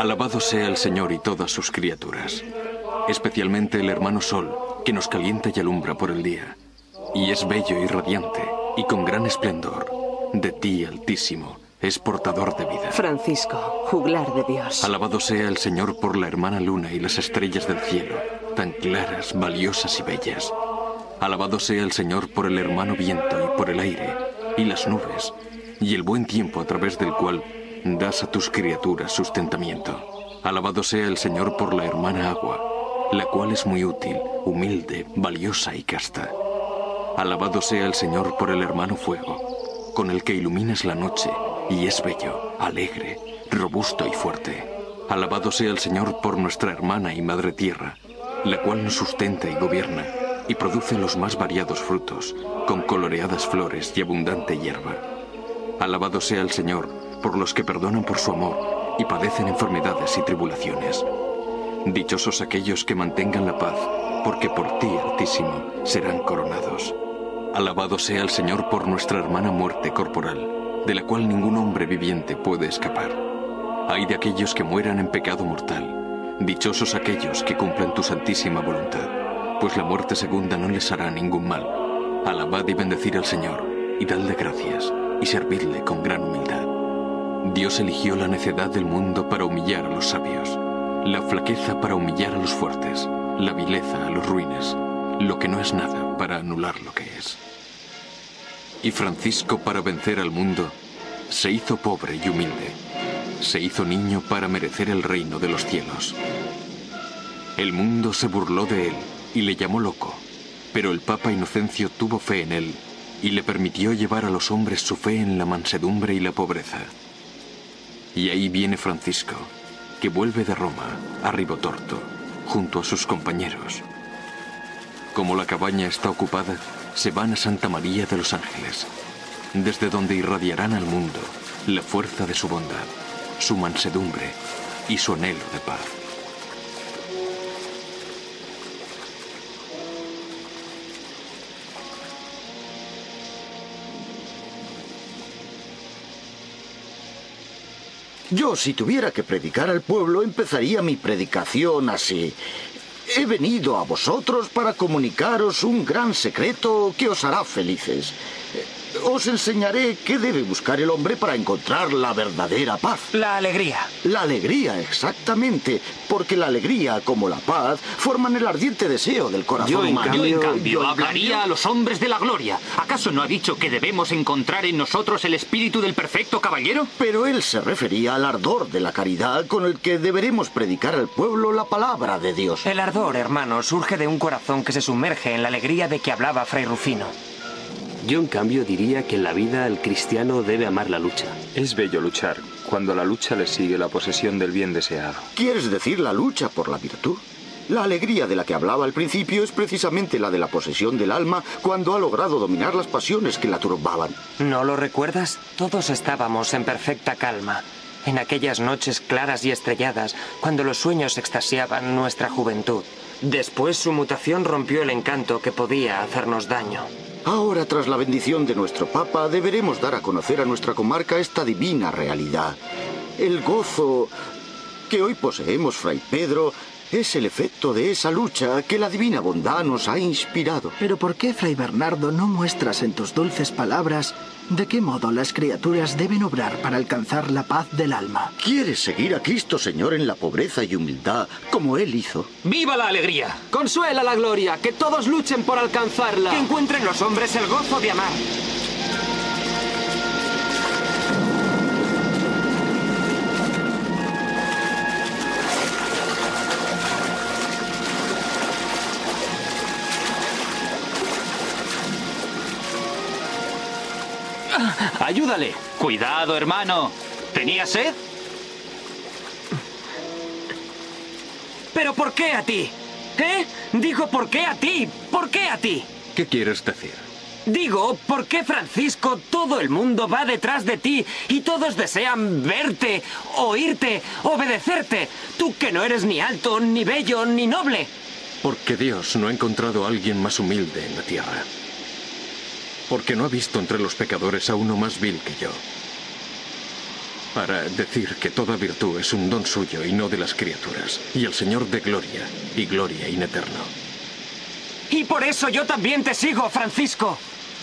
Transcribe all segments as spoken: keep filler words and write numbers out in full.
Alabado sea el Señor y todas sus criaturas, especialmente el hermano Sol, que nos calienta y alumbra por el día, y es bello y radiante, y con gran esplendor. De ti, Altísimo, es portador de vida. Francisco, juglar de Dios. Alabado sea el Señor por la hermana luna y las estrellas del cielo, tan claras, valiosas y bellas. Alabado sea el Señor por el hermano viento y por el aire, y las nubes, y el buen tiempo a través del cual das a tus criaturas sustentamiento. Alabado sea el Señor por la hermana agua, la cual es muy útil, humilde, valiosa y casta. Alabado sea el Señor por el hermano fuego, con el que iluminas la noche, y es bello, alegre, robusto y fuerte. Alabado sea el Señor por nuestra hermana y madre tierra, la cual nos sustenta y gobierna, y produce los más variados frutos, con coloreadas flores y abundante hierba. Alabado sea el Señor por los que perdonan por su amor y padecen enfermedades y tribulaciones. Dichosos aquellos que mantengan la paz, porque por ti, Altísimo, serán coronados. Alabado sea el Señor por nuestra hermana muerte corporal, de la cual ningún hombre viviente puede escapar. Ay de aquellos que mueran en pecado mortal. Dichosos aquellos que cumplan tu santísima voluntad, pues la muerte segunda no les hará ningún mal. Alabad y bendecid al Señor, y dadle gracias, y servidle con gran humildad. Dios eligió la necedad del mundo para humillar a los sabios, la flaqueza para humillar a los fuertes, la vileza a los ruines, lo que no es nada para anular lo que es. Y Francisco, para vencer al mundo, se hizo pobre y humilde. Se hizo niño para merecer el reino de los cielos. El mundo se burló de él y le llamó loco, pero el Papa Inocencio tuvo fe en él y le permitió llevar a los hombres su fe en la mansedumbre y la pobreza. Y ahí viene Francisco, que vuelve de Roma a Ribotorto, junto a sus compañeros. Como la cabaña está ocupada, se van a Santa María de los Ángeles, desde donde irradiarán al mundo la fuerza de su bondad, su mansedumbre y su anhelo de paz. Yo, si tuviera que predicar al pueblo, empezaría mi predicación así. He venido a vosotros para comunicaros un gran secreto que os hará felices. Os enseñaré qué debe buscar el hombre para encontrar la verdadera paz. La alegría. La alegría, exactamente. Porque la alegría, como la paz, forman el ardiente deseo del corazón yo, en humano. Cambio, yo, en cambio, yo, en hablaría cambio... a los hombres de la gloria. ¿Acaso no ha dicho que debemos encontrar en nosotros el espíritu del perfecto caballero? Pero él se refería al ardor de la caridad con el que deberemos predicar al pueblo la palabra de Dios. El ardor, hermano, surge de un corazón que se sumerge en la alegría de que hablaba Fray Rufino. Yo, en cambio, diría que en la vida el cristiano debe amar la lucha. Es bello luchar, cuando a la lucha le sigue la posesión del bien deseado. ¿Quieres decir la lucha por la virtud? La alegría de la que hablaba al principio es precisamente la de la posesión del alma cuando ha logrado dominar las pasiones que la turbaban. ¿No lo recuerdas? Todos estábamos en perfecta calma. En aquellas noches claras y estrelladas, cuando los sueños extasiaban nuestra juventud. Después su mutación rompió el encanto que podía hacernos daño. Ahora, tras la bendición de nuestro Papa, deberemos dar a conocer a nuestra comarca esta divina realidad. El gozo que hoy poseemos, Fray Pedro, es el efecto de esa lucha que la divina bondad nos ha inspirado. Pero ¿por qué, Fray Bernardo, no muestras en tus dulces palabras de qué modo las criaturas deben obrar para alcanzar la paz del alma? ¿Quieres seguir a Cristo, Señor, en la pobreza y humildad, como Él hizo? ¡Viva la alegría! ¡Consuela la gloria! ¡Que todos luchen por alcanzarla! ¡Que encuentren los hombres el gozo de amar! ¡Ayúdale! ¡Cuidado, hermano! ¿Tenía sed? ¿Pero por qué a ti? ¿Eh? Digo, ¿por qué a ti? ¿Por qué a ti? ¿Qué quieres decir? Digo, ¿por qué, Francisco, todo el mundo va detrás de ti y todos desean verte, oírte, obedecerte? Tú que no eres ni alto, ni bello, ni noble. Porque Dios no ha encontrado a alguien más humilde en la tierra. Porque no ha visto entre los pecadores a uno más vil que yo. Para decir que toda virtud es un don suyo y no de las criaturas. Y el Señor de gloria, y gloria in eterno. Y por eso yo también te sigo, Francisco.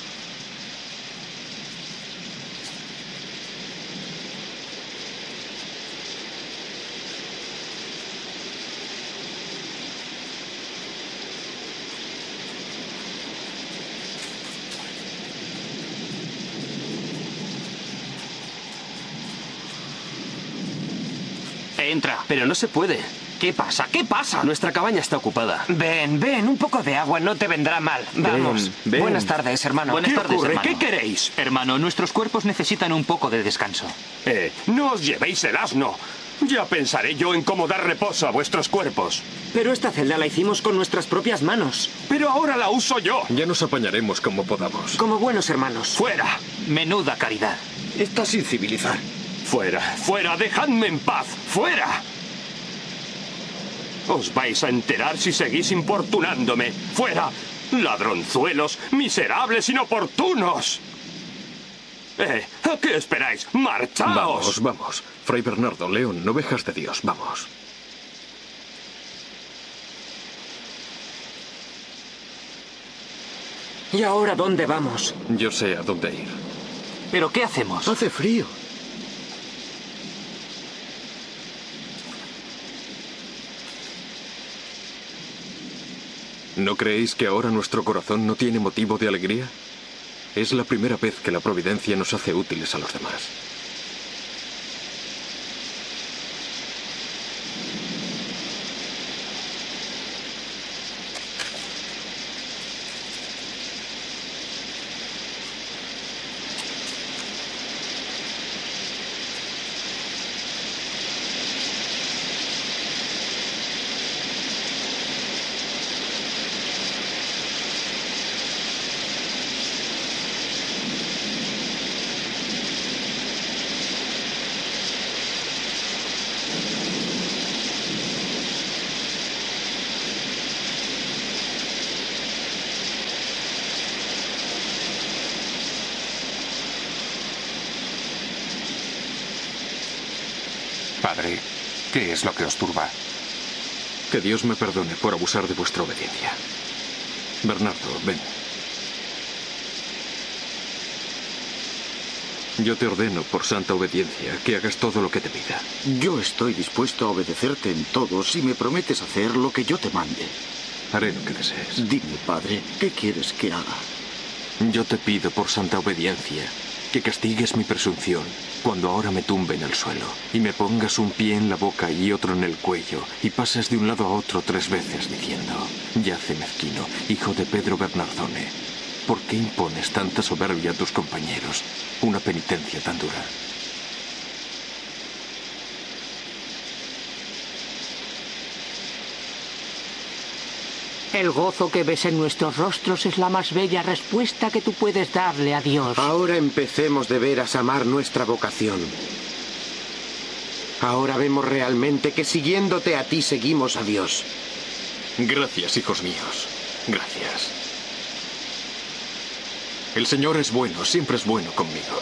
Entra. Pero no se puede. ¿Qué pasa? ¿Qué pasa? Nuestra cabaña está ocupada. Ven, ven, un poco de agua no te vendrá mal. Vamos. Ven, ven. Buenas tardes, hermano. Buenas ¿Qué tardes, ocurre? hermano. ¿Qué queréis? Hermano, nuestros cuerpos necesitan un poco de descanso. Eh, no os llevéis el asno. Ya pensaré yo en cómo dar reposo a vuestros cuerpos. Pero esta celda la hicimos con nuestras propias manos. Pero ahora la uso yo. Ya nos apañaremos como podamos. Como buenos hermanos. ¡Fuera! Menuda caridad. Está sin civilizar. ¡Fuera! ¡Fuera! ¡Dejadme en paz! ¡Fuera! Os vais a enterar si seguís importunándome. ¡Fuera! ¡Ladronzuelos! ¡Miserables inoportunos! Eh, ¿a qué esperáis? ¡Marchaos! Vamos, vamos. Fray Bernardo, León, ovejas de Dios, vamos. ¿Y ahora dónde vamos? Yo sé a dónde ir. ¿Pero qué hacemos? Hace frío. ¿No creéis que ahora nuestro corazón no tiene motivo de alegría? Es la primera vez que la providencia nos hace útiles a los demás. Padre, ¿qué es lo que os turba? Que Dios me perdone por abusar de vuestra obediencia. Bernardo, ven. Yo te ordeno, por santa obediencia, que hagas todo lo que te pida. Yo estoy dispuesto a obedecerte en todo si me prometes hacer lo que yo te mande. Haré lo que desees. Dime, padre, ¿qué quieres que haga? Yo te pido, por santa obediencia, que castigues mi presunción cuando ahora me tumbe en el suelo y me pongas un pie en la boca y otro en el cuello y pases de un lado a otro tres veces diciendo: yace mezquino, hijo de Pedro Bernardone, ¿por qué impones tanta soberbia a tus compañeros? Una penitencia tan dura. El gozo que ves en nuestros rostros es la más bella respuesta que tú puedes darle a Dios. Ahora empecemos de veras a amar nuestra vocación. Ahora vemos realmente que siguiéndote a ti seguimos a Dios. Gracias, hijos míos. Gracias. El Señor es bueno, siempre es bueno conmigo.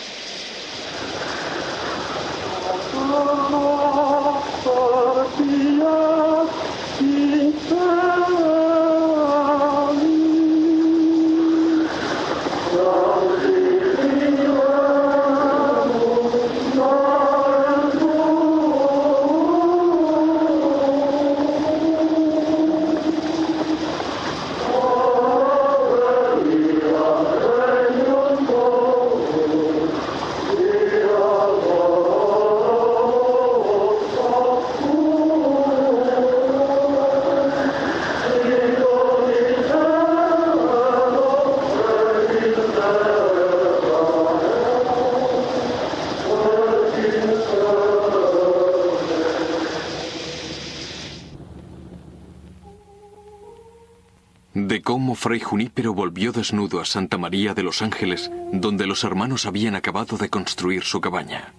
De cómo Fray Junípero volvió desnudo a Santa María de los Ángeles, donde los hermanos habían acabado de construir su cabaña.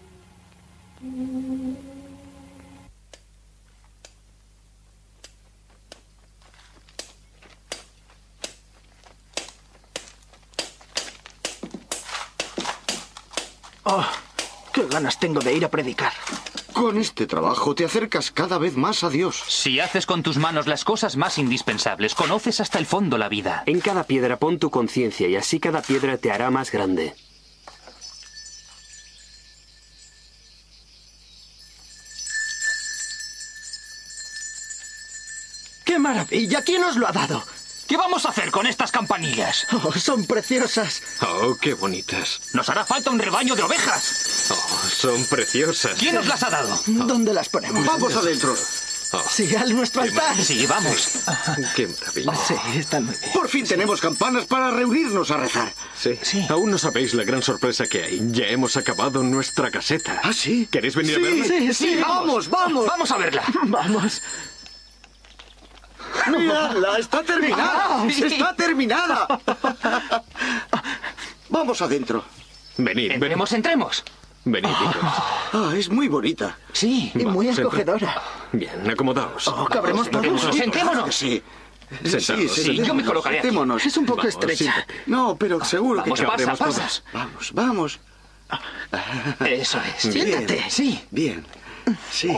Oh, Qué ganas tengo de ir a predicar. Con este trabajo te acercas cada vez más a Dios. Si haces con tus manos las cosas más indispensables, conoces hasta el fondo la vida. En cada piedra pon tu conciencia y así cada piedra te hará más grande. ¡Qué maravilla! ¿Quién os lo ha dado? ¿Qué vamos a hacer con estas campanillas? Oh, son preciosas. Oh, qué bonitas. Nos hará falta un rebaño de ovejas. Oh, son preciosas. ¿Quién nos las ha dado? ¿Dónde las ponemos? Vamos adentro. Oh, Sí, al nuestro altar. Sí, vamos. qué maravilla. Sí, están muy bien. Por fin tenemos campanas para reunirnos a rezar. Sí. Sí. Aún no sabéis la gran sorpresa que hay. Ya hemos acabado nuestra caseta. ¿Ah, sí? ¿Queréis venir Sí, a verla? Sí, sí, Vamos, vamos. Vamos a verla. Vamos. Miradla, está terminada. sí. Está terminada. Vamos adentro. Venid, venid. Entremos, entremos. Venid, hijos. Ah, es muy bonita. Sí. Y muy Vamos, acogedora. Bien, acomodaos. Oh, ¿cabremos todos? Sentémonos. Sí. Sentaos. Sí, yo me colocaré aquí. Sentémonos. Es un poco Vamos, estrecha. siéntate. No, pero seguro Vamos, que pasa, cabremos pasa. todos. Vamos, vamos. Eso es. Siéntate. Sí. Bien. Sí.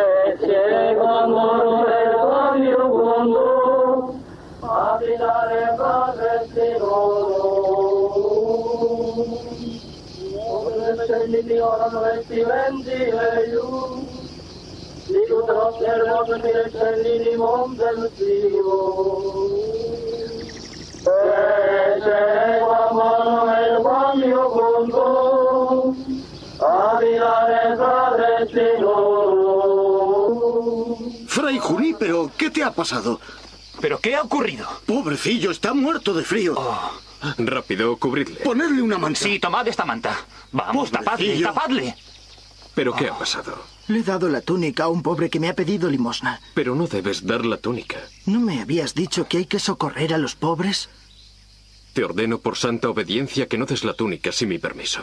Fray Junípero, ¿qué te ha pasado? ¿Pero qué ha ocurrido? Pobrecillo, está muerto de frío. Rápido, cubridle. Ponerle una manta. Sí, tomad esta manta. Vamos, tapadle, Pobrecillo. tapadle. ¿Pero qué ha pasado? Le he dado la túnica a un pobre que me ha pedido limosna. Pero no debes dar la túnica. ¿No me habías dicho que hay que socorrer a los pobres? Te ordeno por santa obediencia que no des la túnica sin mi permiso.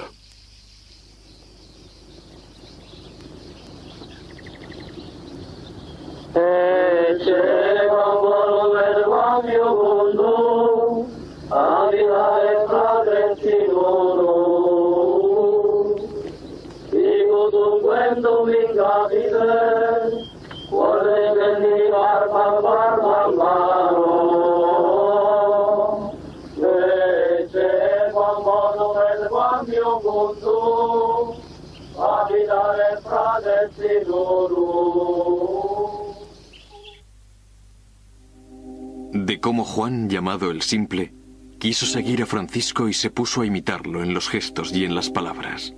De cómo Juan, llamado el Simple, quiso seguir a Francisco y se puso a imitarlo en los gestos y en las palabras.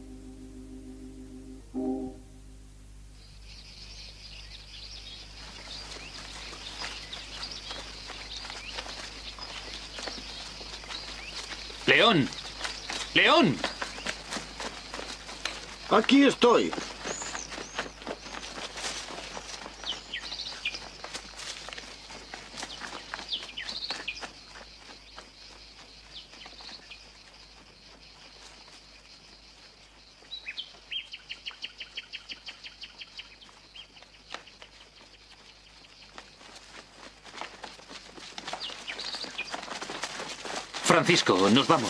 León. León. Aquí estoy. Francisco, nos vamos.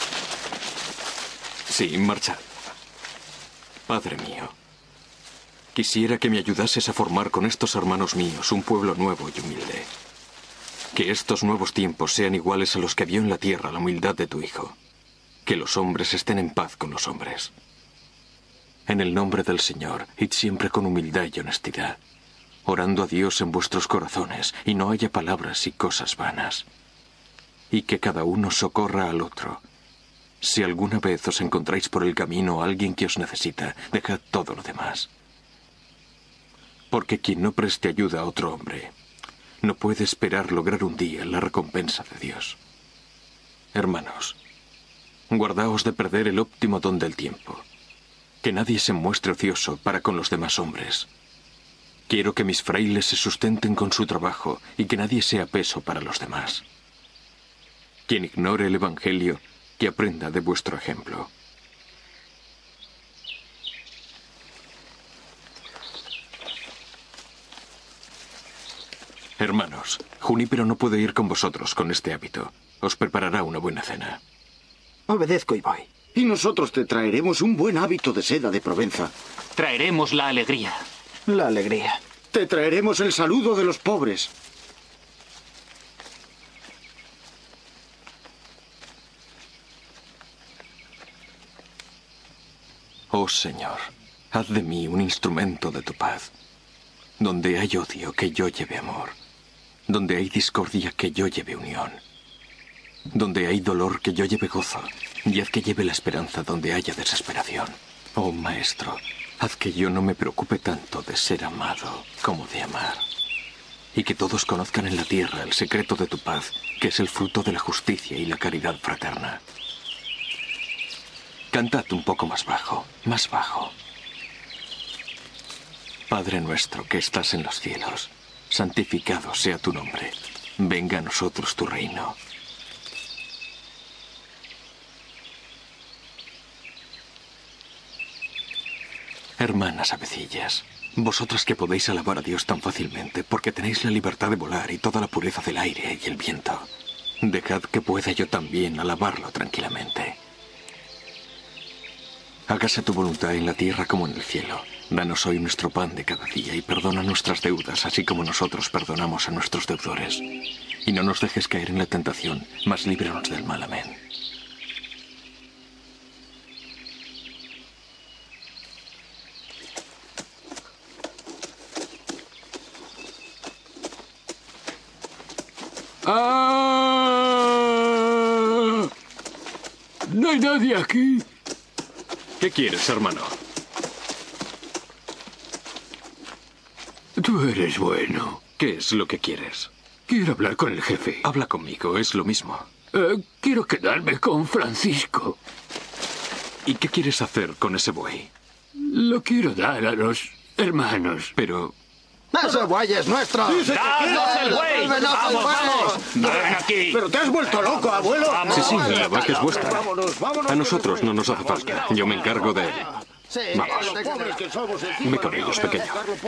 Sí, marchad. Padre mío, quisiera que me ayudases a formar con estos hermanos míos un pueblo nuevo y humilde. Que estos nuevos tiempos sean iguales a los que vio en la tierra la humildad de tu Hijo. Que los hombres estén en paz con los hombres. En el nombre del Señor, id siempre con humildad y honestidad, orando a Dios en vuestros corazones, y no haya palabras y cosas vanas. Y que cada uno socorra al otro. Si alguna vez os encontráis por el camino a alguien que os necesita, dejad todo lo demás. Porque quien no preste ayuda a otro hombre, no puede esperar lograr un día la recompensa de Dios. Hermanos, guardaos de perder el óptimo don del tiempo. Que nadie se muestre ocioso para con los demás hombres. Quiero que mis frailes se sustenten con su trabajo y que nadie sea peso para los demás. Quien ignore el Evangelio, que aprenda de vuestro ejemplo. Hermanos, Junípero no puede ir con vosotros con este hábito. Os preparará una buena cena. Obedezco y voy. Y nosotros te traeremos un buen hábito de seda de Provenza. Traeremos la alegría. La alegría. Te traeremos el saludo de los pobres. Oh Señor, haz de mí un instrumento de tu paz. Donde hay odio, que yo lleve amor. Donde hay discordia, que yo lleve unión. Donde hay dolor, que yo lleve gozo. Y haz que lleve la esperanza donde haya desesperación. Oh Maestro, haz que yo no me preocupe tanto de ser amado como de amar. Y que todos conozcan en la tierra el secreto de tu paz, que es el fruto de la justicia y la caridad fraterna. Cantad un poco más bajo, más bajo. Padre nuestro que estás en los cielos, santificado sea tu nombre. Venga a nosotros tu reino. Hermanas avecillas, vosotras que podéis alabar a Dios tan fácilmente porque tenéis la libertad de volar y toda la pureza del aire y el viento, dejad que pueda yo también alabarlo tranquilamente. Hágase tu voluntad en la tierra como en el cielo. Danos hoy nuestro pan de cada día y perdona nuestras deudas, así como nosotros perdonamos a nuestros deudores. Y no nos dejes caer en la tentación, mas líbranos del mal. Amén. ¡Ah! ¿No hay nadie aquí? ¿Qué quieres, hermano? Tú eres bueno. ¿Qué es lo que quieres? Quiero hablar con el jefe. Habla conmigo, es lo mismo. Eh, quiero quedarme con Francisco. ¿Y qué quieres hacer con ese buey? Lo quiero dar a los hermanos. Pero... ¡Ese buey es nuestro! ¡Danos el buey! ¡Vamos, vamos! ¡Ven aquí! ¡Pero te has vuelto loco, abuelo! Sí, sí, la vaca es vuestra. A nosotros no nos hace falta. Yo me encargo de... Vamos. Me cabellos, pequeño.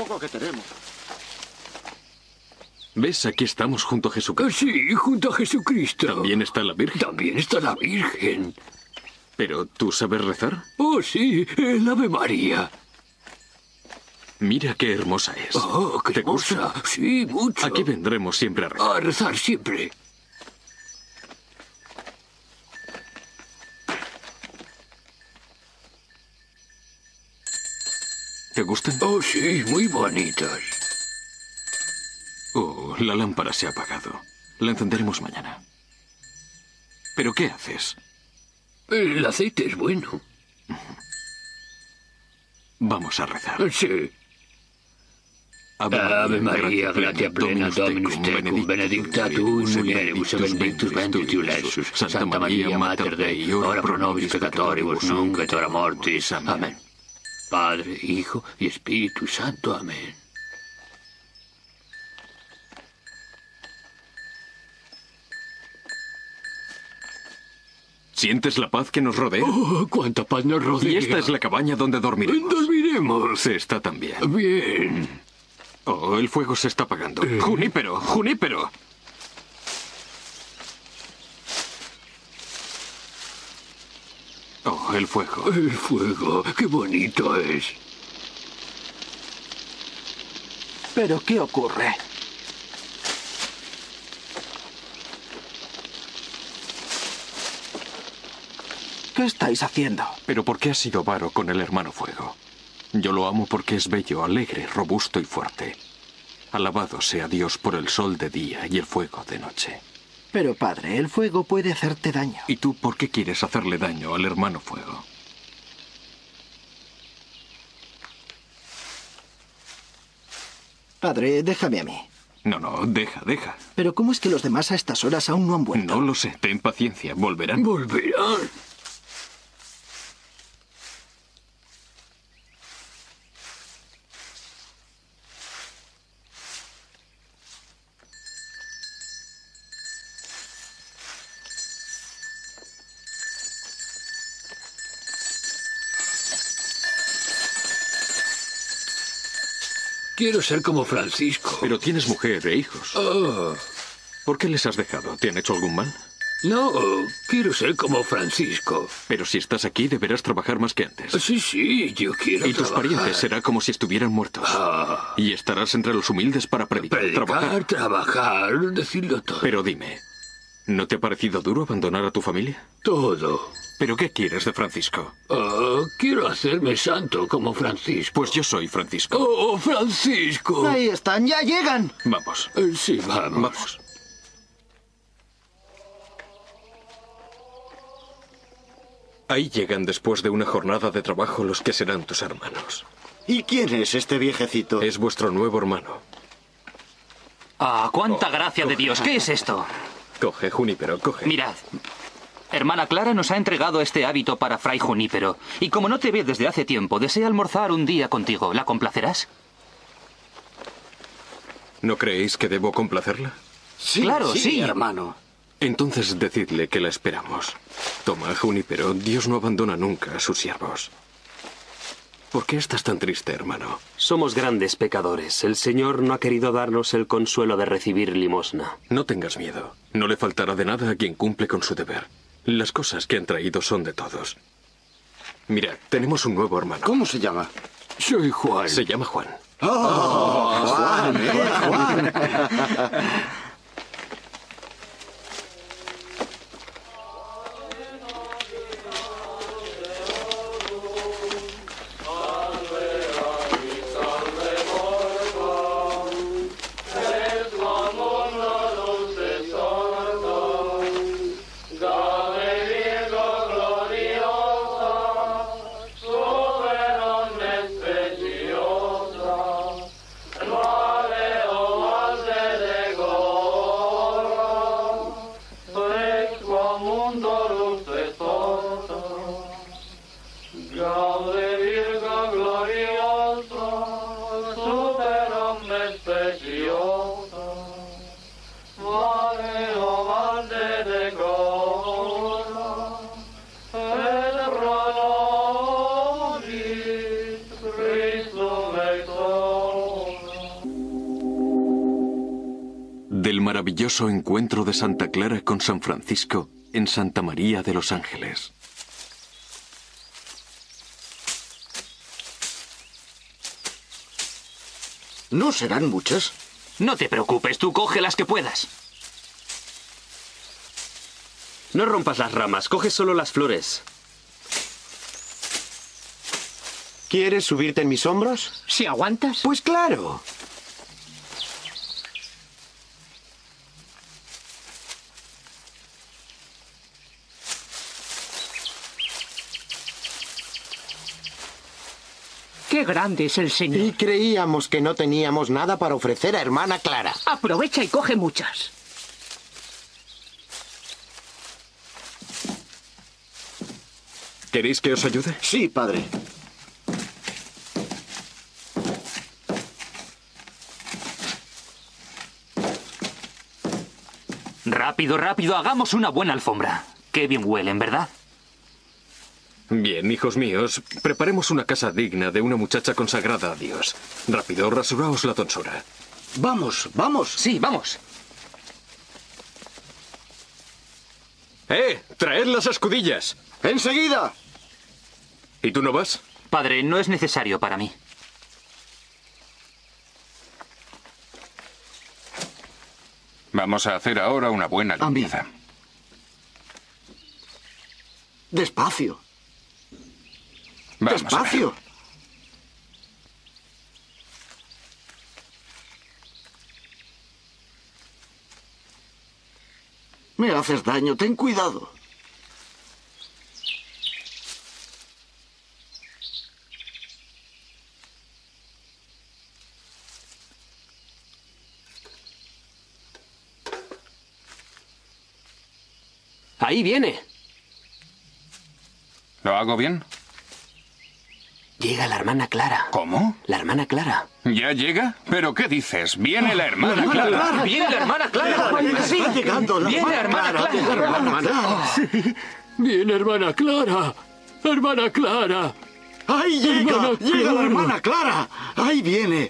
¿Ves? Aquí estamos junto a Jesucristo. Sí, junto a Jesucristo. ¿También está la Virgen? También está la Virgen. ¿Pero tú sabes rezar? Oh, sí, el Ave María. Mira qué hermosa es. Oh, qué ¿Te hermosa. gusta? Sí, mucho. Aquí vendremos siempre a rezar. A rezar siempre. ¿Te gustan? Oh, sí, muy bonitas. Oh, la lámpara se ha apagado. La encenderemos mañana. ¿Pero qué haces? El aceite es bueno. Vamos a rezar. Sí. Ave Maria, gratia plena, Dominus tecum, benedicta tu in mulieribus, et benedictus fructus Iesus. Santa Maria, Mater Dei, ora pro nobis peccatoribus, nunc et hora mortis. Amén. Padre, Hijo y Espíritu Santo. Amén. ¿Sientes la paz que nos rodea? Oh, cuánta paz nos rodea. Y esta es la cabaña donde dormiremos. Dormiremos. Se está también. Bien. Oh, el fuego se está apagando. Eh. Junípero, Junípero. Oh, el fuego. El fuego, qué bonito es. ¿Pero qué ocurre? ¿Qué estáis haciendo? ¿Pero por qué has sido avaro con el hermano fuego? Yo lo amo porque es bello, alegre, robusto y fuerte. Alabado sea Dios por el sol de día y el fuego de noche. Pero, padre, el fuego puede hacerte daño. ¿Y tú por qué quieres hacerle daño al hermano fuego? Padre, déjame a mí. No, no, deja, deja. Pero ¿cómo es que los demás a estas horas aún no han vuelto? No lo sé, ten paciencia, volverán. Volverán. Quiero ser como Francisco. Pero tienes mujer e hijos. Oh. ¿Por qué les has dejado? ¿Te han hecho algún mal? No, quiero ser como Francisco. Pero si estás aquí, deberás trabajar más que antes. Sí, sí, yo quiero Y tus trabajar. parientes será como si estuvieran muertos. Ah. Y estarás entre los humildes para predicar, Predicar, trabajar. trabajar, decirlo todo. Pero dime, ¿no te ha parecido duro abandonar a tu familia? Todo. ¿Pero qué quieres de Francisco? Ah, quiero hacerme santo como Francisco. Pues yo soy Francisco. ¡Oh, Francisco! Ahí están, ya llegan. Vamos. Eh, sí, vamos. Vamos. Ahí llegan después de una jornada de trabajo los que serán tus hermanos. ¿Y quién es este viejecito? Es vuestro nuevo hermano. ¡Ah, cuánta gracia de Dios! ¿Qué es esto? Coge, Junípero, coge. Mirad. Hermana Clara nos ha entregado este hábito para Fray Junípero. Y como no te ve desde hace tiempo, desea almorzar un día contigo. ¿La complacerás? ¿No creéis que debo complacerla? Sí, claro, sí, sí. hermano. Entonces decidle que la esperamos. Toma, Junípero, Dios no abandona nunca a sus siervos. ¿Por qué estás tan triste, hermano? Somos grandes pecadores. El Señor no ha querido darnos el consuelo de recibir limosna. No tengas miedo. No le faltará de nada a quien cumple con su deber. Las cosas que han traído son de todos. Mira, tenemos un nuevo hermano. ¿Cómo se llama? Soy Juan. Se llama Juan. ¡Oh, Juan! eh, Juan. Del maravilloso encuentro de Santa Clara con San Francisco en Santa María de los Ángeles. ¿No serán muchas? No te preocupes, tú coge las que puedas. No rompas las ramas, coge solo las flores. ¿Quieres subirte en mis hombros? ¿Si aguantas? Pues claro. ¡Qué grande es el Señor! Y creíamos que no teníamos nada para ofrecer a hermana Clara. Aprovecha y coge muchas. ¿Queréis que os ayude? Sí, padre. Rápido, rápido, hagamos una buena alfombra. Qué bien huelen, ¿verdad? Bien, hijos míos, preparemos una casa digna de una muchacha consagrada a Dios. Rápido, rasuraos la tonsura. Vamos, vamos. Sí, vamos. ¡Eh! ¡Traed las escudillas! ¡Enseguida! ¿Y tú no vas? Padre, no es necesario para mí. Vamos a hacer ahora una buena limpieza. Despacio. Vamos Despacio. Me haces daño, ten cuidado. Ahí viene. ¿Lo hago bien? Llega la hermana Clara. ¿Cómo? La hermana Clara. ¿Ya llega? ¿Pero qué dices? ¡Viene la hermana Clara! Clara. ¡Viene la hermana Clara! Sí, está llegando la ¡Viene la hermana Clara! La hermana Clara. Bien, hermana Clara. Hermana Clara. ¡Ahí llega! Hermana ¡Llega Clara. la hermana Clara! ¡Ahí viene!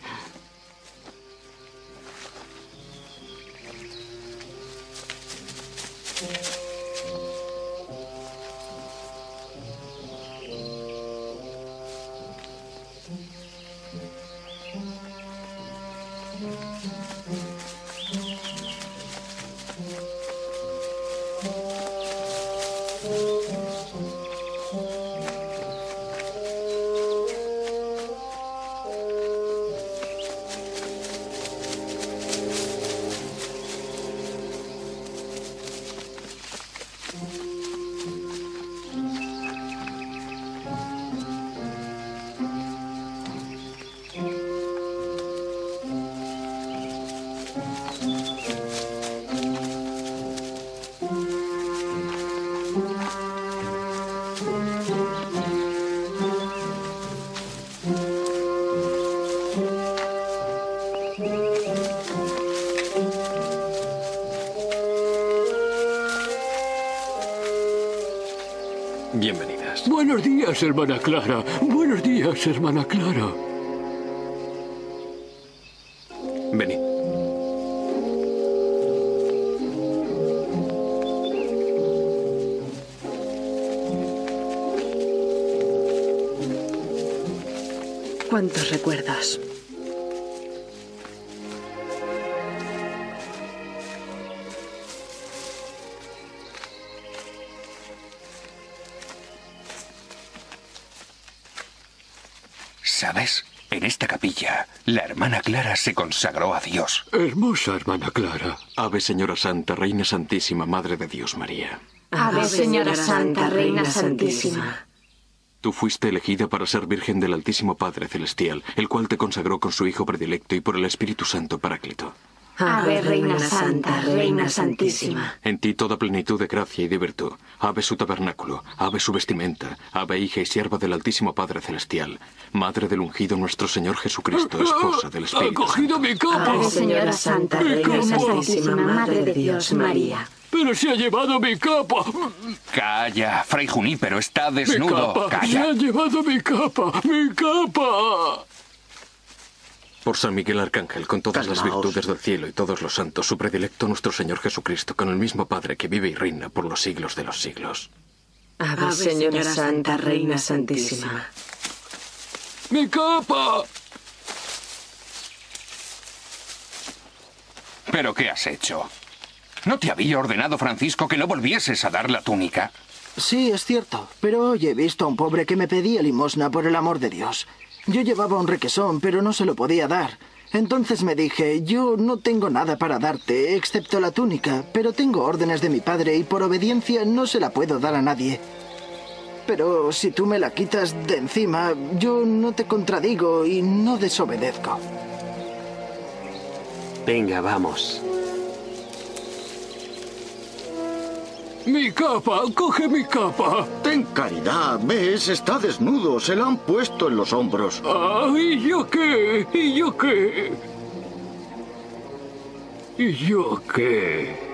Buenos días, hermana Clara. Buenos días, hermana Clara. Venid. Cuántos recuerdos. ¿Sabes? En esta capilla, la hermana Clara se consagró a Dios. Hermosa hermana Clara. Ave Señora Santa, Reina Santísima, Madre de Dios María. Ave Señora Santa, Reina Santísima. Tú fuiste elegida para ser Virgen del Altísimo Padre Celestial, el cual te consagró con su Hijo predilecto y por el Espíritu Santo Paráclito. Ave Reina Santa, Reina Santísima. En ti toda plenitud de gracia y de virtud. Ave su tabernáculo, ave su vestimenta, ave hija y sierva del Altísimo Padre Celestial, Madre del ungido nuestro Señor Jesucristo, esposa del Espíritu ¡Ha cogido Santo. mi capa! Ave Señora Santa, Reina Santísima, Madre de Dios, María. ¡Pero se ha llevado mi capa! Calla, Fray Junípero está desnudo. ¡Mi capa! ¡Se Calla. ha llevado mi capa! ¡Mi capa! Por San Miguel Arcángel, con todas las Calmaos. virtudes del cielo y todos los santos, su predilecto nuestro Señor Jesucristo, con el mismo Padre que vive y reina por los siglos de los siglos. Ave Señora Santa, Reina Santísima. ¡Mi capa! ¿Pero qué has hecho? ¿No te había ordenado Francisco que no volvieses a dar la túnica? Sí, es cierto. Pero hoy he visto a un pobre que me pedía limosna por el amor de Dios. Yo llevaba un requesón, pero no se lo podía dar. Entonces me dije, yo no tengo nada para darte, excepto la túnica, pero tengo órdenes de mi padre y por obediencia no se la puedo dar a nadie. Pero si tú me la quitas de encima, yo no te contradigo y no desobedezco. Venga, vamos. ¡Mi capa! ¡Coge mi capa! Ten caridad, ves, está desnudo, se la han puesto en los hombros. Ah, ¿y yo qué? ¿Y yo qué? ¿Y yo qué?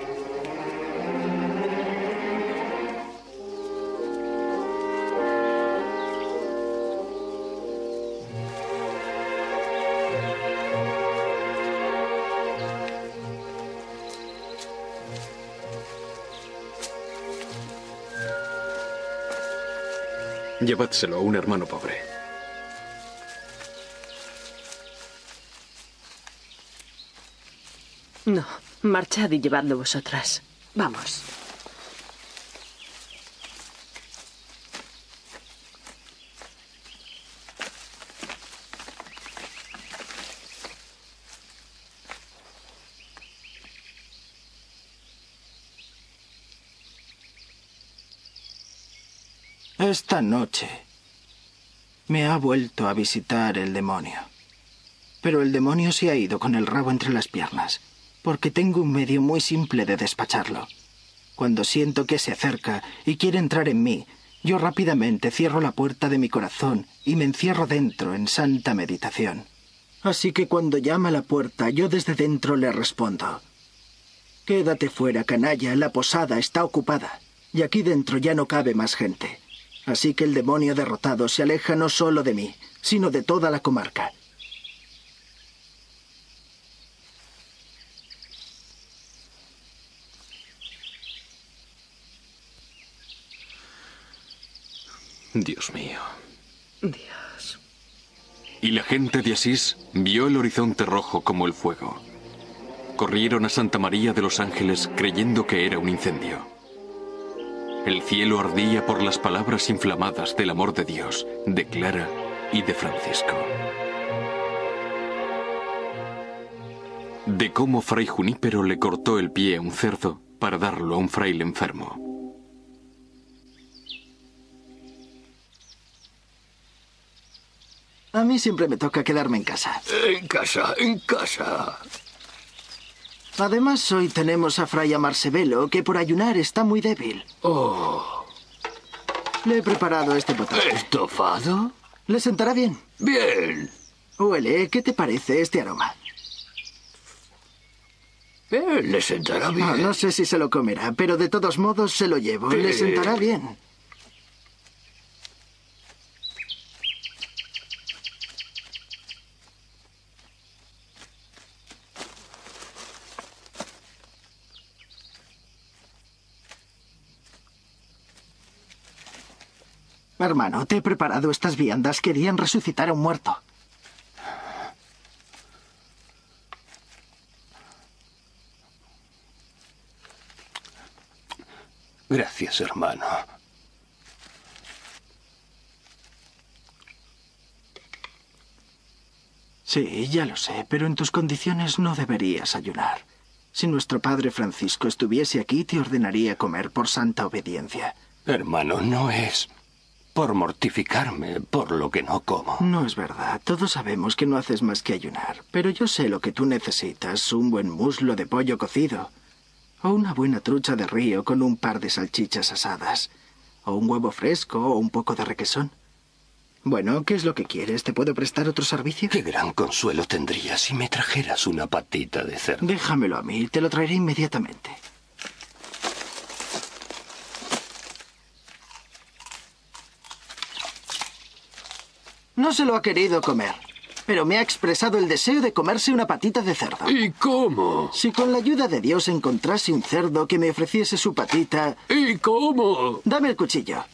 Llevádselo a un hermano pobre. No, marchad y llevadlo vosotras. Vamos. Esta noche me ha vuelto a visitar el demonio. Pero el demonio se ha ido con el rabo entre las piernas, porque tengo un medio muy simple de despacharlo. Cuando siento que se acerca y quiere entrar en mí, yo rápidamente cierro la puerta de mi corazón y me encierro dentro en santa meditación. Así que cuando llama a la puerta, yo desde dentro le respondo: «Quédate fuera, canalla, la posada está ocupada, y aquí dentro ya no cabe más gente». Así que el demonio derrotado se aleja no solo de mí, sino de toda la comarca. Dios mío. Dios. Y la gente de Asís vio el horizonte rojo como el fuego. Corrieron a Santa María de los Ángeles creyendo que era un incendio. El cielo ardía por las palabras inflamadas del amor de Dios, de Clara y de Francisco. De cómo Fray Junípero le cortó el pie a un cerdo para darlo a un fraile enfermo. A mí siempre me toca quedarme en casa. En casa, en casa. Además, hoy tenemos a Fray Amarsevelo, que por ayunar está muy débil. Oh. Le he preparado este potaje. ¿Estofado? ¿Le sentará bien? Bien. Huele, ¿qué te parece este aroma? Eh, le sentará bien. No, no sé si se lo comerá, pero de todos modos se lo llevo. Eh. Le sentará bien. Hermano, te he preparado estas viandas. Querían resucitar a un muerto. Gracias, hermano. Sí, ya lo sé, pero en tus condiciones no deberías ayunar. Si nuestro padre Francisco estuviese aquí, te ordenaría comer por santa obediencia. Hermano, no es por mortificarme por lo que no como. No es verdad. Todos sabemos que no haces más que ayunar. Pero yo sé lo que tú necesitas. Un buen muslo de pollo cocido. O una buena trucha de río con un par de salchichas asadas. O un huevo fresco o un poco de requesón. Bueno, ¿qué es lo que quieres? ¿Te puedo prestar otro servicio? Qué gran consuelo tendría si me trajeras una patita de cerdo. Déjamelo a mí. Te lo traeré inmediatamente. No se lo ha querido comer, pero me ha expresado el deseo de comerse una patita de cerdo. ¿Y cómo? Si con la ayuda de Dios encontrase un cerdo que me ofreciese su patita... ¿Y cómo? Dame el cuchillo.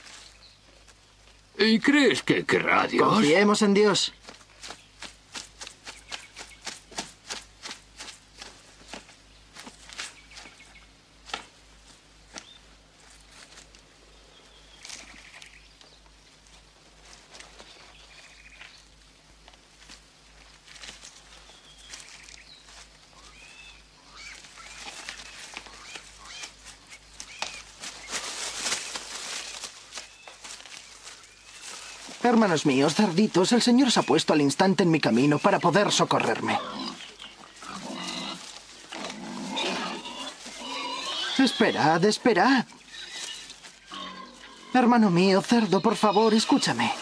¿Y crees que querrá Dios? Confiemos en Dios. Hermanos míos, cerditos, el Señor se ha puesto al instante en mi camino para poder socorrerme. Esperad, esperad. Hermano mío, cerdo, por favor, escúchame.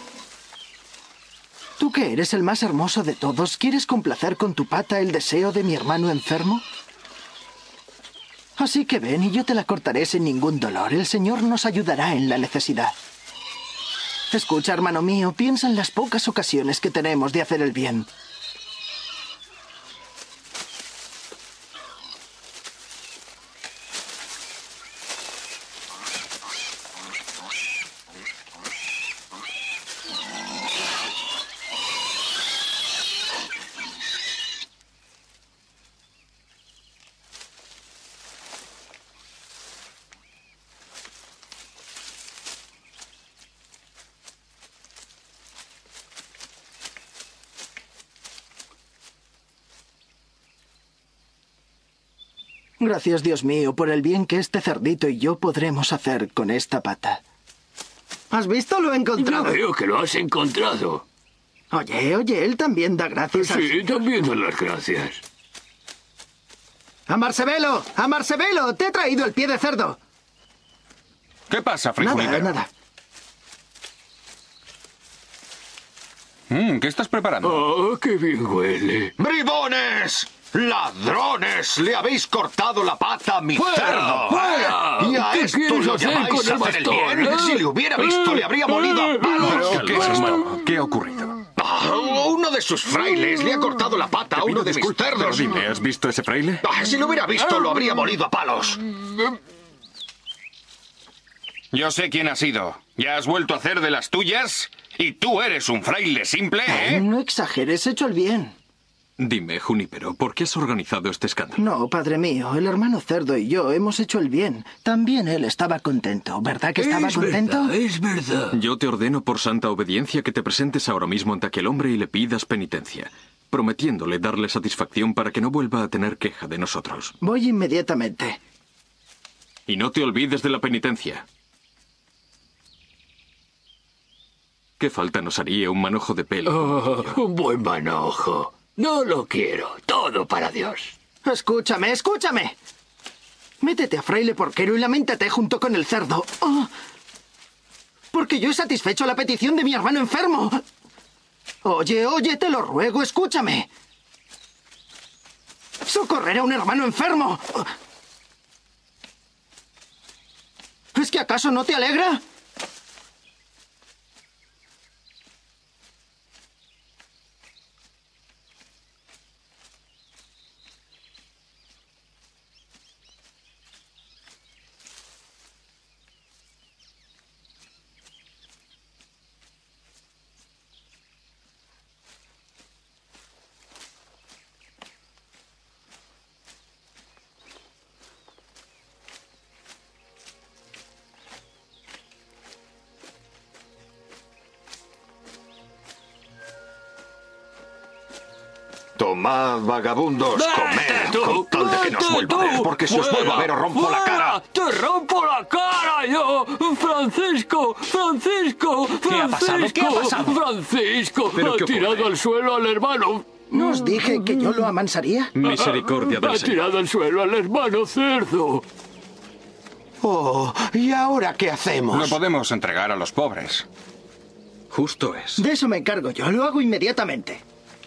Tú que eres el más hermoso de todos, ¿quieres complacer con tu pata el deseo de mi hermano enfermo? Así que ven y yo te la cortaré sin ningún dolor. El Señor nos ayudará en la necesidad. Escucha, hermano mío, piensa en las pocas ocasiones que tenemos de hacer el bien. Gracias, Dios mío, por el bien que este cerdito y yo podremos hacer con esta pata. ¿Has visto? Lo he encontrado. Yo veo que lo has encontrado. Oye, oye, él también da gracias. Sí, también da las gracias. ¡A Marcebelo! ¡A Marcebelo! ¡Te he traído el pie de cerdo! ¿Qué pasa, Fray Nada, Junípero? nada. Mm, ¿Qué estás preparando? ¡Oh, qué bien huele! ¡Bribones! ¡Ladrones! ¡Le habéis cortado la pata a mi ¡Fuera, cerdo! fuera! ¿Y a ¿Qué esto quieres lo hacer llamáis con el hacer el bastón, bien? eh? Si le hubiera visto, le habría molido a palos. ¿Qué es esto? ¿Qué ha ocurrido? Ah, uno de sus frailes le ha cortado la pata a uno de mis Pero cerdos. dime, ¿has visto ese fraile? Ah, si lo hubiera visto, lo habría molido a palos. Yo sé quién ha sido. ¿Ya has vuelto a hacer de las tuyas? ¿Y tú eres un fraile simple, eh? No exageres, he hecho el bien. Dime, Junípero, ¿por qué has organizado este escándalo? No, padre mío, el hermano cerdo y yo hemos hecho el bien. También él estaba contento, ¿verdad que estaba es contento? Verdad, es verdad. Yo te ordeno por santa obediencia que te presentes ahora mismo ante aquel hombre y le pidas penitencia, prometiéndole darle satisfacción para que no vuelva a tener queja de nosotros. Voy inmediatamente. Y no te olvides de la penitencia. ¿Qué falta nos haría un manojo de pelo? Oh, un buen manojo. No lo quiero. Todo para Dios. Escúchame, escúchame. Métete a fraile porquero y lamentate junto con el cerdo. Oh, porque yo he satisfecho la petición de mi hermano enfermo. Oye, oye, te lo ruego, escúchame. Socorrer a un hermano enfermo. ¿Es que acaso no te alegra? Tomad, vagabundos, comed, con tal de que nos vuelva a ver, porque si os vuelvo a ver os rompo la cara. ¡Te rompo la cara yo! ¡Francisco! ¡Francisco! ¡Francisco! ¿Qué ha pasado? ¿Qué ha pasado? ¡Francisco! ¿Pero qué ¡Ha tirado ocurre? al suelo al hermano! ¿No os dije que yo lo amansaría? Misericordia del Ha Señor. tirado al suelo al hermano cerdo. Oh, ¿y ahora qué hacemos? No podemos entregar a los pobres. Justo es. De eso me encargo yo. Lo hago inmediatamente.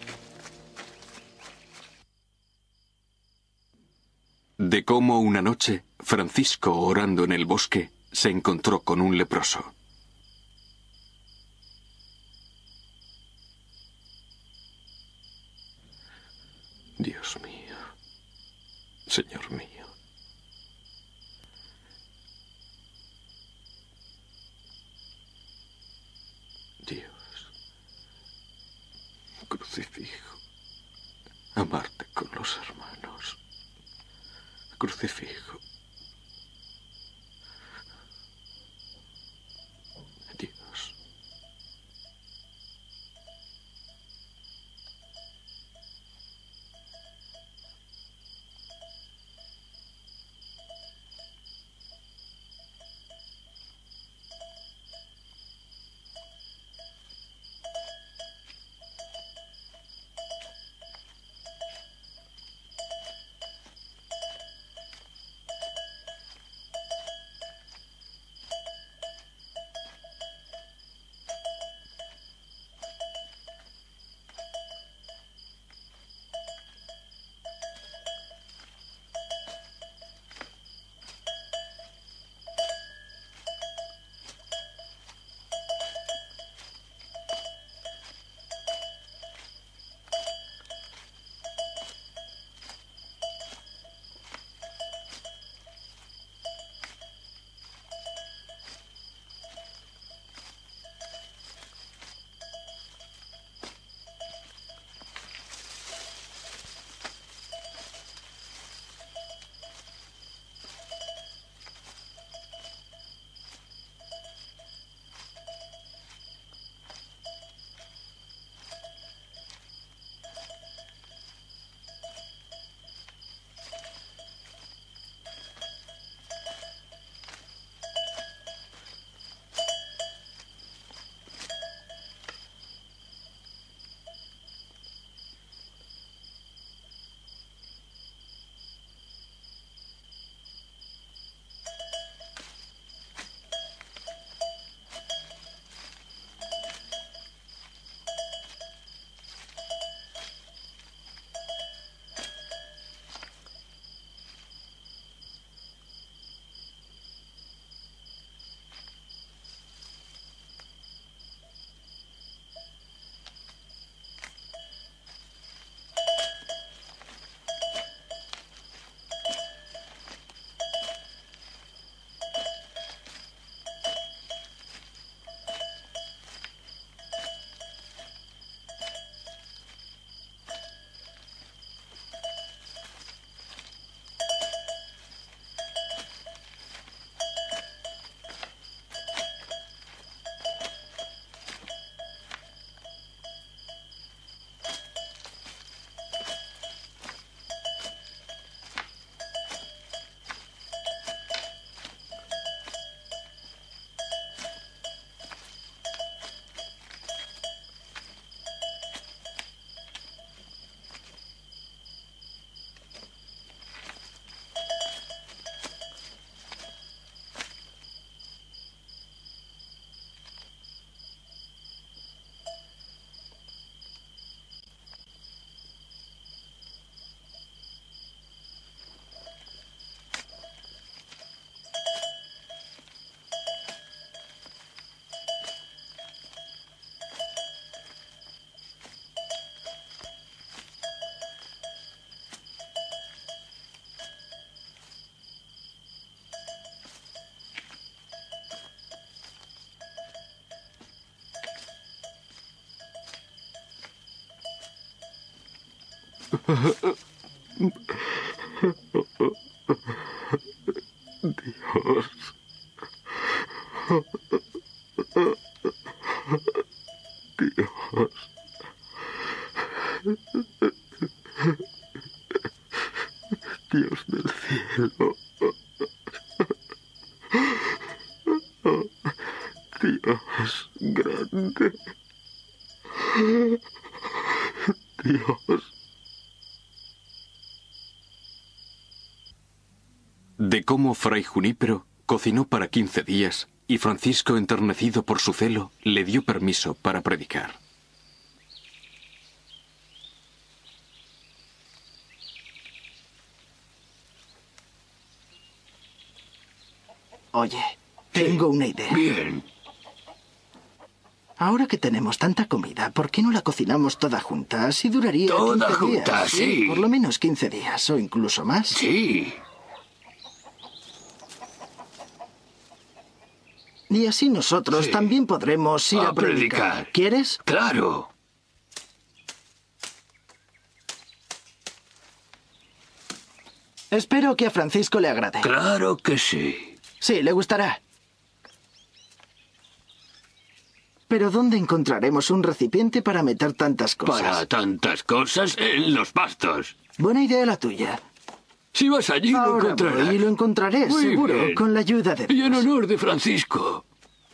De cómo una noche, Francisco, orando en el bosque, se encontró con un leproso. Dios mío, Señor mío. Dios, crucifijo, amarte con los hermanos. Crucifijo. Dios. Dios. Dios. Dios del cielo. Oh, Dios grande. Dios. De cómo Fray Junípero cocinó para quince días y Francisco, enternecido por su celo, le dio permiso para predicar. Oye, tengo una idea. Bien. Ahora que tenemos tanta comida, ¿por qué no la cocinamos toda junta? Así duraría Toda quince junta, días. sí. Por lo menos quince días, o incluso más. Sí. Y así nosotros Sí. también podremos ir a, A predicar. predicar. ¿Quieres? Claro. Espero que a Francisco le agrade. Claro que sí. Sí, le gustará. Pero ¿dónde encontraremos un recipiente para meter tantas cosas? Para tantas cosas en los pastos. Buena idea la tuya. Si vas allí, lo Ahora encontrarás. voy y lo encontraré, Muy seguro, bien. con la ayuda de Dios. Y en honor de Francisco.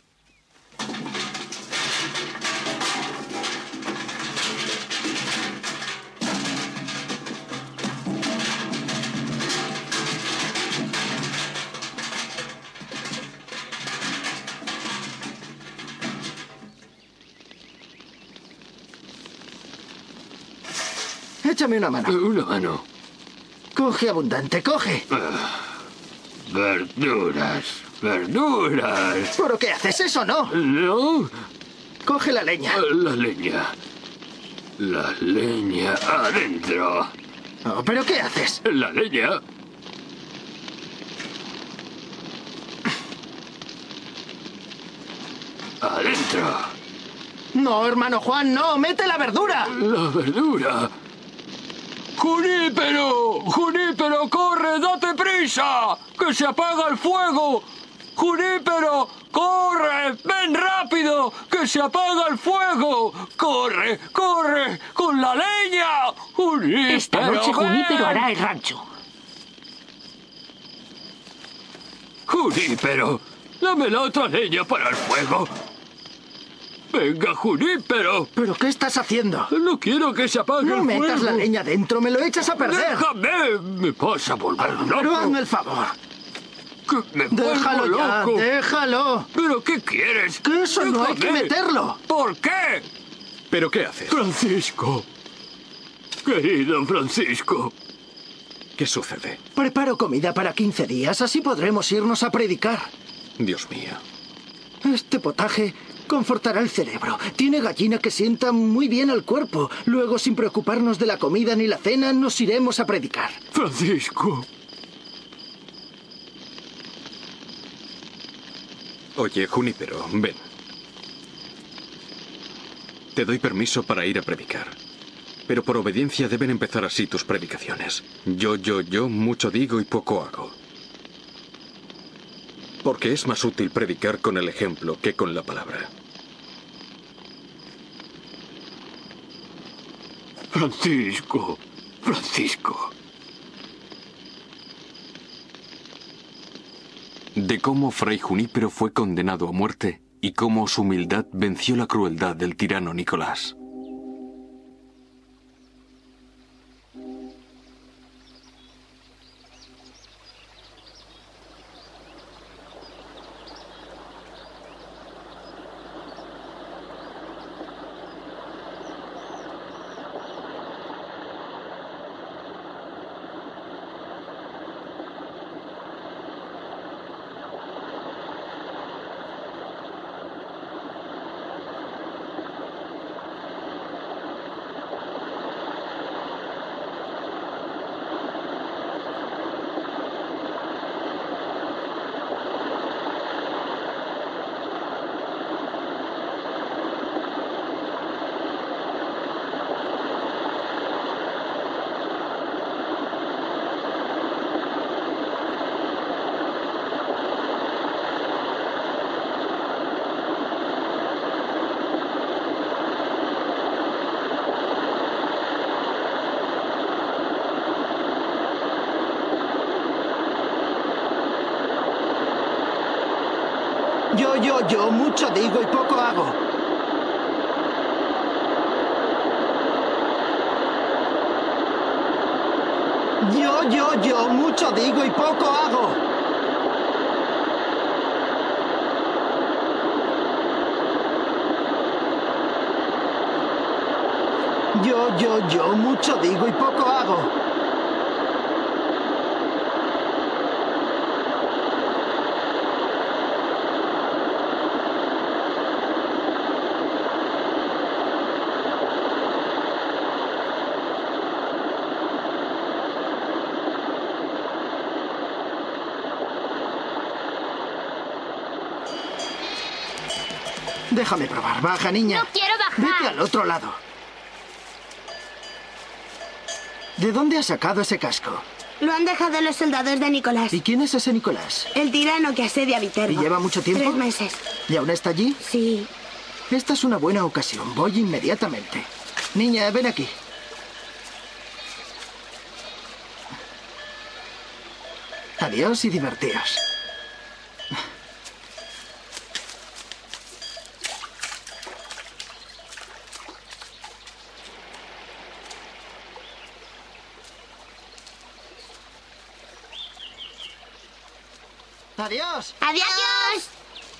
Échame una mano. Una mano. Coge abundante, coge. Ah, verduras, verduras. ¿Pero qué haces? ¿Eso no? No. Coge la leña. La leña. La leña adentro. Oh, ¿pero qué haces? La leña. Adentro. No, hermano Juan, no. Mete la verdura. La verdura. ¡Junípero! ¡Junípero, corre! ¡Date prisa! ¡Que se apaga el fuego! ¡Junípero, corre! ¡Ven rápido! ¡Que se apaga el fuego! ¡Corre, corre! ¡Con la leña! ¡Junípero, Esta noche ven! Junípero hará el rancho. ¡Junípero! ¡Dame la otra leña para el fuego! ¡Venga, Junípero! ¿Pero qué estás haciendo? No quiero que se apague No el fuego. metas la leña dentro, me lo echas a perder. ¡Déjame! ¡Me vas a volver loco! Pero hazme el favor. Que me Déjalo vuelvo ya, loco. déjalo. ¿Pero qué quieres? Que eso no hay que Déjame. meterlo. ¿Por qué? ¿Pero qué haces? Francisco. Querido Francisco. ¿Qué sucede? Preparo comida para quince días, así podremos irnos a predicar. Dios mío. Este potaje confortará el cerebro. Tiene gallina que sienta muy bien al cuerpo. Luego, sin preocuparnos de la comida ni la cena, nos iremos a predicar. Francisco. Oye, Junípero, ven. Te doy permiso para ir a predicar. Pero por obediencia deben empezar así tus predicaciones. Yo, yo, yo, mucho digo y poco hago. Porque es más útil predicar con el ejemplo que con la palabra. Francisco. Francisco. De cómo Fray Junípero fue condenado a muerte y cómo su humildad venció la crueldad del tirano Nicolás. yo, yo, mucho digo y poco hago. Yo, yo, yo, mucho digo y poco hago. Yo, yo, yo, mucho digo y poco hago. Déjame probar. Baja, niña. No quiero bajar. Vete al otro lado. ¿De dónde has sacado ese casco? Lo han dejado los soldados de Nicolás. ¿Y quién es ese Nicolás? El tirano que asedia a Viterbo. ¿Y lleva mucho tiempo? Tres meses. ¿Y aún está allí? Sí. Esta es una buena ocasión. Voy inmediatamente. Niña, ven aquí. Adiós y divertíos. Adiós. Adiós.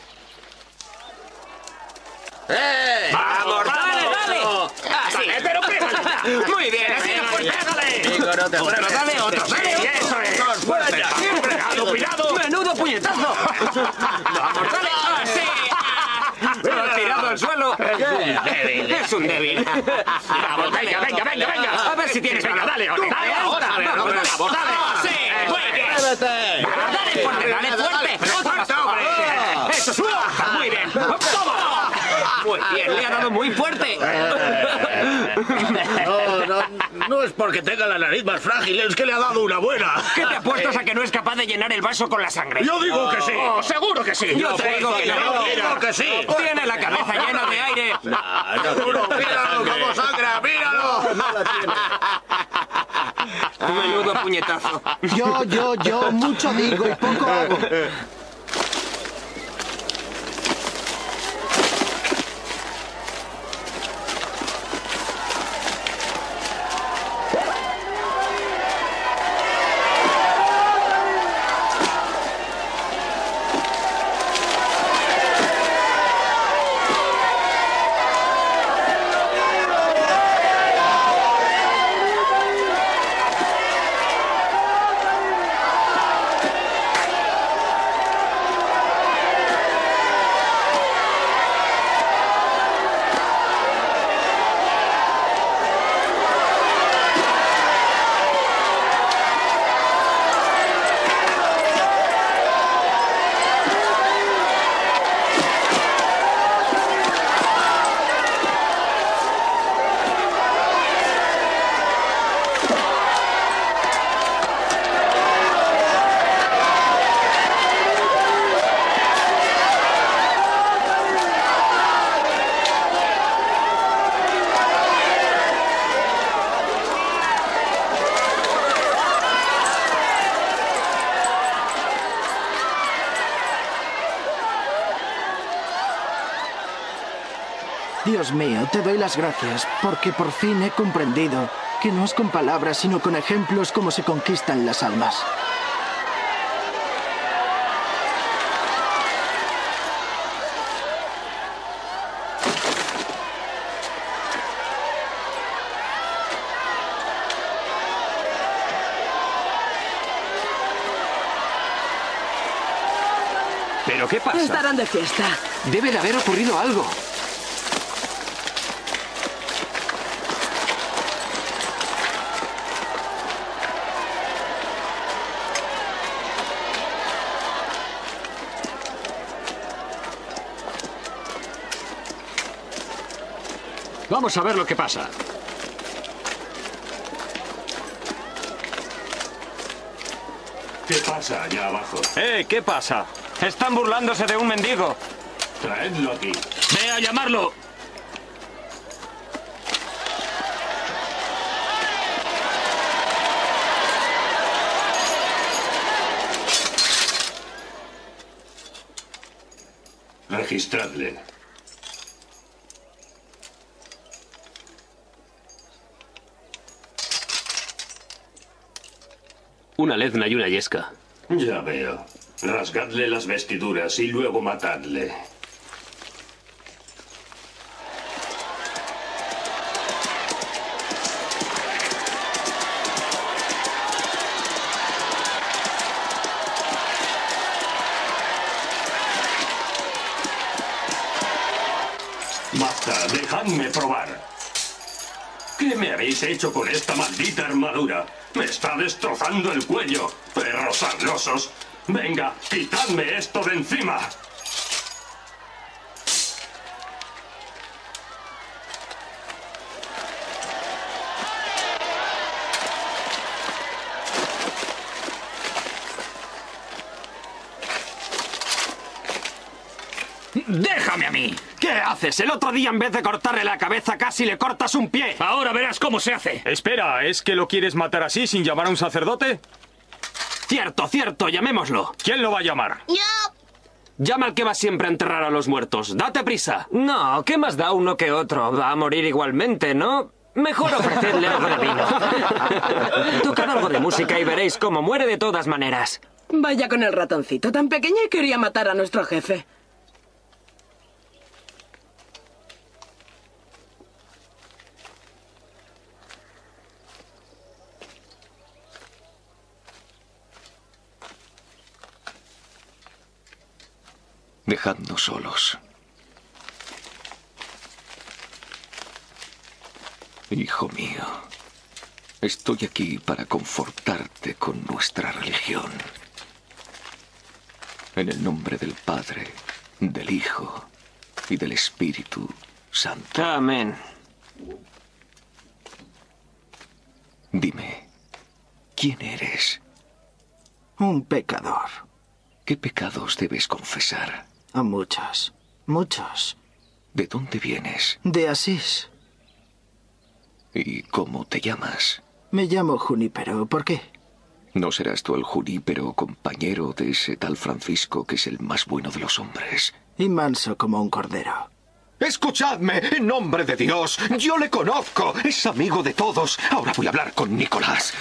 ¡Eh! ¡Vamos, dale, dale! Así, Dale, pero pégale. Muy bien, así no fue. Pégale. Digo, no te Otro, atreves. dale otro, dale otro. Eso es. Más fuerte. Cuidado, cuidado. ¡Menudo puñetazo! ¡Vamos, dale! ¡Así! ¡Lo ha tirado al suelo! ¡Es un débil! Vamos, venga, venga, venga, venga. A ver si tienes Venga, valor. dale, ahora, dale ahora. Vamos, Vamos, dale. ¡Sí! ¡Muy bien! ¡Vamos, dale fuerte, dale fuerte! ¡Otro más! ¡Eso es! ¡Muy bien! ¡Toma! Muy bien, le ha dado muy fuerte. No, no, no es porque tenga la nariz más frágil, es que le ha dado una buena. ¿Qué te apuestas a que no es capaz de llenar el vaso con la sangre? Yo digo que sí. Oh, seguro que sí. Yo te digo que no. Yo digo que sí. Tiene la cabeza llena de aire. Seguro, míralo cómo sangra, míralo. Menudo puñetazo. Yo, yo, yo, mucho digo y poco hago. Dios mío, te doy las gracias, porque por fin he comprendido que no es con palabras, sino con ejemplos como se conquistan las almas. ¿Pero qué pasa? Estarán de fiesta. Debe de haber ocurrido algo. Vamos a ver lo que pasa. ¿Qué pasa allá abajo? ¡Eh! ¿Qué pasa? Están burlándose de un mendigo. Traedlo aquí. ¡Ve a llamarlo! Registradle. Una lezna y una yesca. Ya veo. Rasgadle las vestiduras y luego matadle. Basta, dejadme probar. ¿Qué me habéis hecho con esta maldita armadura? Me está destrozando el cuello, perros sarnosos. Venga, quitadme esto de encima. ¡Déjame a mí! ¿Qué haces? El otro día en vez de cortarle la cabeza casi le cortas un pie. Ahora verás cómo se hace. Espera, ¿es que lo quieres matar así sin llamar a un sacerdote? Cierto, cierto, llamémoslo. ¿Quién lo va a llamar? Yo. Llama al que va siempre a enterrar a los muertos. ¡Date prisa! No, ¿qué más da uno que otro? Va a morir igualmente, ¿no? Mejor ofrecerle algo de vino. Tocad algo de música y veréis cómo muere de todas maneras. Vaya con el ratoncito, tan pequeño y quería matar a nuestro jefe. Dejadnos solos. Hijo mío, estoy aquí para confortarte con nuestra religión. En el nombre del Padre, del Hijo y del Espíritu Santo. Amén. Dime, ¿quién eres? Un pecador. ¿Qué pecados debes confesar? A muchos, muchos. ¿De dónde vienes? De Asís. ¿Y cómo te llamas? Me llamo Junípero. ¿Por qué? ¿No serás tú el Junípero, compañero de ese tal Francisco que es el más bueno de los hombres? Y manso como un cordero. Escuchadme, en nombre de Dios. Yo le conozco. Es amigo de todos. Ahora voy a hablar con Nicolás.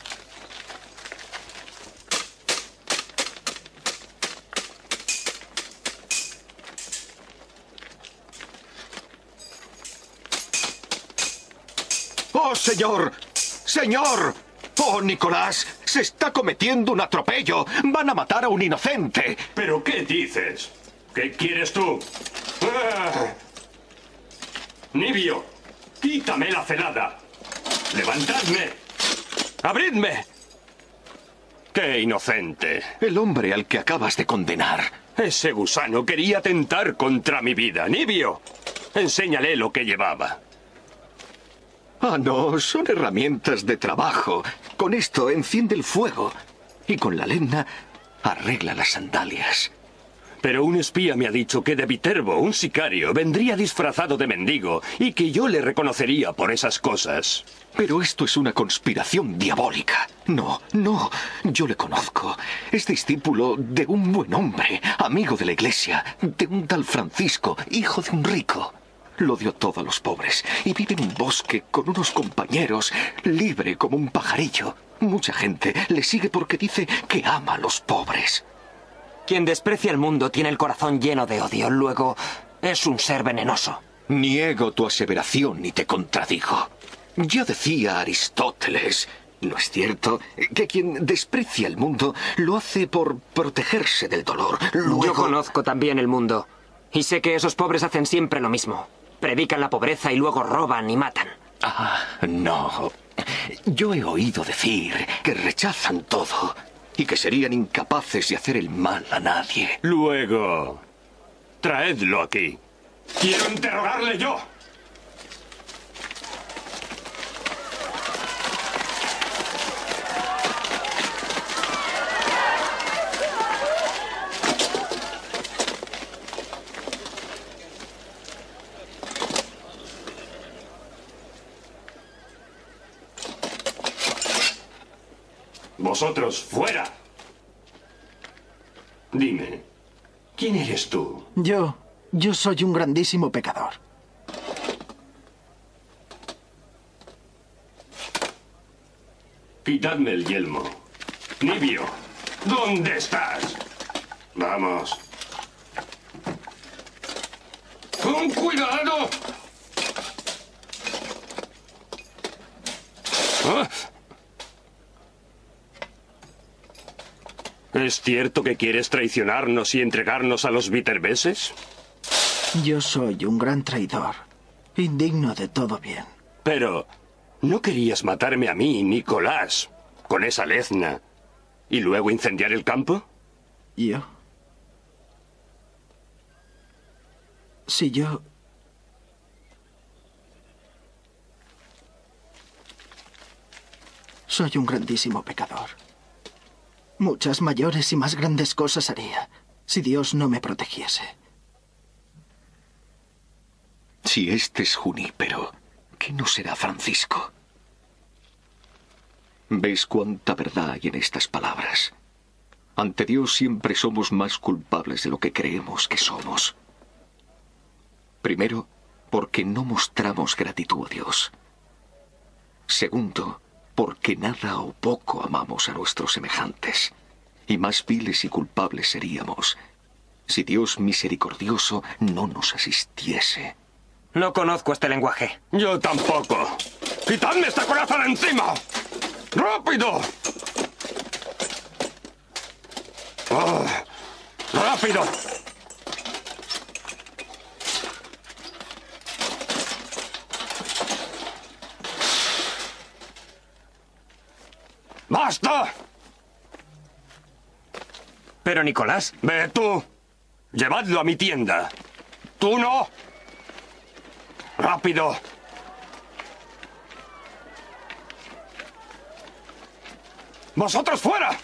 ¡Oh, señor! ¡Señor! ¡Oh, Nicolás! Se está cometiendo un atropello. Van a matar a un inocente. ¿Pero qué dices? ¿Qué quieres tú? ¡Ah! Nibio, quítame la celada. ¡Levantadme! ¡Abridme! ¡Qué inocente! El hombre al que acabas de condenar. Ese gusano quería atentar contra mi vida. Nibio, enséñale lo que llevaba. Ah, no, son herramientas de trabajo. Con esto enciende el fuego. Y con la lena arregla las sandalias. Pero un espía me ha dicho que de Viterbo, un sicario, vendría disfrazado de mendigo y que yo le reconocería por esas cosas. Pero esto es una conspiración diabólica. No, no, yo le conozco. Es discípulo de un buen hombre, amigo de la iglesia, de un tal Francisco, hijo de un rico. Lo dio todo a los pobres y vive en un bosque con unos compañeros, libre como un pajarillo. Mucha gente le sigue porque dice que ama a los pobres. Quien desprecia el mundo tiene el corazón lleno de odio. Luego, es un ser venenoso. Niego tu aseveración y te contradigo. Ya decía Aristóteles, ¿no es cierto?, que quien desprecia el mundo lo hace por protegerse del dolor. Luego... Yo conozco también el mundo. Y sé que esos pobres hacen siempre lo mismo. Predican la pobreza y luego roban y matan. Ah, no. Yo he oído decir que rechazan todo y que serían incapaces de hacer el mal a nadie. Luego, traedlo aquí. ¡Quiero interrogarle yo! Vosotros, fuera. Dime, ¿quién eres tú? Yo Yo soy un grandísimo pecador. Quitadme el yelmo. Nibio, ¿dónde estás? Vamos. ¡Con cuidado! ¿Ah? ¿Es cierto que quieres traicionarnos y entregarnos a los viterbeses? Yo soy un gran traidor, indigno de todo bien. Pero no querías matarme a mí, Nicolás, con esa lezna, y luego incendiar el campo. ¿Yo? Si yo... Soy un grandísimo pecador. Muchas mayores y más grandes cosas haría si Dios no me protegiese. Si este es Junípero, ¿qué no será Francisco? ¿Ves cuánta verdad hay en estas palabras? Ante Dios siempre somos más culpables de lo que creemos que somos. Primero, porque no mostramos gratitud a Dios. Segundo, porque nada o poco amamos a nuestros semejantes. Y más viles y culpables seríamos si Dios misericordioso no nos asistiese. No conozco este lenguaje. Yo tampoco. ¡Quitadme esta coraza de encima! ¡Rápido! ¡Oh! ¡Rápido! ¡Basta! Pero, Nicolás... Ve tú. Llevadlo a mi tienda. ¡Tú no! ¡Rápido! ¡Vosotros fuera!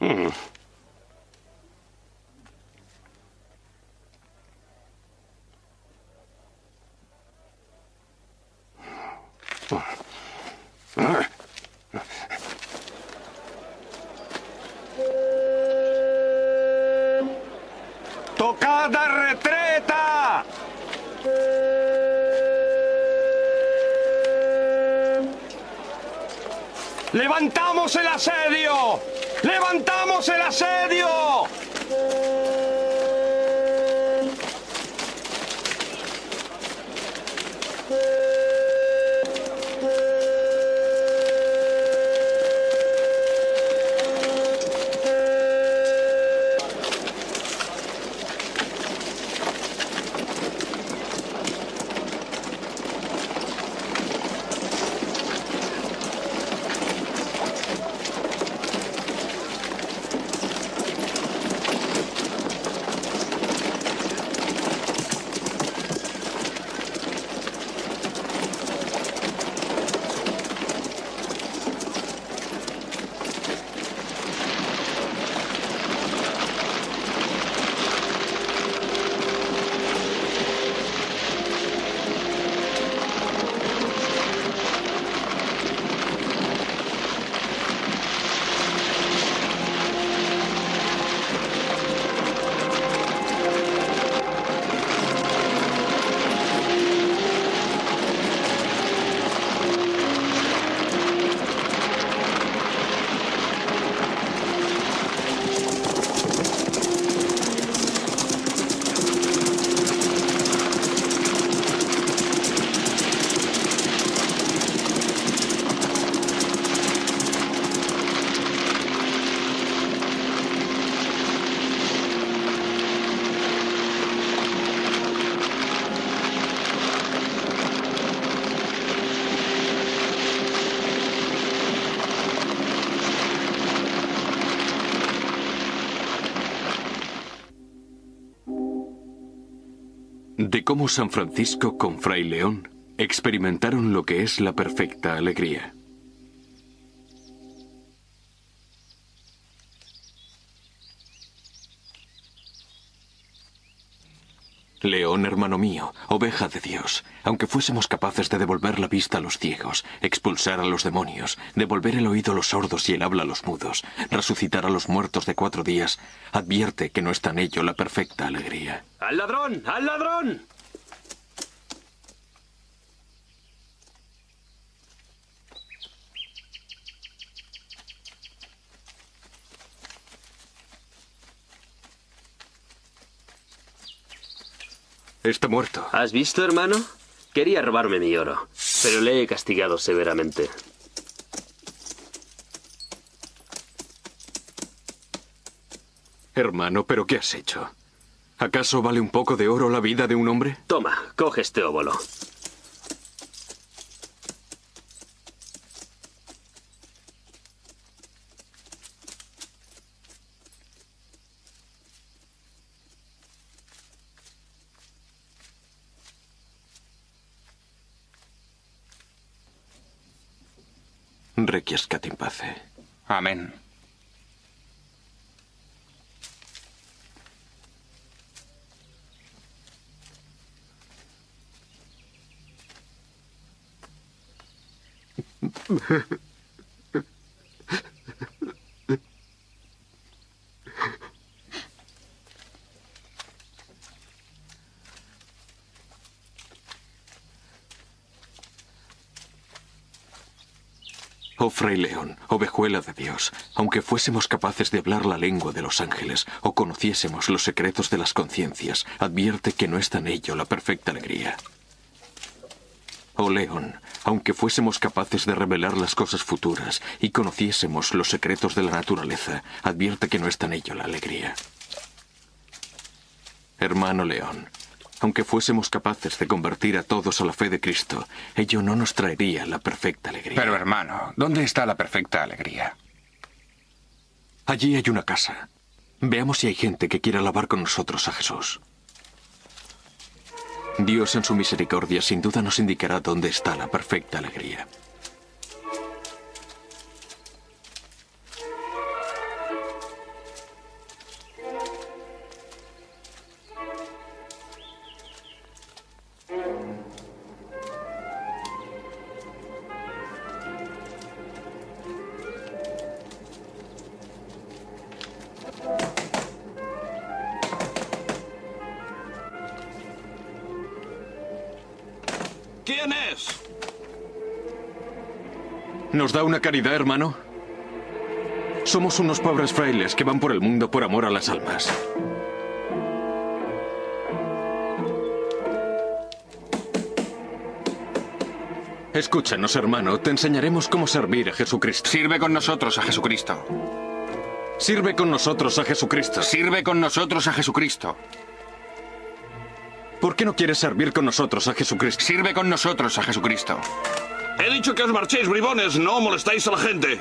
Mm. ¡Tocada retreta! ¡Levantamos el asedio! ¡Levantamos el asedio! De cómo San Francisco con Fray León experimentaron lo que es la perfecta alegría. León, hermano mío, oveja de Dios, aunque fuésemos capaces de devolver la vista a los ciegos, expulsar a los demonios, devolver el oído a los sordos y el habla a los mudos, resucitar a los muertos de cuatro días, advierte que no está en ello la perfecta alegría. ¡Al ladrón! ¡Al ladrón! Está muerto. ¿Has visto, hermano? Quería robarme mi oro, pero le he castigado severamente. Hermano, ¿pero qué has hecho? ¿Acaso vale un poco de oro la vida de un hombre? Toma, coge este óbolo. Requiescat in pace. Amén. Oh Fray León, ovejuela de Dios, aunque fuésemos capaces de hablar la lengua de los ángeles o conociésemos los secretos de las conciencias, advierte que no está en ello la perfecta alegría. Oh León, aunque fuésemos capaces de revelar las cosas futuras y conociésemos los secretos de la naturaleza, advierte que no está en ello la alegría. Hermano León, aunque fuésemos capaces de convertir a todos a la fe de Cristo, ello no nos traería la perfecta alegría. Pero hermano, ¿dónde está la perfecta alegría? Allí hay una casa. Veamos si hay gente que quiera alabar con nosotros a Jesús. Dios en su misericordia sin duda nos indicará dónde está la perfecta alegría. ¿Quién es? ¿Nos da una caridad, hermano? Somos unos pobres frailes que van por el mundo por amor a las almas. Escúchanos, hermano. Te enseñaremos cómo servir a Jesucristo. Sirve con nosotros a Jesucristo. Sirve con nosotros a Jesucristo. Sirve con nosotros a Jesucristo. ¿Por qué no quieres servir con nosotros a Jesucristo? Sirve con nosotros a Jesucristo. He dicho que os marchéis, bribones. No molestáis a la gente.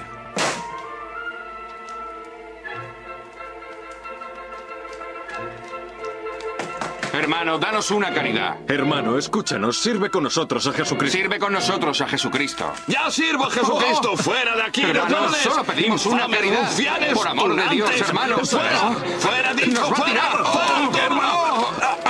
Hermano, danos una caridad. Hermano, escúchanos. Sirve con nosotros a Jesucristo. Sirve con nosotros a Jesucristo. ¡Ya sirvo a Jesucristo! ¡Fuera de aquí, Hermano, ladrones! solo pedimos una ¡Infames, caridad. rufianes, Por amor de Dios, tunantes! hermano. ¡Fuera! ¡Fuera, dicho! ¡Nos va a ¡Fuera! tirar! ¡Fuera, hermano!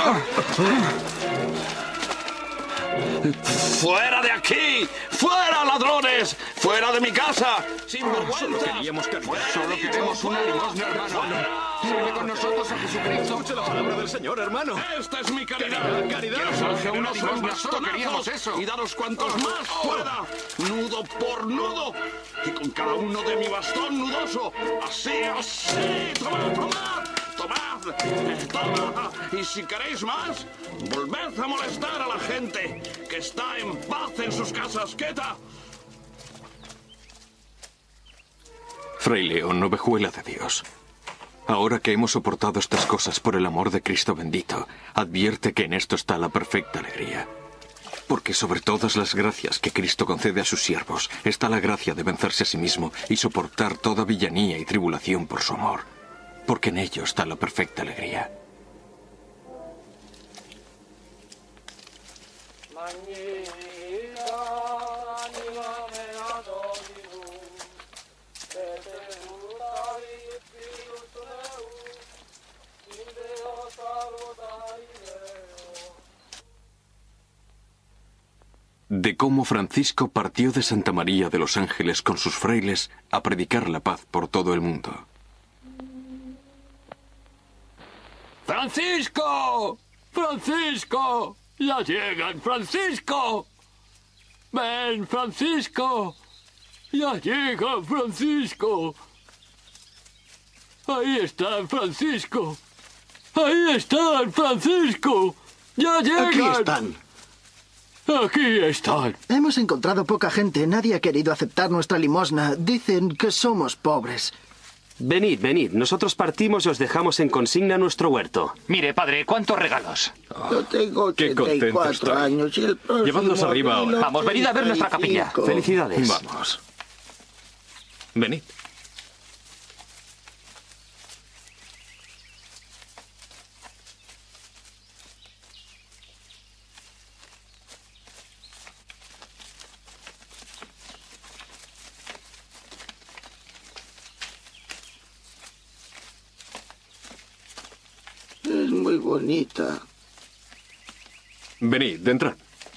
¡Fuera de aquí! ¡Fuera, ladrones! ¡Fuera de mi casa! ¡Sin vergüenza! Solo queríamos caridad. Solo queremos una limosna, hermano. Sirve con nosotros a Jesucristo. Escuche la palabra del Señor, hermano. ¡Esta es mi caridad! Caridad, caridad. ¡Quiero ser Una generoso en limosna, solo queríamos bastonazos eso. y daros cuantos más pueda, nudo por nudo, y con cada uno de mi bastón nudoso, así, así, tomad, tomad, tomad, eh, tomad, y si queréis más, volved a molestar a la gente que está en paz en sus casas, quieta. Fray León, ovejuela de Dios. Ahora que hemos soportado estas cosas por el amor de Cristo bendito, advierte que en esto está la perfecta alegría. Porque sobre todas las gracias que Cristo concede a sus siervos, está la gracia de vencerse a sí mismo y soportar toda villanía y tribulación por su amor. Porque en ello está la perfecta alegría. De cómo Francisco partió de Santa María de los Ángeles con sus frailes a predicar la paz por todo el mundo. ¡Francisco! ¡Francisco! ¡Ya llegan, Francisco! ¡Ven, Francisco! ¡Ya llega, Francisco! ¡Ahí están, Francisco! ¡Ahí están, Francisco! ¡Ya llegan! Aquí están. Aquí están. Hemos encontrado poca gente. Nadie ha querido aceptar nuestra limosna. Dicen que somos pobres. Venid, venid. Nosotros partimos y os dejamos en consigna nuestro huerto. Mire, padre, ¿cuántos regalos? Yo tengo ochenta y cuatro años y el próximo... Llevadlos arriba ahora. Vamos, venid a ver nuestra capilla. Felicidades. Vamos. Venid. Es muy bonita. Venid, entrad.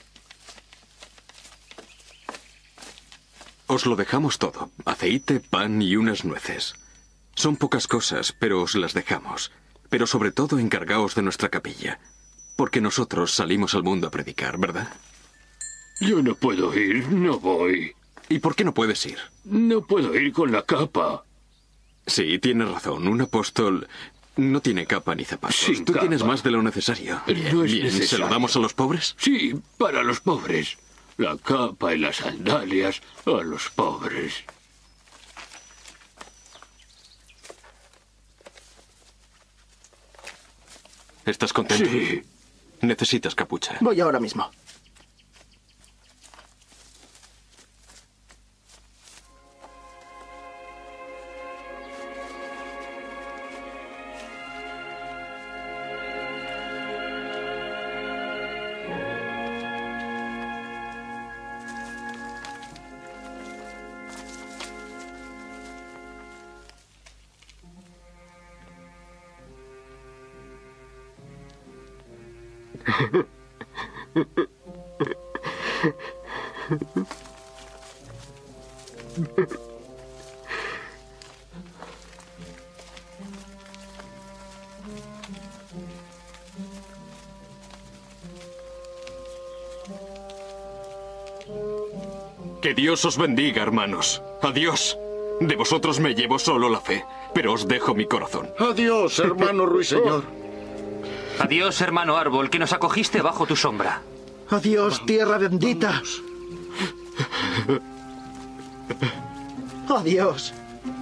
Os lo dejamos todo. Aceite, pan y unas nueces. Son pocas cosas, pero os las dejamos. Pero sobre todo encargaos de nuestra capilla. Porque nosotros salimos al mundo a predicar, ¿verdad? Yo no puedo ir, no voy. ¿Y por qué no puedes ir? No puedo ir con la capa. Sí, tienes razón. Un apóstol no tiene capa ni zapatos. Sin Tú capa. tienes más de lo necesario. Bien, No es bien. ¿Se lo necesario. damos a los pobres? Sí, para los pobres. La capa y las sandalias a los pobres. ¿Estás contento? Sí. Necesitas capucha. Voy ahora mismo. Que Dios os bendiga, hermanos. Adiós. De vosotros me llevo solo la fe, pero os dejo mi corazón. Adiós, hermano ruiseñor. Adiós, hermano árbol, que nos acogiste bajo tu sombra. Adiós, tierra bendita. Adiós.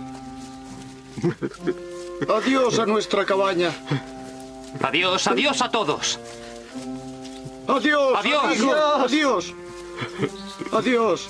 Adiós a nuestra cabaña. Adiós, adiós a todos. Adiós. Adiós. Adiós. Adiós. Adiós.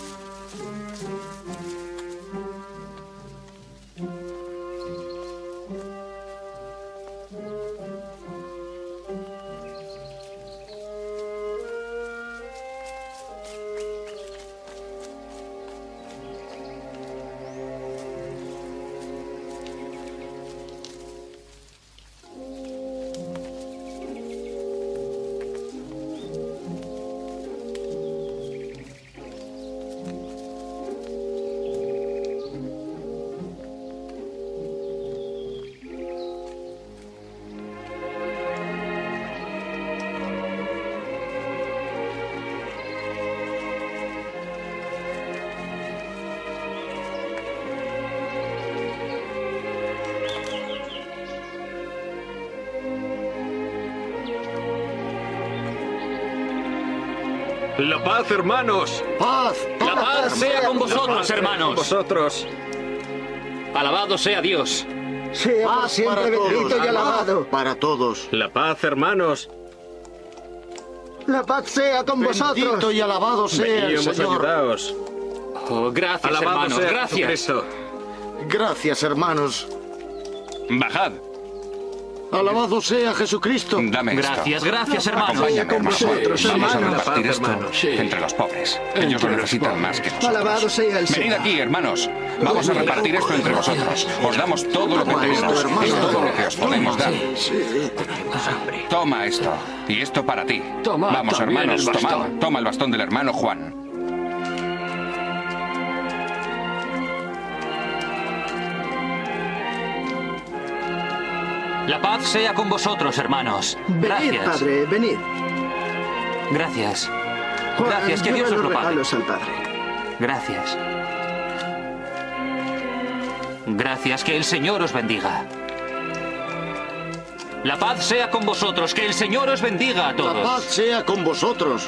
La paz, hermanos. Paz. La paz sea con vosotros, hermanos. Vosotros. Alabado sea Dios. Sea por siempre bendito y alabado. Para todos. La paz, hermanos. La paz sea con vosotros. Bendito y alabado sea el Señor. Ayudaos. Oh, gracias, Alabado hermanos. sea Gracias. Jesucristo. Gracias, hermanos. Bajad. Alabado sea Jesucristo. Dame esto. Gracias, gracias, hermanos. Acompáñame, hermano. vosotros, Vamos a hermanos. repartir esto entre los pobres. Ellos lo necesitan más que nosotros. Alabado sea el Venid Señor. aquí, hermanos. Vamos a repartir esto entre vosotros. Os damos todo lo que tenemos. Es todo lo que os podemos dar. Toma esto. Y esto para ti. Toma Vamos, también hermanos. el Toma. bastón. Toma el bastón del hermano Juan. La paz sea con vosotros, hermanos. Venid, Gracias. Padre, venid. Gracias. Juan, Gracias, que lleva Dios os los lo pague. regalos al Padre. Gracias. Gracias, que el Señor os bendiga. La paz sea con vosotros, que el Señor os bendiga a todos. La paz sea con vosotros.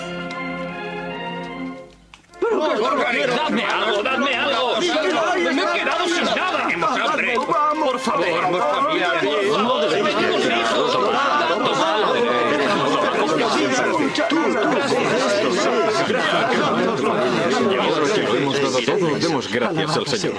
¡Dadme algo, dadme algo! ¡Me he quedado sin nada! ¡Tenemos hambre! ¡Por favor! ¡No debéis tener hijos! Ahora que lo hemos dado todo, demos gracias al Señor.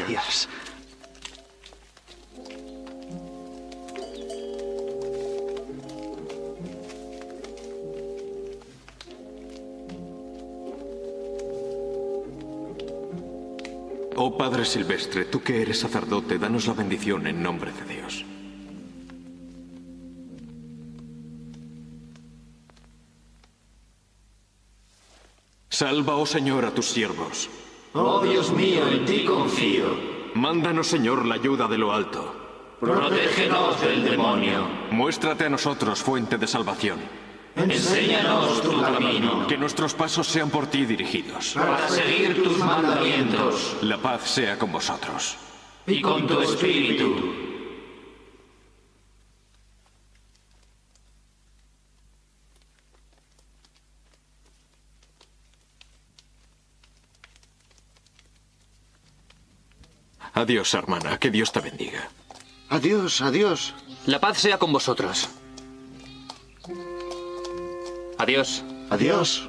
Oh Padre Silvestre, tú que eres sacerdote, danos la bendición en nombre de Dios. Salva, oh Señor, a tus siervos. Oh Dios mío, en ti confío. Mándanos, Señor, la ayuda de lo alto. Protégenos del demonio. Muéstrate a nosotros fuente de salvación. Enséñanos tu camino. Que nuestros pasos sean por ti dirigidos. Para seguir tus mandamientos. La paz sea con vosotros. Y con tu espíritu. Adiós, hermana. Que Dios te bendiga. Adiós, adiós. La paz sea con vosotros. Adiós. Adiós.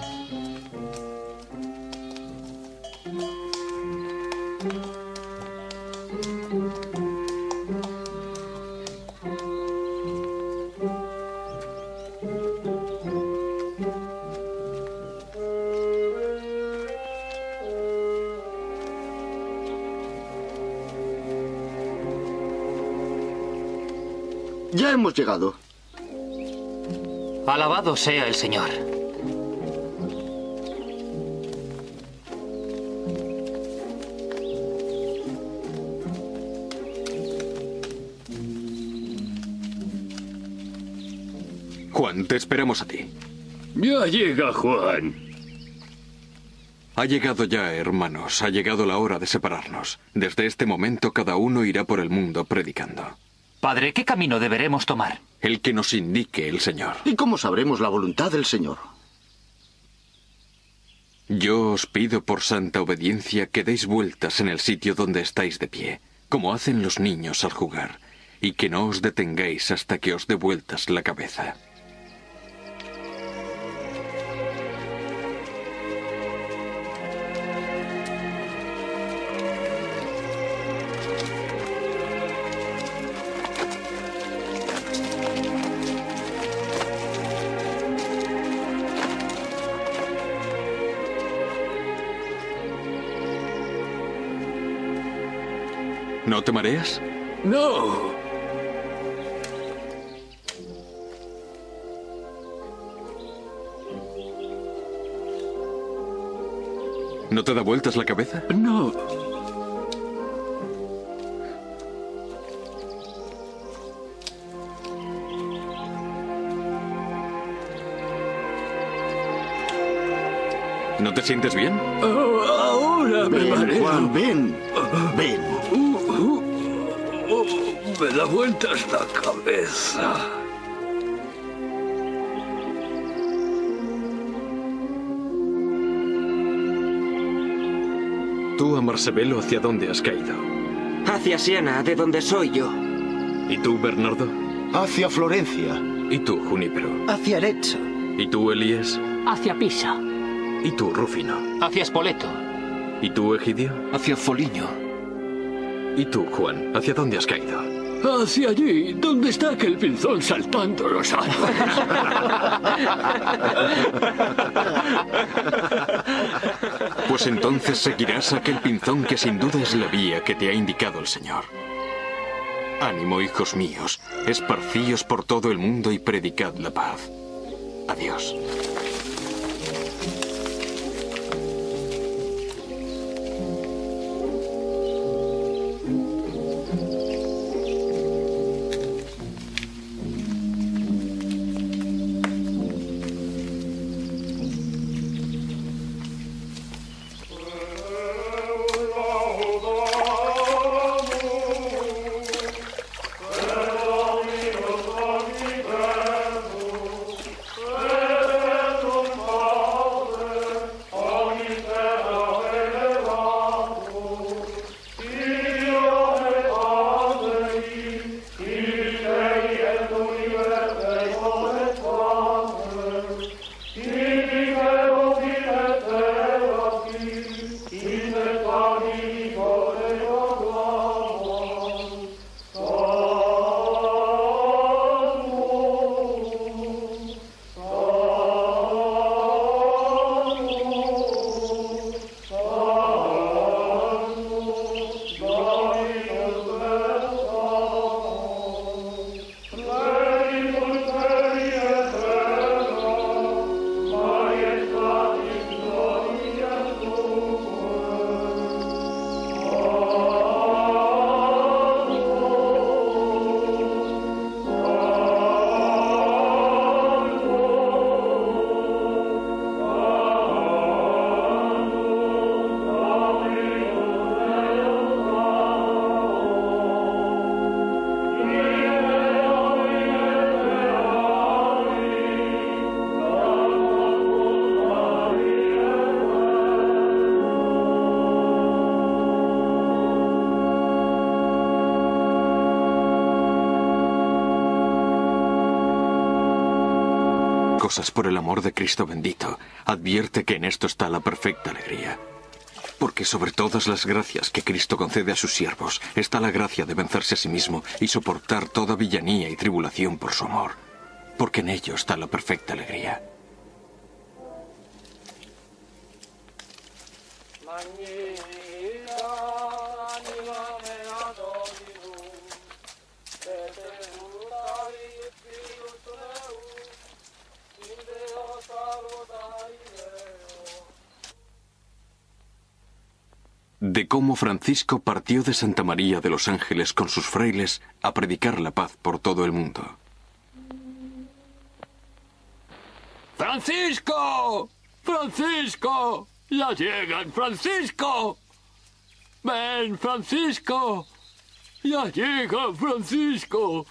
Ya hemos llegado. Alabado sea el Señor. Juan, te esperamos a ti. Ya llega Juan. Ha llegado ya, hermanos, ha llegado la hora de separarnos. Desde este momento cada uno irá por el mundo predicando. Padre, ¿qué camino deberemos tomar? El que nos indique el Señor. ¿Y cómo sabremos la voluntad del Señor? Yo os pido por santa obediencia que deis vueltas en el sitio donde estáis de pie, como hacen los niños al jugar, y que no os detengáis hasta que os dé vueltas la cabeza. ¿No te mareas? No. ¿No te da vueltas la cabeza? No. ¿No te sientes bien? Oh, ahora me Ven, mareo. Juan, ven. Ven. Uh, uh, oh, me da vueltas la cabeza. Tú, Amarsebelo, ¿hacia dónde has caído? Hacia Siena, de donde soy yo. ¿Y tú, Bernardo? Hacia Florencia. ¿Y tú, Junípero? Hacia Arezzo. ¿Y tú, Elías? Hacia Pisa. ¿Y tú, Rufino? Hacia Spoleto. ¿Y tú, Egidio? Hacia Foligno. ¿Y tú, Juan? ¿Hacia dónde has caído? Hacia allí, donde está aquel pinzón saltando los árboles. Pues entonces seguirás aquel pinzón que sin duda es la vía que te ha indicado el Señor. Ánimo, hijos míos, esparcíos por todo el mundo y predicad la paz. Adiós. Cosas por el amor de Cristo bendito, advierte que en esto está la perfecta alegría. Porque sobre todas las gracias que Cristo concede a sus siervos, está la gracia de vencerse a sí mismo y soportar toda villanía y tribulación por su amor. Porque en ello está la perfecta alegría. De cómo Francisco partió de Santa María de los Ángeles con sus frailes a predicar la paz por todo el mundo. ¡Francisco! ¡Francisco! ¡Ya llegan, Francisco! ¡Ven, Francisco! ¡Ya llega, Francisco!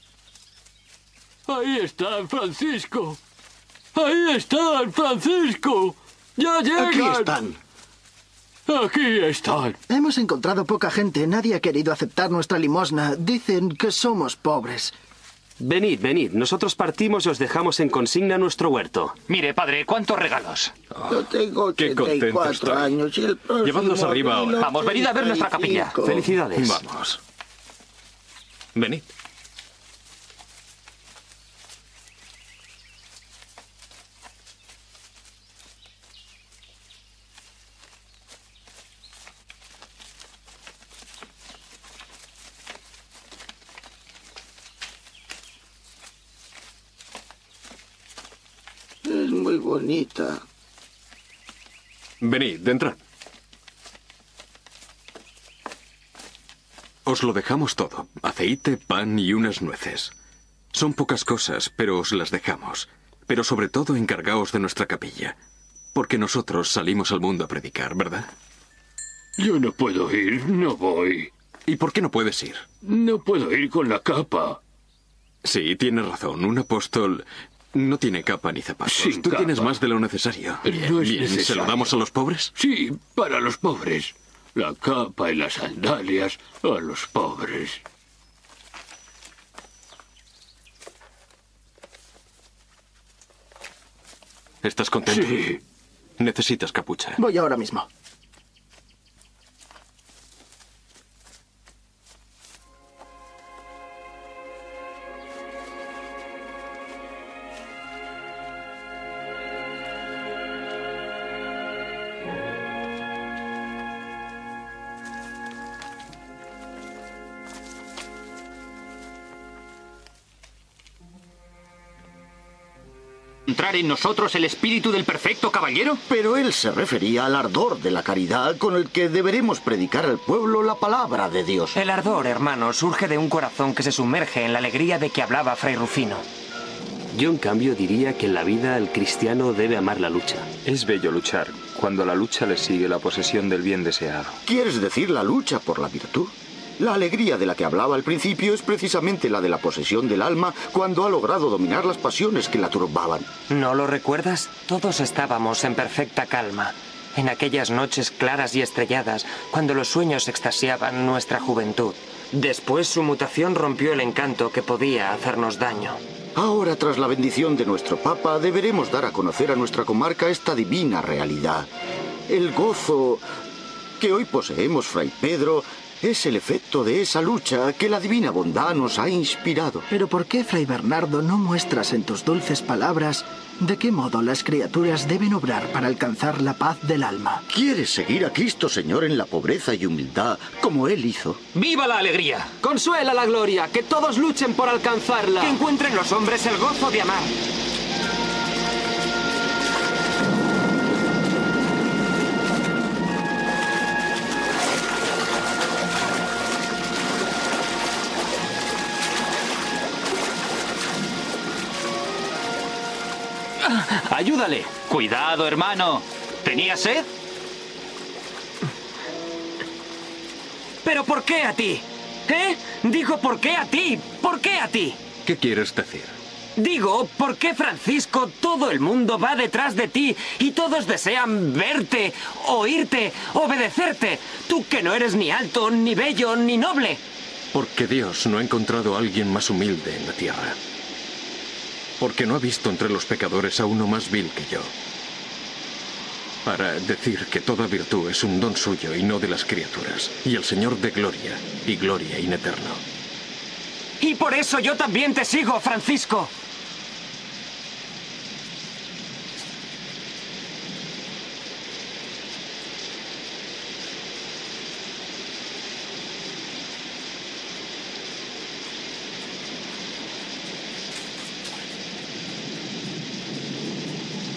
¡Ahí están, Francisco! ¡Ahí están, Francisco! ¡Ya llegan! Aquí están. Aquí están. Hemos encontrado poca gente. Nadie ha querido aceptar nuestra limosna. Dicen que somos pobres. Venid, venid. Nosotros partimos y os dejamos en consigna nuestro huerto. Mire, padre, ¿cuántos regalos? Yo tengo ochenta y cuatro años y el próximo... Llevadlos arriba ahora. Vamos, venid a ver nuestra capilla. Felicidades. Vamos. Venid. Es muy bonita. Venid, entrad. Os lo dejamos todo. Aceite, pan y unas nueces. Son pocas cosas, pero os las dejamos. Pero sobre todo encargaos de nuestra capilla. Porque nosotros salimos al mundo a predicar, ¿verdad? Yo no puedo ir, no voy. ¿Y por qué no puedes ir? No puedo ir con la capa. Sí, tienes razón. Un apóstol no tiene capa ni zapatos. Sin Tú capa. tienes más de lo necesario. Bien, No es bien. ¿Se lo necesario. damos a los pobres? Sí, para los pobres. La capa y las sandalias a los pobres. ¿Estás contento? Sí. Necesitas capucha. Voy ahora mismo. ¿Entrar en nosotros el espíritu del perfecto caballero? Pero él se refería al ardor de la caridad con el que deberemos predicar al pueblo la palabra de Dios. El ardor, hermano, surge de un corazón que se sumerge en la alegría de que hablaba Fray Rufino. Yo, en cambio, diría que en la vida el cristiano debe amar la lucha. Es bello luchar, cuando a la lucha le sigue la posesión del bien deseado. ¿Quieres decir la lucha por la virtud? La alegría de la que hablaba al principio es precisamente la de la posesión del alma cuando ha logrado dominar las pasiones que la turbaban. ¿No lo recuerdas? Todos estábamos en perfecta calma, en aquellas noches claras y estrelladas, cuando los sueños extasiaban nuestra juventud. Después su mutación rompió el encanto que podía hacernos daño. Ahora, tras la bendición de nuestro Papa, deberemos dar a conocer a nuestra comarca esta divina realidad. El gozo que hoy poseemos, Fray Pedro, es el efecto de esa lucha que la divina bondad nos ha inspirado. Pero ¿por qué, Fray Bernardo, no muestras en tus dulces palabras de qué modo las criaturas deben obrar para alcanzar la paz del alma? ¿Quieres seguir a Cristo, Señor, en la pobreza y humildad, como Él hizo? ¡Viva la alegría! Consuela la gloria, que todos luchen por alcanzarla. Que encuentren los hombres el gozo de amar. ¡Ayúdale! ¡Cuidado, hermano! ¿Tenía sed? ¿Pero por qué a ti? ¿Eh? Digo, ¿por qué a ti? ¿Por qué a ti? ¿Qué quieres decir? Digo, ¿por qué, Francisco, todo el mundo va detrás de ti y todos desean verte, oírte, obedecerte? Tú que no eres ni alto, ni bello, ni noble. Porque Dios no ha encontrado a alguien más humilde en la tierra. Porque no ha visto entre los pecadores a uno más vil que yo. Para decir que toda virtud es un don suyo y no de las criaturas. Y el Señor de gloria y gloria in eterno. Y por eso yo también te sigo, Francisco.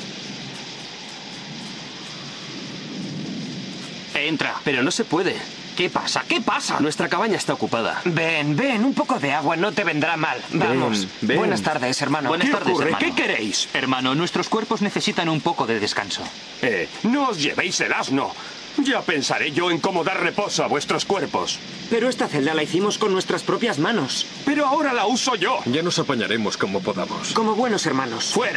Entra. Pero no se puede. ¿Qué pasa? ¿Qué pasa? Nuestra cabaña está ocupada. Ven, ven, un poco de agua no te vendrá mal. Vamos. Ven, ven. Buenas tardes, hermano. Buenas ¿Qué tardes, ocurre? hermano. ¿Qué queréis? Hermano, nuestros cuerpos necesitan un poco de descanso. Eh, no os llevéis el asno. Ya pensaré yo en cómo dar reposo a vuestros cuerpos. Pero esta celda la hicimos con nuestras propias manos. Pero ahora la uso yo. Ya nos apañaremos como podamos. Como buenos hermanos. ¡Fuera!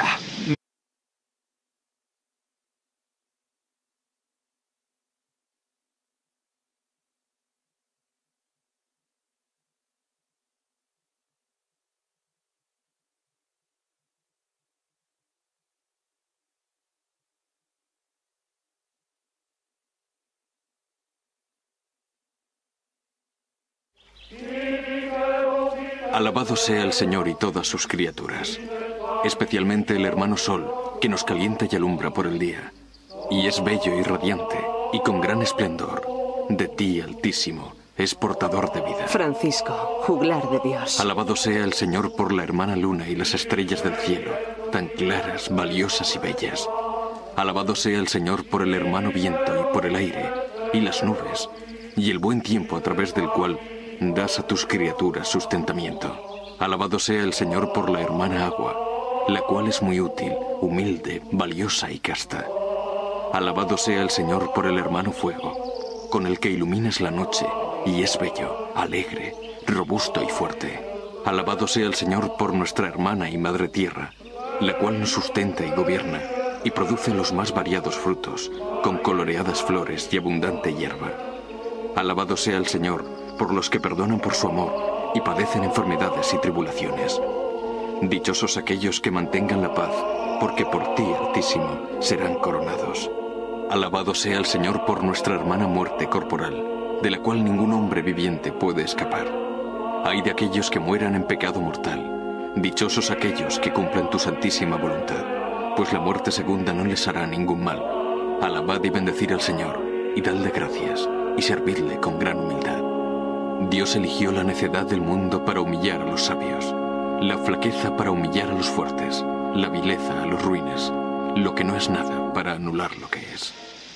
Alabado sea el Señor y todas sus criaturas, especialmente el hermano Sol, que nos calienta y alumbra por el día, y es bello y radiante, y con gran esplendor. De ti, Altísimo, es portador de vida. Francisco, juglar de Dios. Alabado sea el Señor por la hermana luna y las estrellas del cielo, tan claras, valiosas y bellas. Alabado sea el Señor por el hermano viento y por el aire, y las nubes, y el buen tiempo a través del cual das a tus criaturas sustentamiento. Alabado sea el Señor por la hermana agua, la cual es muy útil, humilde, valiosa y casta. Alabado sea el Señor por el hermano fuego, con el que iluminas la noche, y es bello, alegre, robusto y fuerte. Alabado sea el Señor por nuestra hermana y madre tierra, la cual nos sustenta y gobierna, y produce los más variados frutos, con coloreadas flores y abundante hierba. Alabado sea el Señor por los que perdonan por su amor y padecen enfermedades y tribulaciones. Dichosos aquellos que mantengan la paz, porque por ti, Altísimo, serán coronados. Alabado sea el Señor por nuestra hermana muerte corporal, de la cual ningún hombre viviente puede escapar. Ay de aquellos que mueran en pecado mortal. Dichosos aquellos que cumplan tu santísima voluntad, pues la muerte segunda no les hará ningún mal. Alabad y bendecid al Señor, y dadle gracias, y servidle con gran humildad. Dios eligió la necedad del mundo para humillar a los sabios, la flaqueza para humillar a los fuertes, la vileza a los ruines, lo que no es nada para anular lo que es.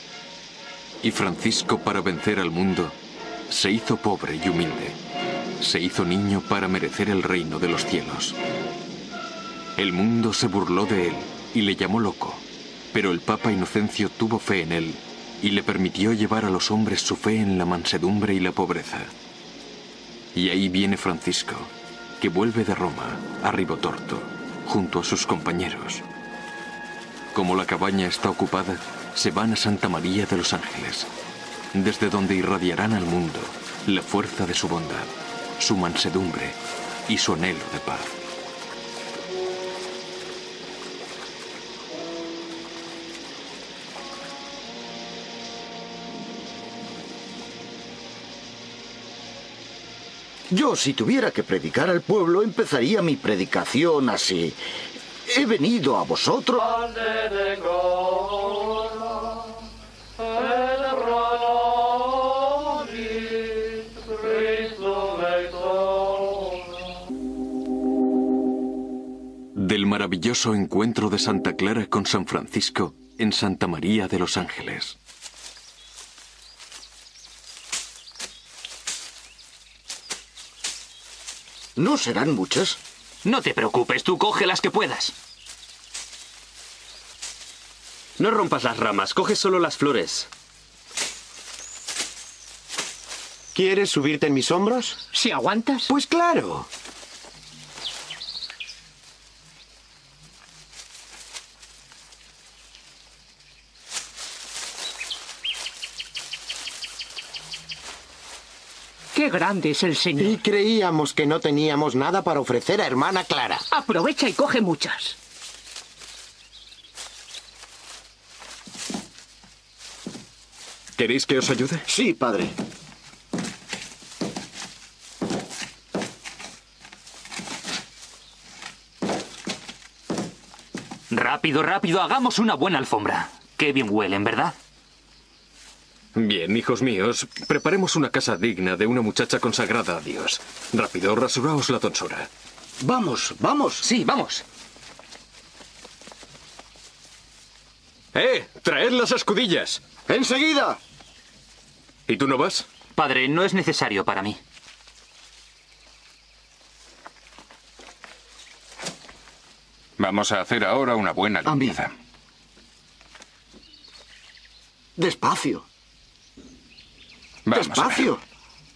Y Francisco, para vencer al mundo, se hizo pobre y humilde. Se hizo niño para merecer el reino de los cielos. El mundo se burló de él y le llamó loco, pero el Papa Inocencio tuvo fe en él y le permitió llevar a los hombres su fe en la mansedumbre y la pobreza. Y ahí viene Francisco, que vuelve de Roma a Ribotorto, junto a sus compañeros. Como la cabaña está ocupada, se van a Santa María de los Ángeles, desde donde irradiarán al mundo la fuerza de su bondad, su mansedumbre y su anhelo de paz. Yo, si tuviera que predicar al pueblo, empezaría mi predicación así. He venido a vosotros... Del maravilloso encuentro de Santa Clara con San Francisco en Santa María de los Ángeles. ¿No serán muchas? No te preocupes, tú coge las que puedas. No rompas las ramas, coge solo las flores. ¿Quieres subirte en mis hombros? ¿Si aguantas? Pues claro. ¡Qué grande es el Señor! Y creíamos que no teníamos nada para ofrecer a hermana Clara. Aprovecha y coge muchas. ¿Queréis que os ayude? Sí, padre. Rápido, rápido, hagamos una buena alfombra. Qué bien huelen, ¿verdad? Bien, hijos míos, preparemos una casa digna de una muchacha consagrada a Dios. Rápido, rasuraos la tonsura. Vamos, vamos. Sí, vamos. ¡Eh! ¡Traed las escudillas! ¡Enseguida! ¿Y tú no vas? Padre, no es necesario para mí. Vamos a hacer ahora una buena limpieza. Despacio. Vamos Despacio. a ver.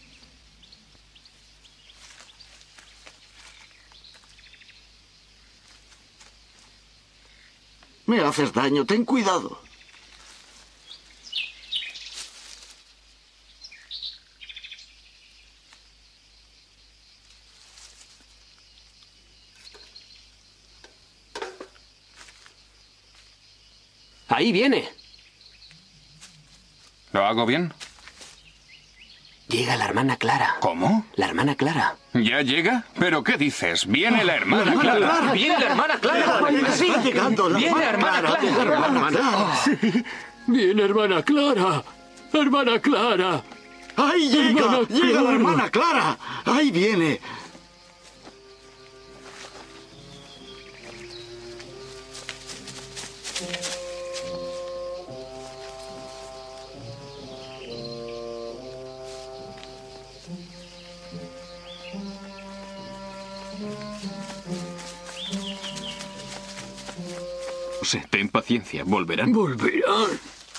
Me haces daño, ten cuidado. Ahí viene. ¿Lo hago bien? Llega la hermana Clara. ¿Cómo? La hermana Clara. ¿Ya llega? ¿Pero qué dices? ¡Viene la hermana Clara! ¡Viene la hermana Clara! Está llegando la ¡Viene la hermana Clara! hermana Clara. Bien, hermana Clara. Hermana Clara. ¡Ahí llega! Hermana ¡Llega la Clara. hermana Clara! ¡Ahí viene! José, ten paciencia. Volverán. Volverán.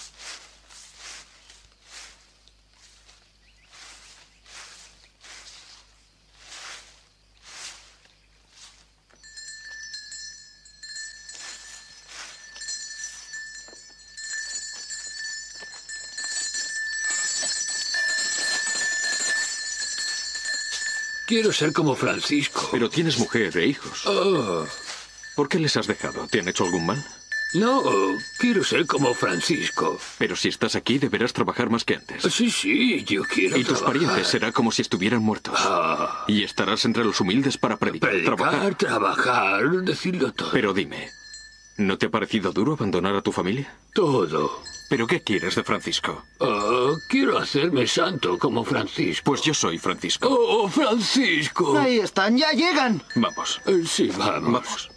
Quiero ser como Francisco. Pero tienes mujer e hijos. Oh. ¿Por qué les has dejado? ¿Te han hecho algún mal? No, quiero ser como Francisco. Pero si estás aquí, deberás trabajar más que antes. Sí, sí, yo quiero Y tus trabajar. parientes será como si estuvieran muertos. Ah. Y estarás entre los humildes para predicar, Predicar, trabajar. trabajar, decirlo todo. Pero dime, ¿no te ha parecido duro abandonar a tu familia? Todo. ¿Pero qué quieres de Francisco? Ah, quiero hacerme santo como Francisco. Pues yo soy Francisco. ¡Oh, Francisco! Ahí están, ya llegan. Vamos. Eh, Sí, vamos. Vamos.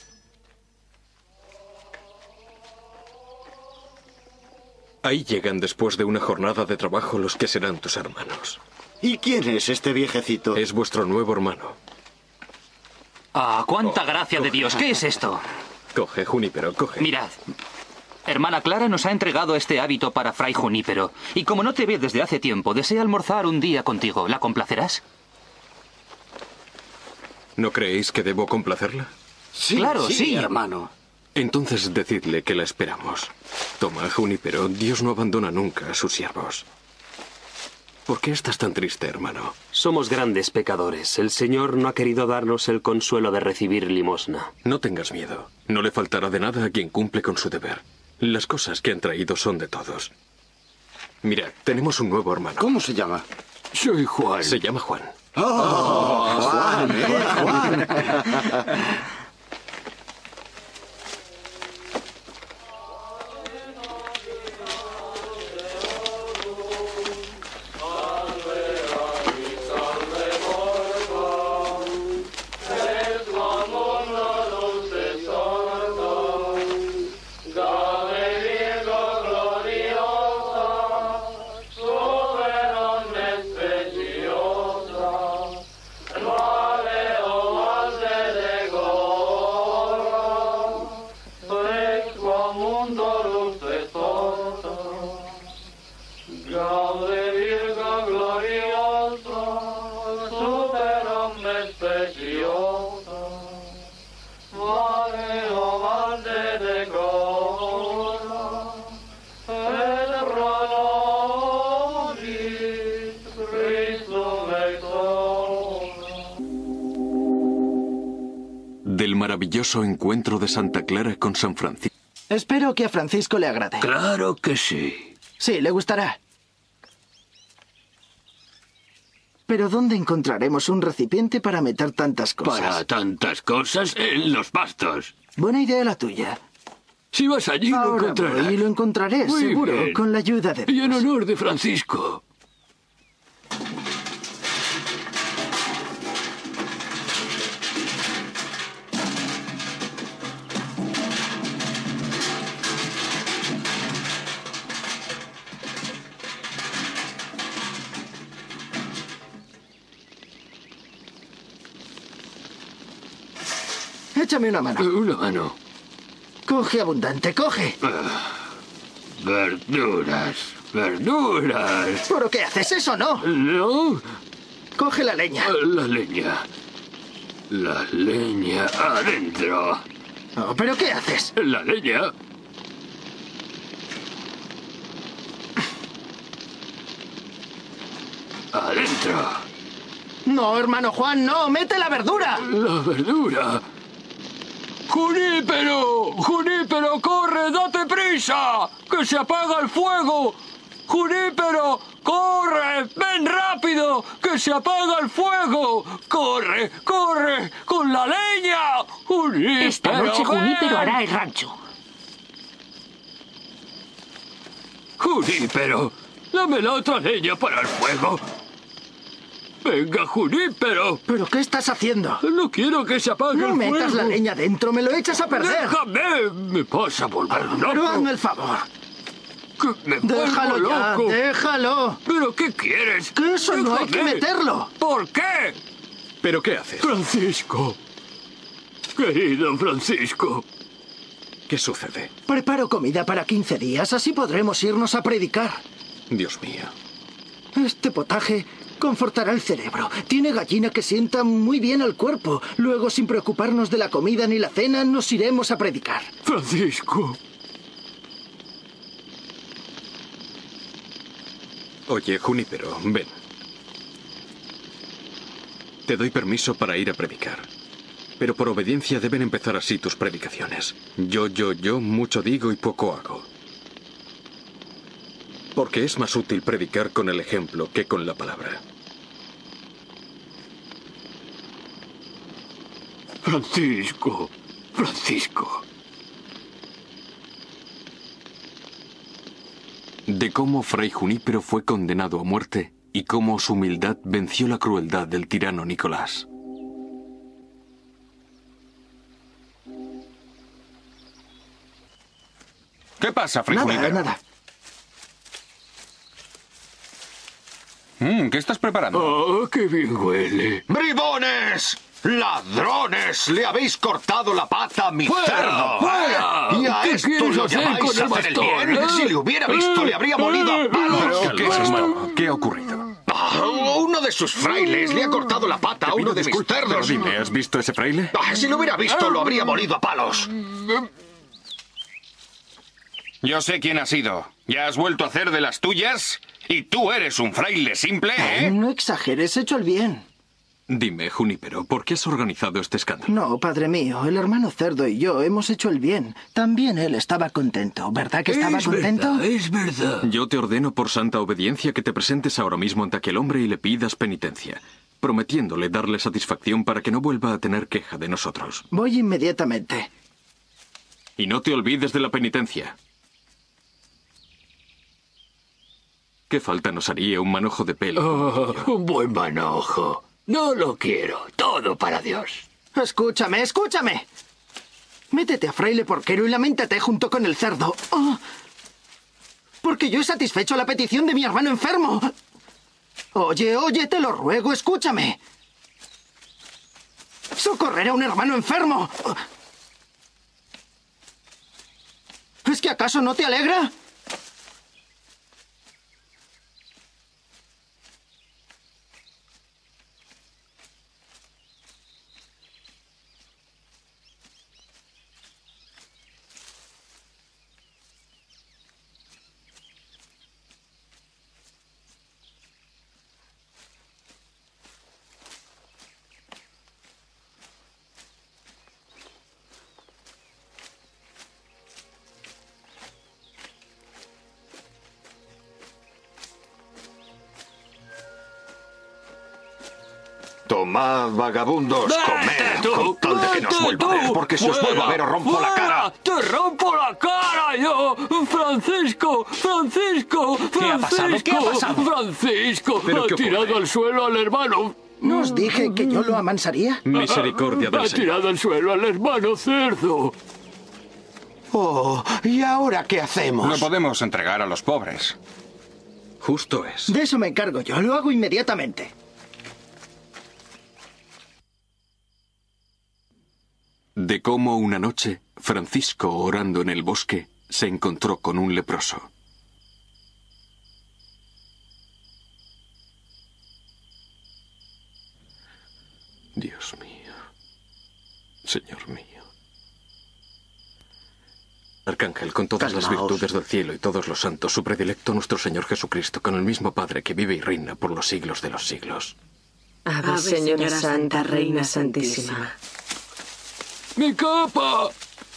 Ahí llegan después de una jornada de trabajo los que serán tus hermanos. ¿Y quién es este viejecito? Es vuestro nuevo hermano. ¡Ah, cuánta gracia de Dios! ¿Qué es esto? Coge, Junípero, coge. Mirad. Hermana Clara nos ha entregado este hábito para Fray Junípero. Y como no te ve desde hace tiempo, desea almorzar un día contigo. ¿La complacerás? ¿No creéis que debo complacerla? Sí, Claro, sí, sí. hermano. Entonces decidle que la esperamos. Toma, Junípero, Dios no abandona nunca a sus siervos. ¿Por qué estás tan triste, hermano? Somos grandes pecadores. El Señor no ha querido darnos el consuelo de recibir limosna. No tengas miedo. No le faltará de nada a quien cumple con su deber. Las cosas que han traído son de todos. Mira, tenemos un nuevo hermano. ¿Cómo se llama? Soy Juan. Se llama Juan. ¡Oh, Juan! eh, Juan. Del maravilloso encuentro de Santa Clara con San Francisco. Espero que a Francisco le agrade. Claro que sí. Sí, le gustará. Pero ¿dónde encontraremos un recipiente para meter tantas cosas? Para tantas cosas en los pastos. Buena idea la tuya. Si vas allí, lo Ahora encontrarás. voy y lo encontraré, Muy seguro, bien. con la ayuda de Dios. Y en honor de Francisco. Échame una mano. Una mano. Coge, abundante, coge. Ah, verduras, verduras. ¿Pero qué haces? ¿Eso no? No. Coge la leña. La leña. La leña adentro. Oh, ¿pero qué haces? La leña. Adentro. No, hermano Juan, no. Mete la verdura. La verdura. ¡Junípero! ¡Junípero, corre! ¡Date prisa! ¡Que se apaga el fuego! ¡Junípero, corre! ¡Ven rápido! ¡Que se apaga el fuego! ¡Corre, corre! ¡Con la leña! ¡Junípero, Esta noche Junípero hará el rancho. ¡Junípero! ¡Dame la otra leña para el fuego! ¡Venga, Junípero! ¿Pero qué estás haciendo? No quiero que se apague no el fuego. No metas la leña dentro, me lo echas a perder. ¡Déjame! Me pasa a volver loco. Pero hazme el favor. Que me déjalo ya, loco. déjalo. ¿Pero qué quieres? Que eso Déjame. no hay que meterlo. ¿Por qué? ¿Pero qué haces? Francisco. Querido Francisco. ¿Qué sucede? Preparo comida para quince días, así podremos irnos a predicar. Dios mío. Este potaje confortará el cerebro. Tiene gallina que sienta muy bien al cuerpo. Luego, sin preocuparnos de la comida ni la cena, nos iremos a predicar. Francisco. Oye, Junípero, ven. Te doy permiso para ir a predicar. Pero por obediencia deben empezar así tus predicaciones. Yo, yo, yo, mucho digo y poco hago. Porque es más útil predicar con el ejemplo que con la palabra. Francisco, Francisco. De cómo Fray Junípero fue condenado a muerte y cómo su humildad venció la crueldad del tirano Nicolás. ¿Qué pasa, Fray Nada, Junípero? nada. Mm, ¿Qué estás preparando? ¡Oh, qué bien huele! ¡Bribones! ¡Ladrones! ¡Le habéis cortado la pata a mi ¡Fuera, cerdo! fuera! ¿Y a ¿Qué esto quieres lo hacer llamáis con el hacer el bastón, bien? eh? Si le hubiera visto, le habría molido a palos. ¿Qué es esto? ¿Qué ha ocurrido? Ah, uno de sus frailes le ha cortado la pata a uno de mis Pero cerdos. dime, ¿has visto ese fraile? Ah, si lo hubiera visto, lo habría molido a palos. Yo sé quién ha sido. ¿Ya has vuelto a hacer de las tuyas? ¿Y tú eres un fraile simple, eh? No exageres, he hecho el bien. Dime, Junípero, ¿por qué has organizado este escándalo? No, padre mío, el hermano Cerdo y yo hemos hecho el bien. También él estaba contento, ¿verdad que estaba es contento? Verdad, es verdad. Yo te ordeno por santa obediencia que te presentes ahora mismo ante aquel hombre y le pidas penitencia, prometiéndole darle satisfacción para que no vuelva a tener queja de nosotros. Voy inmediatamente. Y no te olvides de la penitencia. ¿Qué falta nos haría un manojo de pelo? Oh, un buen manojo. No lo quiero. Todo para Dios. Escúchame, escúchame. Métete a fraile porquero y lamentate junto con el cerdo. Oh, porque yo he satisfecho la petición de mi hermano enfermo. Oye, oye, te lo ruego, escúchame. Socorrer a un hermano enfermo. ¿Es que acaso no te alegra? Tomad, vagabundos, comed, con tal de que nos vuelva a ver, porque si os vuelvo a ver os rompo la cara. ¡Te rompo la cara yo! ¡Francisco! ¡Francisco! ¿Qué ha pasado? ¿Qué ha pasado? ¡Francisco! ¿Pero Ha qué tirado ocurre? al suelo al hermano. ¿No os dije que yo lo amansaría? Misericordia del Ha Señor. tirado al suelo al hermano cerdo. Oh, ¿y ahora qué hacemos? No podemos entregar a los pobres. Justo es. De eso me encargo yo, lo hago inmediatamente. De cómo una noche, Francisco, orando en el bosque, se encontró con un leproso. Dios mío, Señor mío. Arcángel, con todas las Calmaos. virtudes del cielo y todos los santos, su predilecto nuestro Señor Jesucristo, con el mismo Padre que vive y reina por los siglos de los siglos. Ave, Señora Santa, Reina Santísima. ¡Mi capa!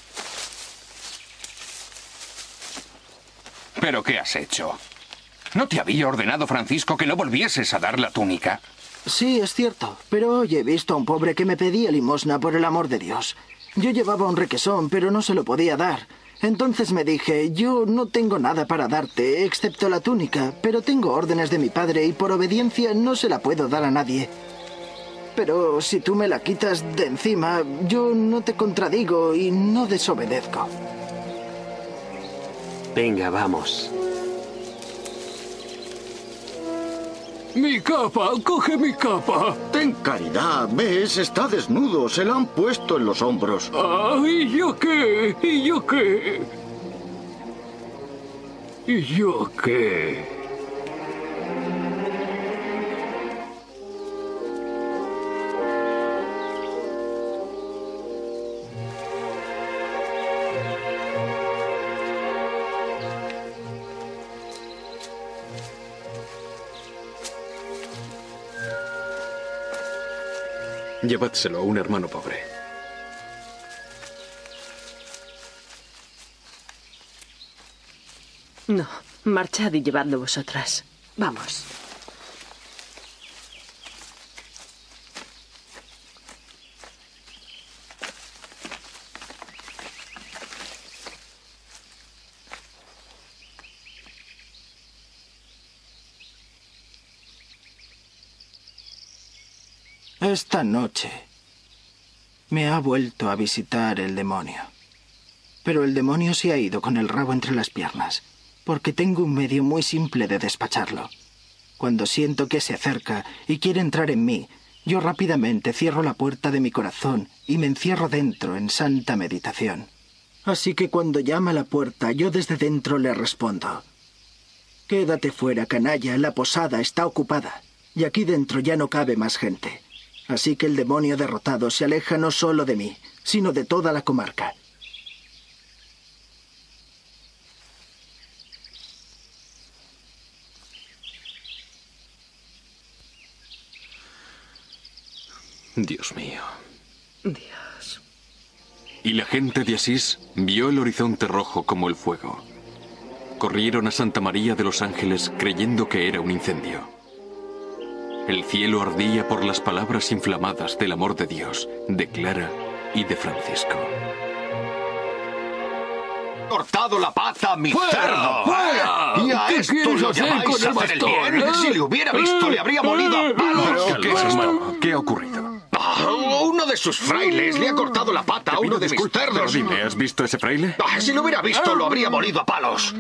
¿Pero qué has hecho? ¿No te había ordenado Francisco que no volvieses a dar la túnica? Sí, es cierto, pero hoy he visto a un pobre que me pedía limosna por el amor de Dios. Yo llevaba un requesón, pero no se lo podía dar. Entonces me dije, yo no tengo nada para darte, excepto la túnica, pero tengo órdenes de mi padre y por obediencia no se la puedo dar a nadie. Pero si tú me la quitas de encima, yo no te contradigo y no desobedezco. Venga, vamos. ¡Mi capa! ¡Coge mi capa! Ten caridad, ves, está desnudo, se la han puesto en los hombros. Ah, ¿y yo qué? ¿Y yo qué? ¿Y yo qué? Llevádselo a un hermano pobre. No, marchad y llevadlo vosotras. Vamos. Esta noche me ha vuelto a visitar el demonio. Pero el demonio se ha ido con el rabo entre las piernas, porque tengo un medio muy simple de despacharlo. Cuando siento que se acerca y quiere entrar en mí, yo rápidamente cierro la puerta de mi corazón y me encierro dentro en santa meditación. Así que cuando llama a la puerta, yo desde dentro le respondo: «Quédate fuera, canalla, la posada está ocupada, y aquí dentro ya no cabe más gente». Así que el demonio derrotado se aleja no solo de mí, sino de toda la comarca. Dios mío. Dios. Y la gente de Asís vio el horizonte rojo como el fuego. Corrieron a Santa María de los Ángeles creyendo que era un incendio. El cielo ardía por las palabras inflamadas del amor de Dios, de Clara y de Francisco. ¡Cortado la pata a mi ¡Fuera! cerdo! ¡Fuera! ¿Y a ¿Qué esto quieres lo hacer llamáis con el hacer el bastón, bien? eh? Si le hubiera visto, le habría molido a palos. ¿Qué es, hermano? ¿Qué ha ocurrido? Ah, uno de sus frailes le ha cortado la pata a uno de mis Pero cerdos. dime, ¿has visto ese fraile? Ah, si lo hubiera visto, lo habría molido a palos.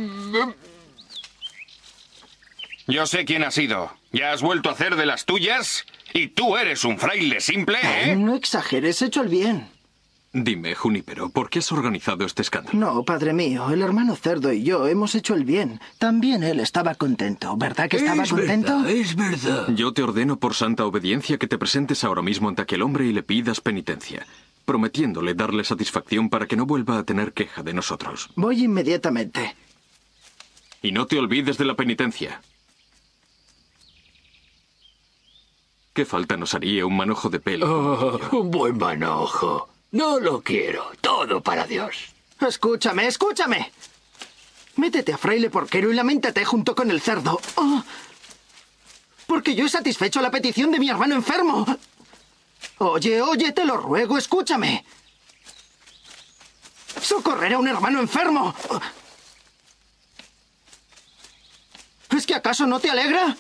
Yo sé quién has sido. ¿Ya has vuelto a hacer de las tuyas? ¿Y tú eres un fraile simple, eh? No exageres, he hecho el bien. Dime, Junípero, ¿por qué has organizado este escándalo? No, padre mío, el hermano cerdo y yo hemos hecho el bien. También él estaba contento, ¿verdad que estaba es contento? Verdad, es verdad. Yo te ordeno por santa obediencia que te presentes ahora mismo ante aquel hombre y le pidas penitencia, prometiéndole darle satisfacción para que no vuelva a tener queja de nosotros. Voy inmediatamente. Y no te olvides de la penitencia. ¿Qué falta nos haría un manojo de pelo? Oh, un buen manojo. No lo quiero. Todo para Dios. Escúchame, escúchame. Métete a fraile porquero y lamentate junto con el cerdo. Oh, porque yo he satisfecho la petición de mi hermano enfermo. Oye, oye, te lo ruego, escúchame. Socorrer a un hermano enfermo. ¿Es que acaso no te alegra?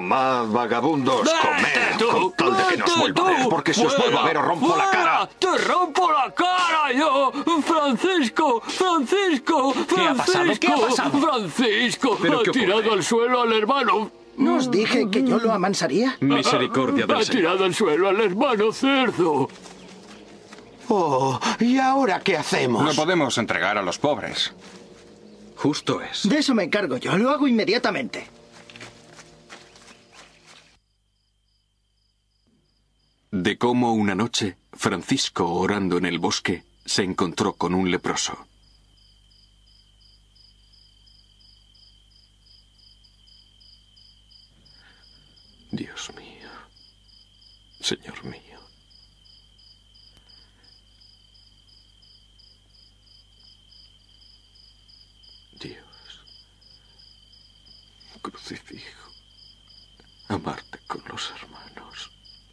Tomad, vagabundos, comed, con tal de que nos vuelva a ver, porque si os vuelvo a ver os rompo la cara. ¡Te rompo la cara yo! ¡Francisco! ¡Francisco! ¡Francisco! ¿Qué ha pasado? ¿Qué ha pasado? ¡Francisco! ¿Pero qué ¡Ha tirado ocurre? al suelo al hermano! ¿No os dije que yo lo amansaría? Misericordia del Ha Señor. tirado al suelo al hermano cerdo. Oh, ¿y ahora qué hacemos? No podemos entregar a los pobres. Justo es. De eso me encargo yo. Lo hago inmediatamente. De cómo una noche, Francisco, orando en el bosque, se encontró con un leproso. Dios mío, Señor mío. Dios, crucifijo, amarte con los hermanos.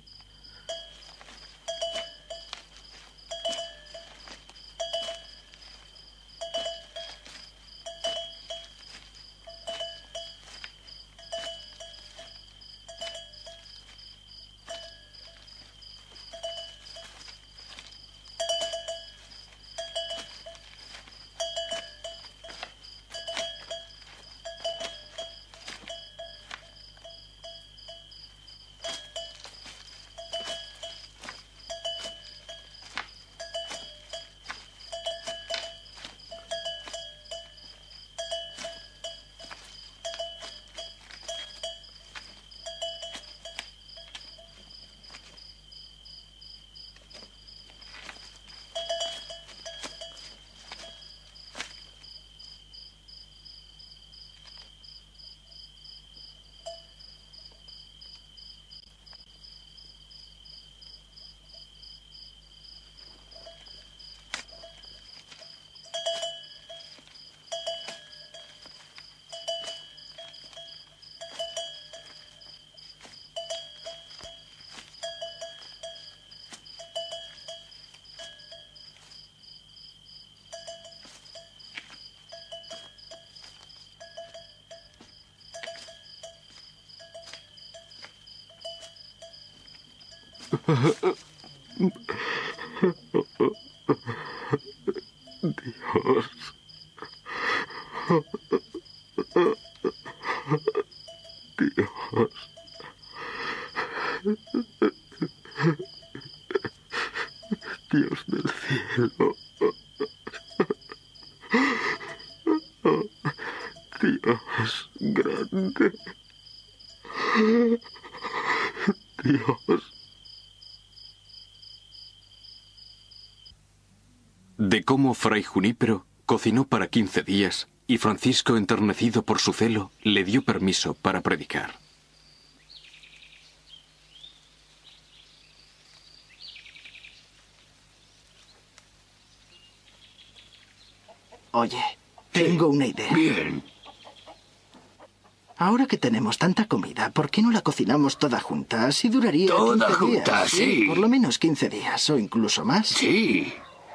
Dios. Dios. Dios del cielo. Dios grande. Dios. De cómo Fray Junípero cocinó para quince días y Francisco, enternecido por su celo, le dio permiso para predicar. Oye, tengo una idea. Bien. Ahora que tenemos tanta comida, ¿por qué no la cocinamos toda junta? Así duraría Toda quince junta, días. sí. Por lo menos quince días, o incluso más. Sí.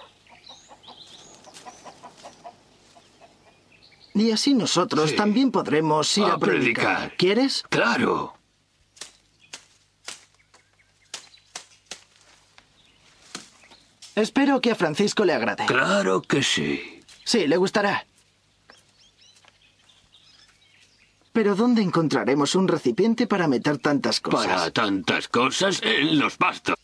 Y así nosotros Sí. también podremos ir a, A predicar. predicar. ¿Quieres? Claro. Espero que a Francisco le agrade. Claro que sí. Sí, le gustará. Pero ¿dónde encontraremos un recipiente para meter tantas cosas? Para tantas cosas en los pastos.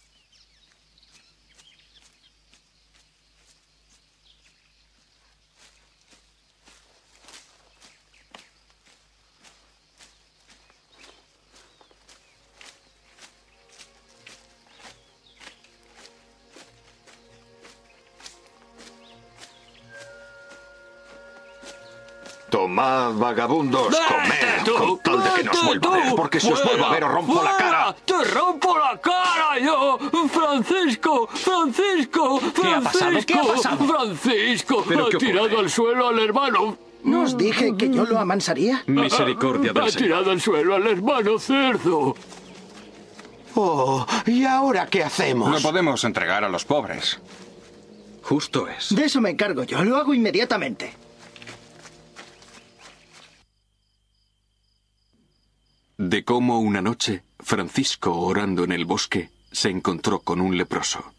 Tomad, vagabundos, comed, con tal de que nos vuelva a ver, porque si os vuelvo a ver os rompo la cara. ¡Te rompo la cara yo! ¡Francisco! ¡Francisco! ¡Francisco! ¿Qué ha pasado? ¿Qué ha pasado? ¡Francisco! ¿Pero ¡Ha qué ocurre? tirado al suelo al hermano! ¿No os dije que yo lo amansaría? Misericordia del Ha Señor. tirado al suelo al hermano cerdo. Oh, ¿y ahora qué hacemos? No podemos entregar a los pobres. Justo es. De eso me encargo yo. Lo hago inmediatamente. De cómo una noche, Francisco, orando en el bosque, se encontró con un leproso.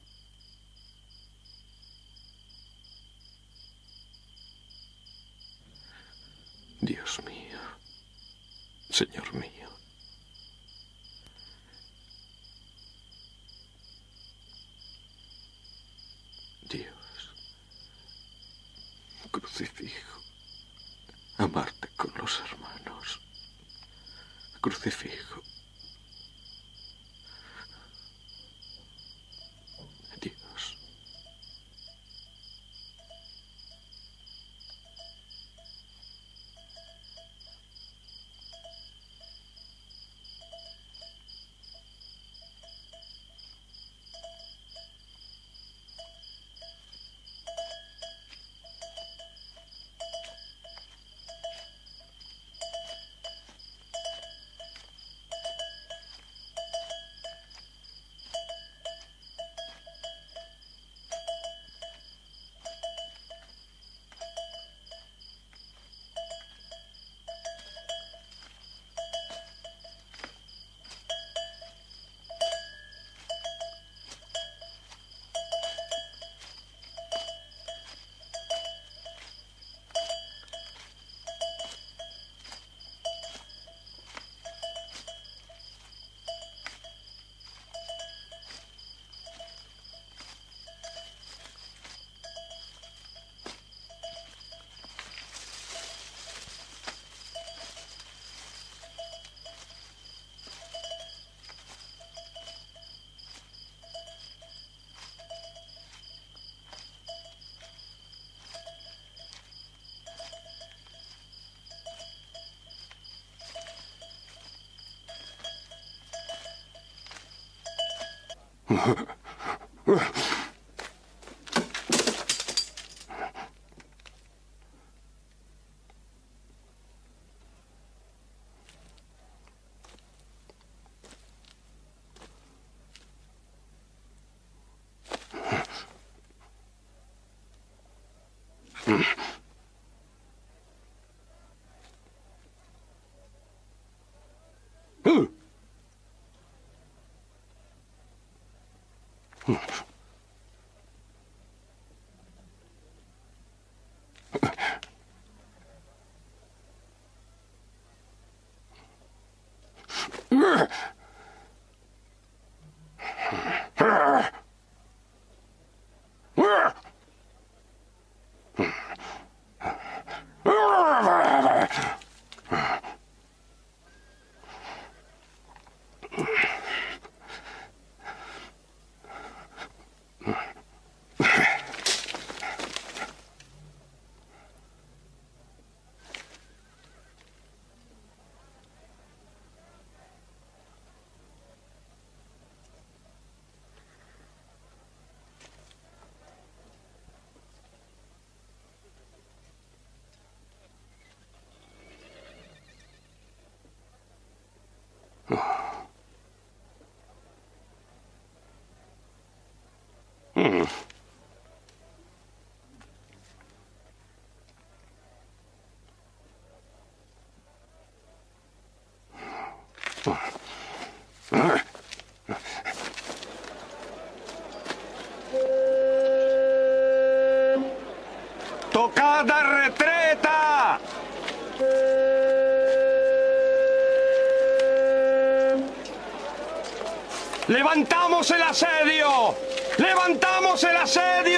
Dios mío, Señor mío. Dios, crucifijo, amarte con los hermanos. Crucifijo. Dios. Mm. ¡Tocada retreta! ¡Levantamos el asedio! ¡Levantamos el asedio!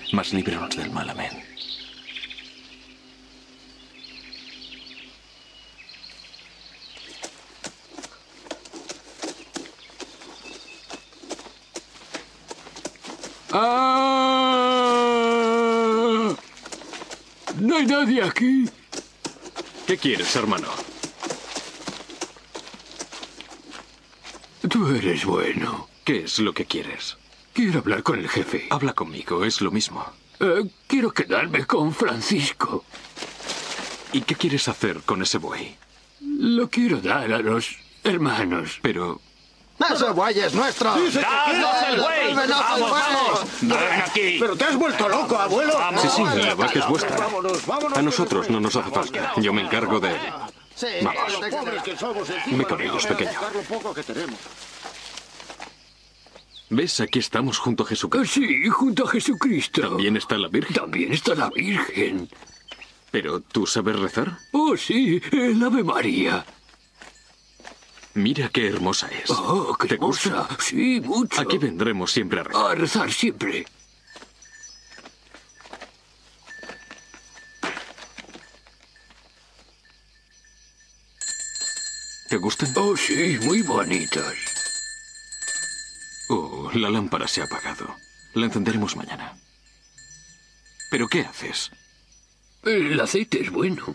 mas líbranos del mal. Amén. ¡Ah! ¿No hay nadie aquí? ¿Qué quieres, hermano? Tú eres bueno. ¿Qué es lo que quieres? Quiero hablar con el jefe. Habla conmigo, es lo mismo. Eh, quiero quedarme con Francisco. ¿Y qué quieres hacer con ese buey? Lo quiero dar a los hermanos. Pero... ¡Ese buey es nuestro! ¡Danos el buey! ¡Vamos, vamos! ¡Ven aquí! ¿Pero te has vuelto loco, abuelo? Sí, sí, la vaca es vuestra. A nosotros no nos hace falta. Yo me encargo de... Vamos. Me con ellos, pequeño. ¿Ves? Aquí estamos junto a Jesucristo. Sí, junto a Jesucristo. ¿También está la Virgen? También está la Virgen. ¿Pero tú sabes rezar? Oh, sí, el Ave María. Mira qué hermosa es. Oh, qué ¿Te hermosa. gusta? Sí, mucho. Aquí vendremos siempre a rezar. A rezar siempre. ¿Te gustan? Oh, sí, muy bonitas. Oh, la lámpara se ha apagado. La encenderemos mañana. ¿Pero qué haces? El aceite es bueno.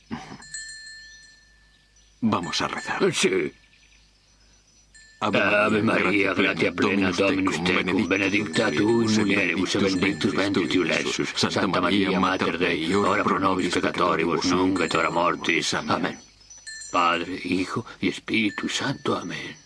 Vamos a rezar. Sí. Ave Ave Maria, gratia plena, Dominus tecum, benedicta tu in mulieribus, et benedictus ventris tui, Iesus. Santa Maria, Mater Dei, ora pro nobis peccatoribus, nunc et hora mortis. Amén. Padre, Hijo y Espíritu Santo. Amén.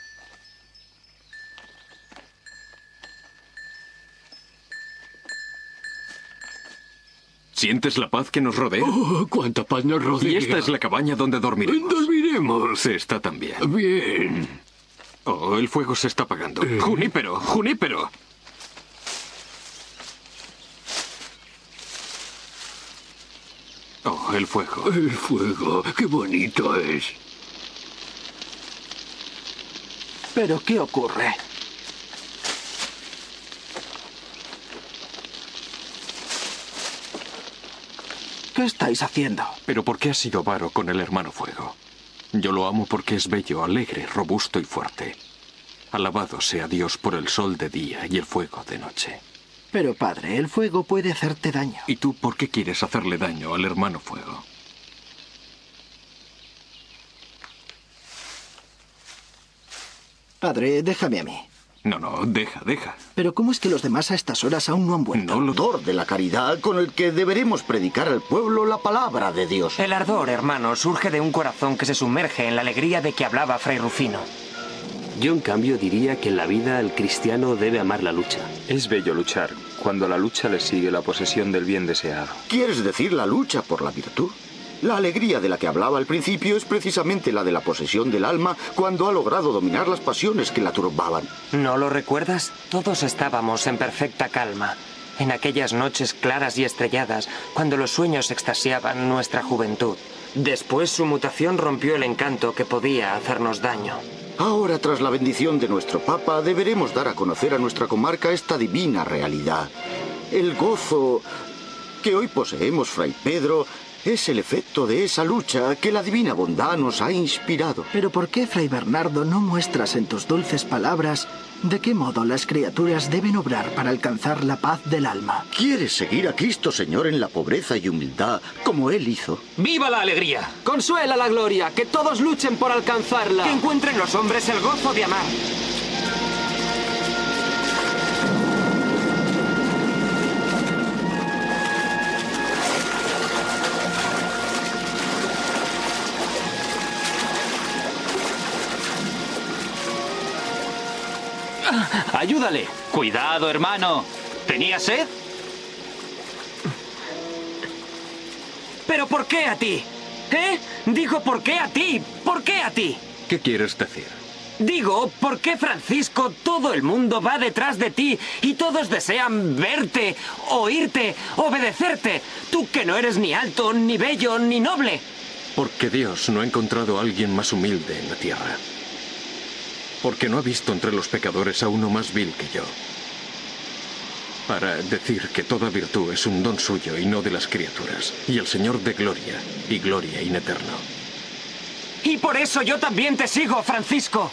¿Sientes la paz que nos rodea? Oh, cuánta paz nos rodea. Y esta es la cabaña donde dormiremos. Dormiremos. Se está también. Bien. Oh, el fuego se está apagando. Eh. Junípero, Junípero. Oh, el fuego. El fuego, qué bonito es. ¿Pero qué ocurre? ¿Qué estáis haciendo? ¿Pero por qué has sido avaro con el hermano fuego? Yo lo amo porque es bello, alegre, robusto y fuerte. Alabado sea Dios por el sol de día y el fuego de noche. Pero, padre, el fuego puede hacerte daño. ¿Y tú por qué quieres hacerle daño al hermano fuego? Padre, déjame a mí. No, no, deja, deja. Pero ¿cómo es que los demás a estas horas aún no han vuelto? No, el ardor de la caridad con el que deberemos predicar al pueblo la palabra de Dios. El ardor, hermano, surge de un corazón que se sumerge en la alegría de que hablaba Fray Rufino. Yo, en cambio, diría que en la vida el cristiano debe amar la lucha. Es bello luchar, cuando a la lucha le sigue la posesión del bien deseado. ¿Quieres decir la lucha por la virtud? La alegría de la que hablaba al principio es precisamente la de la posesión del alma cuando ha logrado dominar las pasiones que la turbaban. ¿No lo recuerdas? Todos estábamos en perfecta calma, en aquellas noches claras y estrelladas, cuando los sueños extasiaban nuestra juventud. Después su mutación rompió el encanto que podía hacernos daño. Ahora, tras la bendición de nuestro Papa, deberemos dar a conocer a nuestra comarca esta divina realidad. El gozo que hoy poseemos, Fray Pedro, es el efecto de esa lucha que la divina bondad nos ha inspirado. Pero ¿por qué, Fray Bernardo, no muestras en tus dulces palabras de qué modo las criaturas deben obrar para alcanzar la paz del alma? ¿Quieres seguir a Cristo, Señor, en la pobreza y humildad, como Él hizo? ¡Viva la alegría! ¡Consuela la gloria! ¡Que todos luchen por alcanzarla! ¡Que encuentren los hombres el gozo de amar! ¡Ayúdale! ¡Cuidado, hermano! ¿Tenía sed? ¿Pero por qué a ti? ¿Eh? Digo, ¿por qué a ti? ¿Por qué a ti? ¿Qué quieres decir? Digo, ¿por qué, Francisco, todo el mundo va detrás de ti y todos desean verte, oírte, obedecerte? Tú que no eres ni alto, ni bello, ni noble. Porque Dios no ha encontrado a alguien más humilde en la tierra. Porque no ha visto entre los pecadores a uno más vil que yo. Para decir que toda virtud es un don suyo y no de las criaturas. Y el Señor de gloria, y gloria in eterno. Y por eso yo también te sigo, Francisco.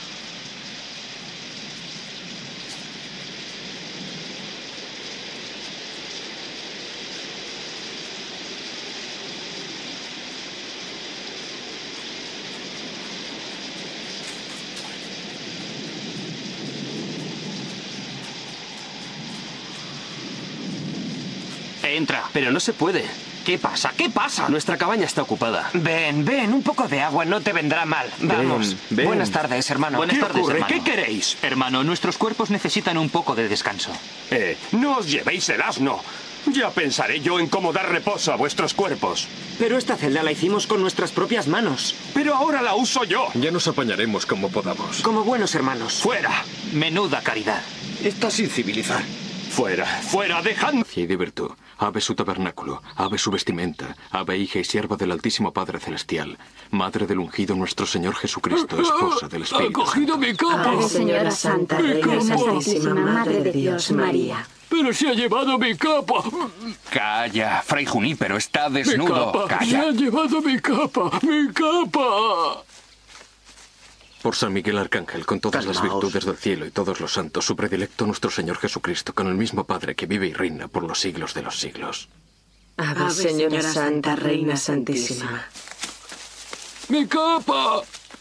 Entra. Pero no se puede. ¿Qué pasa? ¿Qué pasa? Nuestra cabaña está ocupada. Ven, ven, un poco de agua no te vendrá mal. Vamos. Ven, ven. Buenas tardes, hermano. Buenas ¿Qué tardes, ocurre? hermano. ¿Qué queréis? Hermano, nuestros cuerpos necesitan un poco de descanso. Eh, no os llevéis el asno. Ya pensaré yo en cómo dar reposo a vuestros cuerpos. Pero esta celda la hicimos con nuestras propias manos. Pero ahora la uso yo. Ya nos apañaremos como podamos. Como buenos hermanos. ¡Fuera! Menuda caridad. Está sin civilizar. ¡Fuera! ¡Fuera! ¡Dejadme! Y de virtud, ave su tabernáculo, ave su vestimenta, ave hija y sierva del Altísimo Padre Celestial, madre del ungido nuestro Señor Jesucristo, esposa del ¡Ha Espíritu cogido mi capa! Ave Señora Santa, Reina Santísima, Madre de Dios, María. ¡Pero se ha llevado mi capa! Calla, Fray Junípero está ¡Mi desnudo. capa! ¡Se Calla. ha llevado mi capa! ¡Mi capa! Por San Miguel Arcángel, con todas las Calmaos. virtudes del cielo y todos los santos, su predilecto nuestro Señor Jesucristo, con el mismo Padre que vive y reina por los siglos de los siglos. Ave Señora Santa, Reina Santísima. ¡Mi capa!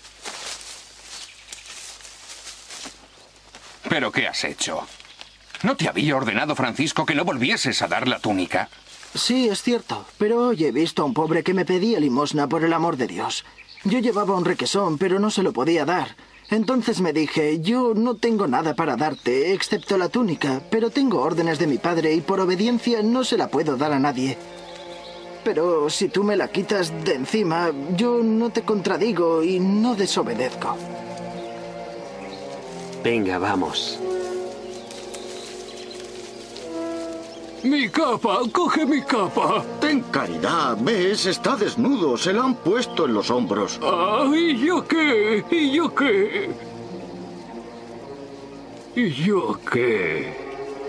¿Pero qué has hecho? ¿No te había ordenado Francisco que no volvieses a dar la túnica? Sí, es cierto. Pero hoy he visto a un pobre que me pedía limosna por el amor de Dios. Yo llevaba un requesón, pero no se lo podía dar. Entonces me dije, yo no tengo nada para darte, excepto la túnica, pero tengo órdenes de mi padre y por obediencia no se la puedo dar a nadie. Pero si tú me la quitas de encima, yo no te contradigo y no desobedezco. Venga, vamos. ¡Mi capa! ¡Coge mi capa! Ten caridad, ves, está desnudo, se la han puesto en los hombros. Ah, ¿y yo qué? ¿Y yo qué? ¿Y yo qué?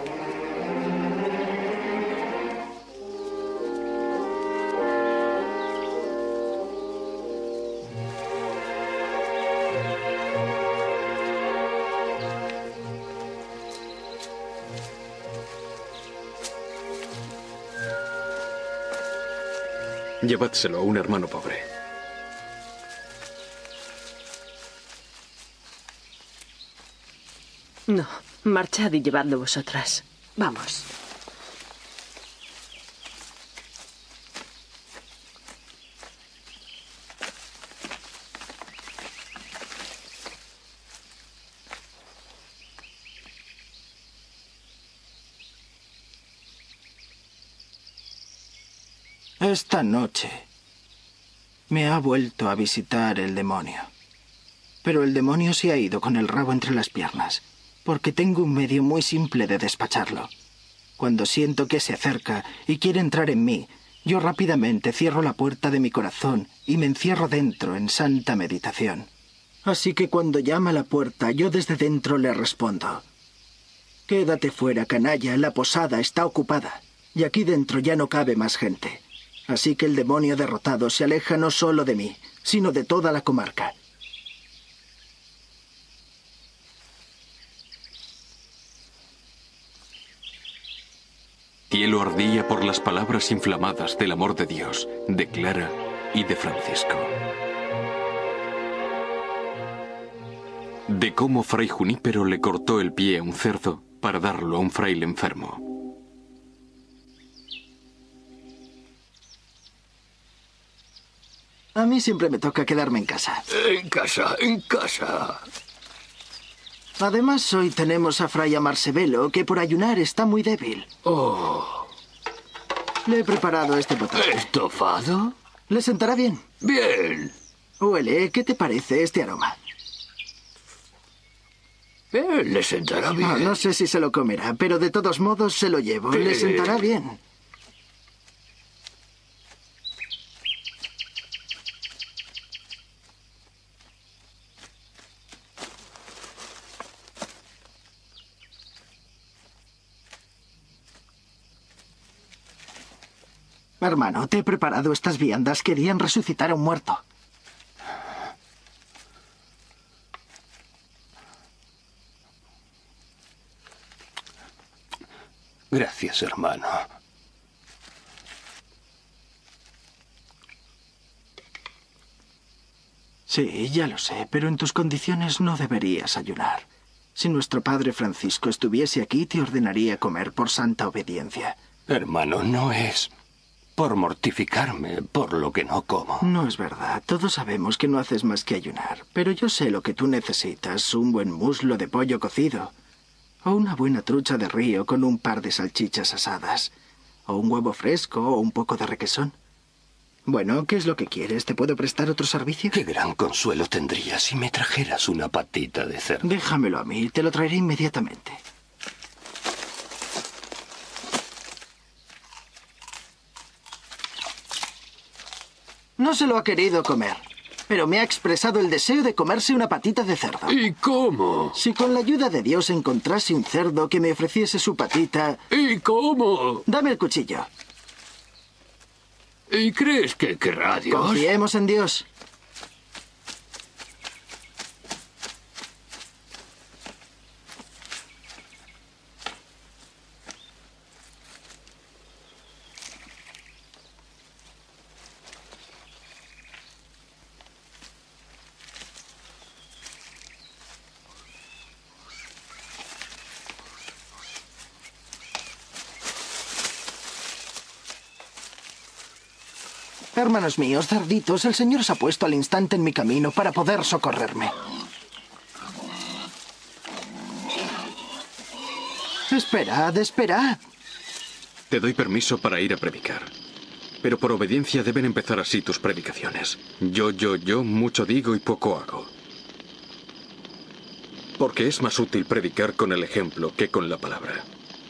Llevádselo a un hermano pobre. No, marchad y llevadlo vosotras. Vamos. Esta noche me ha vuelto a visitar el demonio. Pero el demonio se ha ido con el rabo entre las piernas, porque tengo un medio muy simple de despacharlo. Cuando siento que se acerca y quiere entrar en mí, yo rápidamente cierro la puerta de mi corazón y me encierro dentro en santa meditación. Así que cuando llama a la puerta, yo desde dentro le respondo: «Quédate fuera, canalla, la posada está ocupada, y aquí dentro ya no cabe más gente». Así que el demonio derrotado se aleja no solo de mí, sino de toda la comarca. Cielo ardía por las palabras inflamadas del amor de Dios, de Clara y de Francisco. De cómo Fray Junípero le cortó el pie a un cerdo para darlo a un fraile enfermo. A mí siempre me toca quedarme en casa. En casa, en casa. Además, hoy tenemos a Fray Amarsevelo, que por ayunar está muy débil. Oh. Le he preparado este potaje. ¿Estofado? ¿Le sentará bien? Bien. Huele, ¿qué te parece este aroma? Eh, le sentará bien. No, no sé si se lo comerá, pero de todos modos se lo llevo. Sí. Le sentará bien. Hermano, te he preparado estas viandas. Querían resucitar a un muerto. Gracias, hermano. Sí, ya lo sé, pero en tus condiciones no deberías ayunar. Si nuestro padre Francisco estuviese aquí, te ordenaría comer por santa obediencia. Hermano, no es por mortificarme por lo que no como. No es verdad. Todos sabemos que no haces más que ayunar. Pero yo sé lo que tú necesitas. Un buen muslo de pollo cocido. O una buena trucha de río con un par de salchichas asadas. O un huevo fresco o un poco de requesón. Bueno, ¿qué es lo que quieres? ¿Te puedo prestar otro servicio? Qué gran consuelo tendría si me trajeras una patita de cerdo. Déjamelo a mí. Te lo traeré inmediatamente. No se lo ha querido comer, pero me ha expresado el deseo de comerse una patita de cerdo. ¿Y cómo? Si con la ayuda de Dios encontrase un cerdo que me ofreciese su patita... ¿Y cómo? Dame el cuchillo. ¿Y crees que querrá Dios? Confiemos en Dios. Hermanos míos, cerditos, el Señor se ha puesto al instante en mi camino para poder socorrerme. Esperad, esperad. Te doy permiso para ir a predicar. Pero por obediencia deben empezar así tus predicaciones. Yo, yo, yo, mucho digo y poco hago. Porque es más útil predicar con el ejemplo que con la palabra.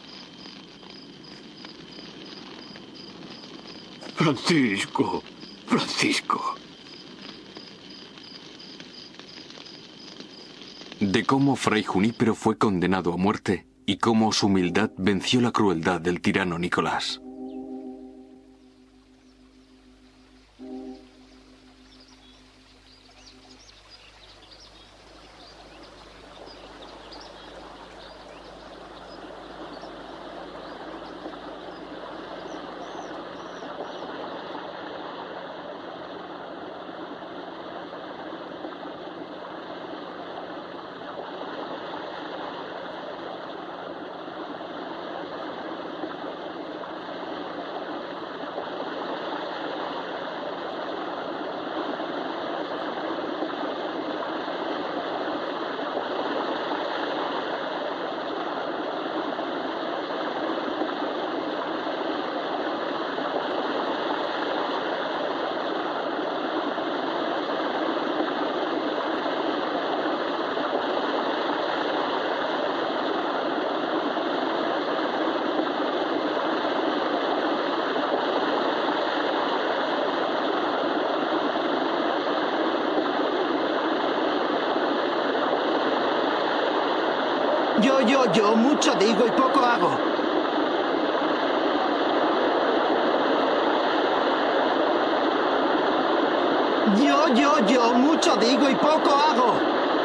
Francisco, Francisco. De cómo Fray Junípero fue condenado a muerte y cómo su humildad venció la crueldad del tirano Nicolás. Yo, yo, yo, mucho digo y poco hago. Yo, yo, yo, mucho digo y poco hago.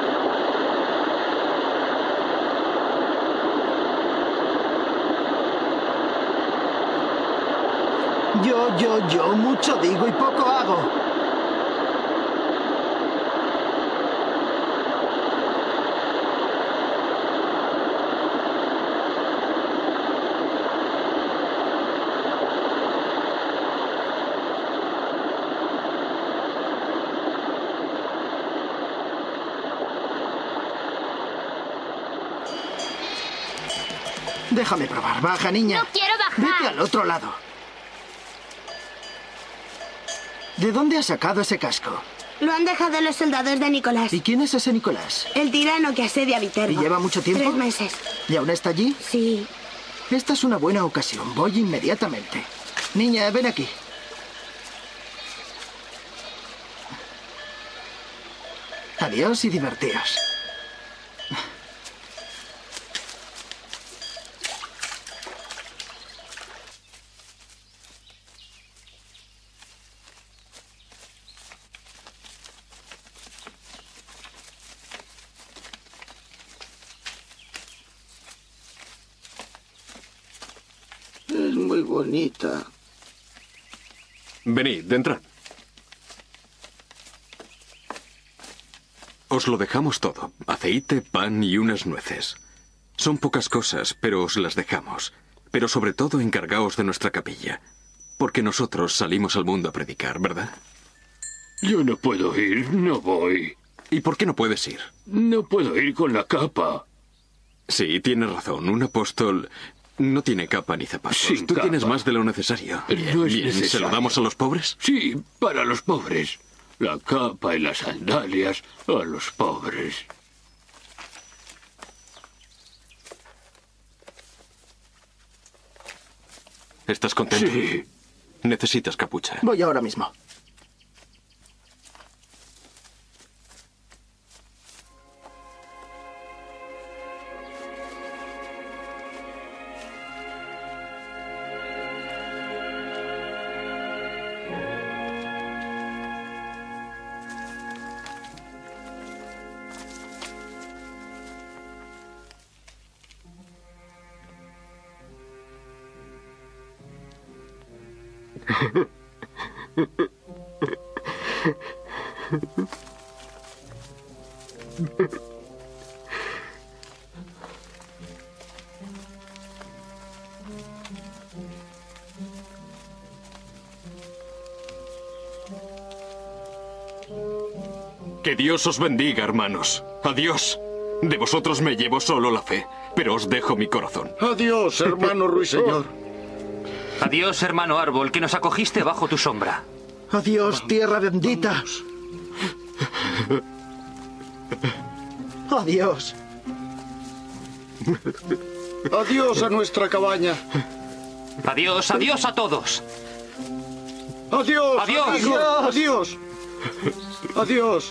Yo, yo, yo, mucho digo y poco hago. Déjame probar. Baja, niña. No quiero bajar. Vete al otro lado. ¿De dónde has sacado ese casco? Lo han dejado los soldados de Nicolás. ¿Y quién es ese Nicolás? El tirano que asedia a Viterbo. ¿Y lleva mucho tiempo? Tres meses. ¿Y aún está allí? Sí. Esta es una buena ocasión. Voy inmediatamente. Niña, ven aquí. Adiós y divertíos. muy bonita. Venid, entrad. Os lo dejamos todo. Aceite, pan y unas nueces. Son pocas cosas, pero os las dejamos. Pero sobre todo encargaos de nuestra capilla. Porque nosotros salimos al mundo a predicar, ¿verdad? Yo no puedo ir, no voy. ¿Y por qué no puedes ir? No puedo ir con la capa. Sí, tienes razón. Un apóstol no tiene capa ni zapatos. Sin Tú capa. tienes más de lo necesario. No es Bien, ¿se necesario. lo damos a los pobres? Sí, para los pobres. La capa y las sandalias a los pobres. ¿Estás contento? Sí. Necesitas capucha. Voy ahora mismo. Que Dios os bendiga, hermanos. Adiós. De vosotros me llevo solo la fe, pero os dejo mi corazón. Adiós, hermano ruiseñor. Adiós, hermano árbol, que nos acogiste bajo tu sombra. Adiós, tierra bendita. Adiós. Adiós a nuestra cabaña. Adiós, adiós a todos. Adiós. Adiós. Adiós. Adiós. Adiós.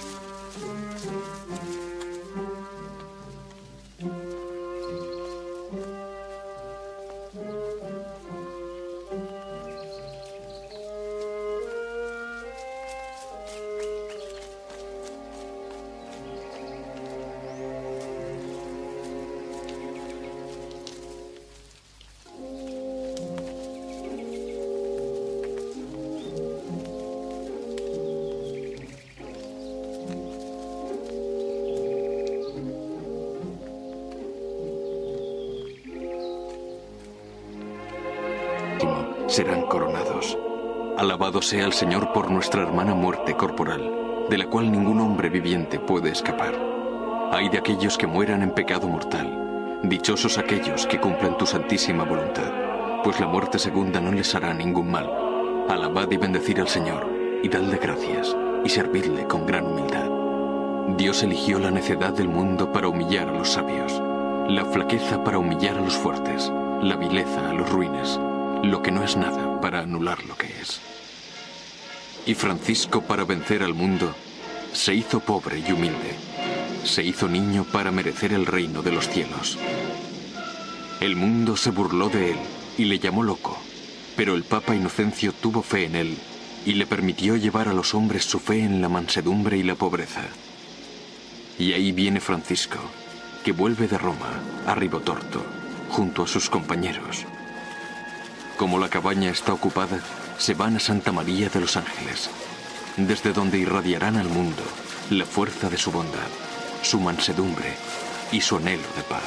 Serán coronados. Alabado sea el Señor por nuestra hermana muerte corporal, de la cual ningún hombre viviente puede escapar. Ay de aquellos que mueran en pecado mortal. Dichosos aquellos que cumplan tu santísima voluntad, pues la muerte segunda no les hará ningún mal. Alabad y bendecid al Señor, y dadle gracias, y servidle con gran humildad. Dios eligió la necedad del mundo para humillar a los sabios, la flaqueza para humillar a los fuertes, la vileza a los ruines, lo que no es nada para anular lo que es. Y Francisco, para vencer al mundo, se hizo pobre y humilde. Se hizo niño para merecer el reino de los cielos. El mundo se burló de él y le llamó loco, pero el Papa Inocencio tuvo fe en él y le permitió llevar a los hombres su fe en la mansedumbre y la pobreza. Y ahí viene Francisco, que vuelve de Roma a Ribotorto, junto a sus compañeros. Como la cabaña está ocupada, se van a Santa María de los Ángeles, desde donde irradiarán al mundo la fuerza de su bondad, su mansedumbre y su anhelo de paz.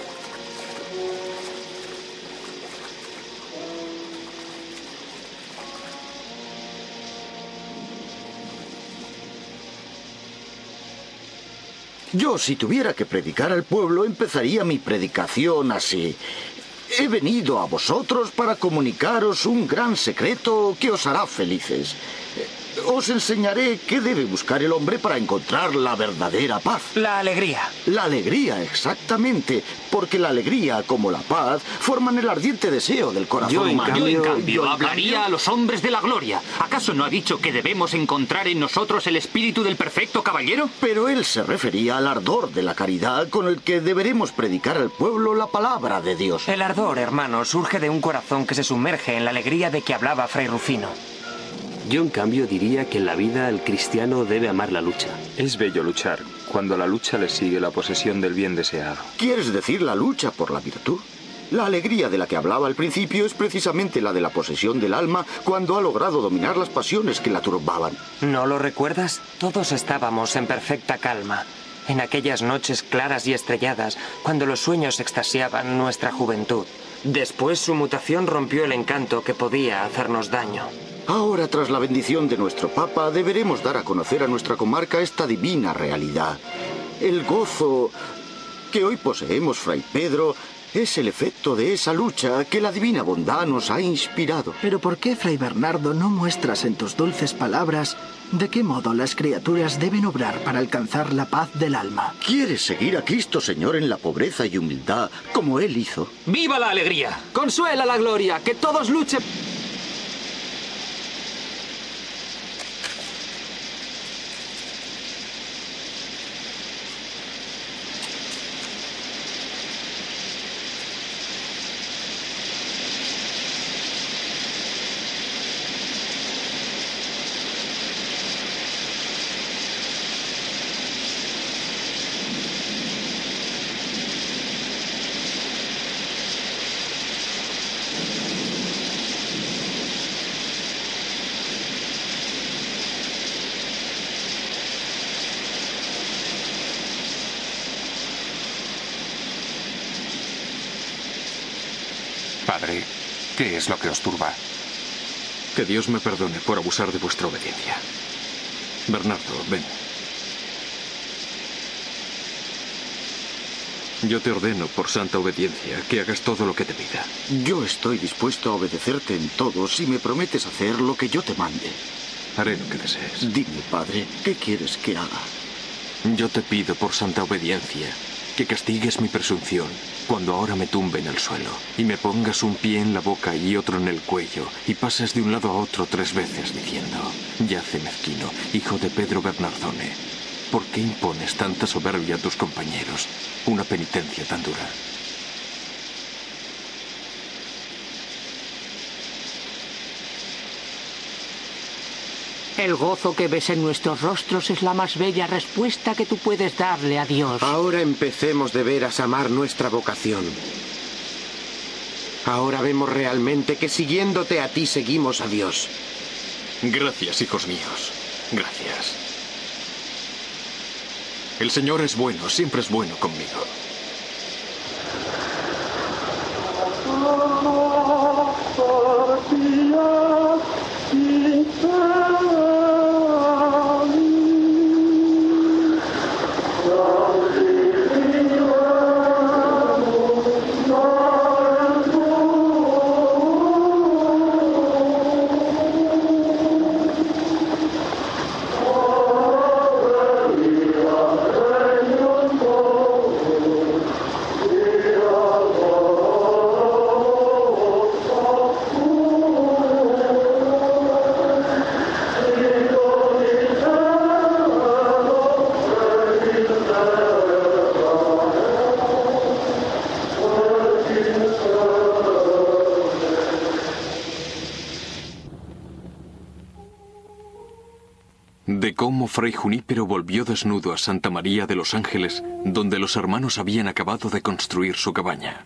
Yo, si tuviera que predicar al pueblo, empezaría mi predicación así. He venido a vosotros para comunicaros un gran secreto que os hará felices. Os enseñaré qué debe buscar el hombre para encontrar la verdadera paz. La alegría. La alegría, exactamente. Porque la alegría, como la paz, forman el ardiente deseo del corazón Yo, en humano. cambio, yo, en cambio yo, en hablaría cambio... a los hombres de la gloria. ¿Acaso no ha dicho que debemos encontrar en nosotros el espíritu del perfecto caballero? Pero él se refería al ardor de la caridad con el que deberemos predicar al pueblo la palabra de Dios. El ardor, hermano, surge de un corazón que se sumerge en la alegría de que hablaba Fray Rufino. Yo, en cambio, diría que en la vida el cristiano debe amar la lucha. Es bello luchar, cuando a la lucha le sigue la posesión del bien deseado. ¿Quieres decir la lucha por la virtud? La alegría de la que hablaba al principio es precisamente la de la posesión del alma cuando ha logrado dominar las pasiones que la turbaban. ¿No lo recuerdas? Todos estábamos en perfecta calma, en aquellas noches claras y estrelladas, cuando los sueños extasiaban nuestra juventud. Después su mutación rompió el encanto que podía hacernos daño. Ahora, tras la bendición de nuestro Papa, deberemos dar a conocer a nuestra comarca esta divina realidad. El gozo que hoy poseemos, Fray Pedro, es el efecto de esa lucha que la divina bondad nos ha inspirado. Pero ¿por qué, Fray Bernardo, no muestras en tus dulces palabras de qué modo las criaturas deben obrar para alcanzar la paz del alma? ¿Quieres seguir a Cristo, Señor, en la pobreza y humildad, como Él hizo? ¡Viva la alegría! ¡Consuela la gloria! ¡Que todos luchen! Padre, ¿qué es lo que os turba? Que Dios me perdone por abusar de vuestra obediencia. Bernardo, ven. Yo te ordeno, por santa obediencia, que hagas todo lo que te pida. Yo estoy dispuesto a obedecerte en todo si me prometes hacer lo que yo te mande. Haré lo que desees. Dime, Padre, ¿qué quieres que haga? Yo te pido, por santa obediencia, que castigues mi presunción cuando ahora me tumbe en el suelo y me pongas un pie en la boca y otro en el cuello y pases de un lado a otro tres veces diciendo: yace mezquino, hijo de Pedro Bernardone, ¿por qué impones tanta soberbia a tus compañeros? Una penitencia tan dura. El gozo que ves en nuestros rostros es la más bella respuesta que tú puedes darle a Dios. Ahora empecemos de veras a amar nuestra vocación. Ahora vemos realmente que siguiéndote a ti seguimos a Dios. Gracias, hijos míos. Gracias. El Señor es bueno, siempre es bueno conmigo. De cómo Fray Junípero volvió desnudo a Santa María de los Ángeles, donde los hermanos habían acabado de construir su cabaña.